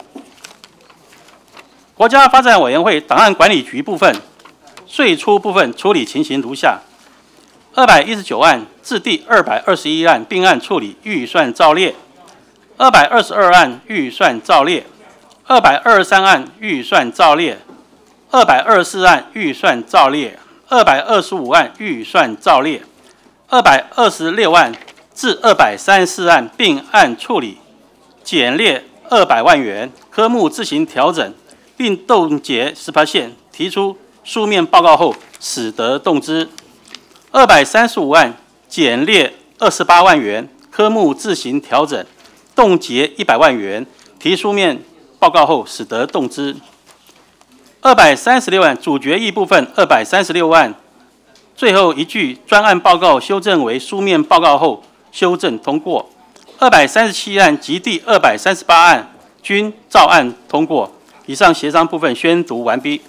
国家发展委员会档案管理局部分税出部分处理情形如下：二百一十九案至第二百二十一案并案处理预算照列；二百二十二案预算照列；二百二十三案预算照列；二百二十四案预算照列；二百二十五案预算照列；二百二十六案至二百三十四案并案处理，减列二百万元，科目自行调整，并冻结 百分之十， 提出书面报告后，使得动之。二百三十五案减列二十八万元，科目自行调整，冻结一百万元，提书面报告后，使得动之。二百三十六案主决议部分，二百三十六案最后一句专案报告修正为书面报告后修正通过。二百三十七案及第二百三十八案均照案通过。以上协商部分宣读完毕。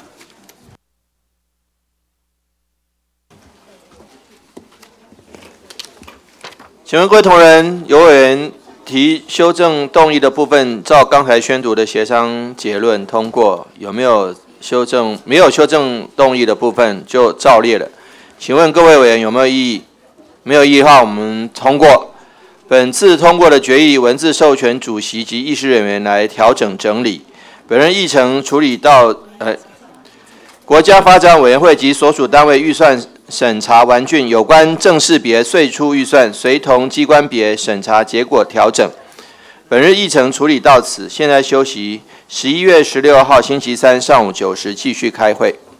请问各位同仁，有委员提修正动议的部分，照刚才宣读的协商结论通过，有没有修正？没有修正动议的部分就照列了。请问各位委员有没有异议？没有异议的话，我们通过。本次通过的决议文字授权主席及议事人员来调整整理。本人议程处理到呃国家发展委员会及所属单位预算审查完竣，有关正式别岁出预算随同机关别审查结果调整。本日议程处理到此，现在休息。十一月十六号星期三上午九时继续开会。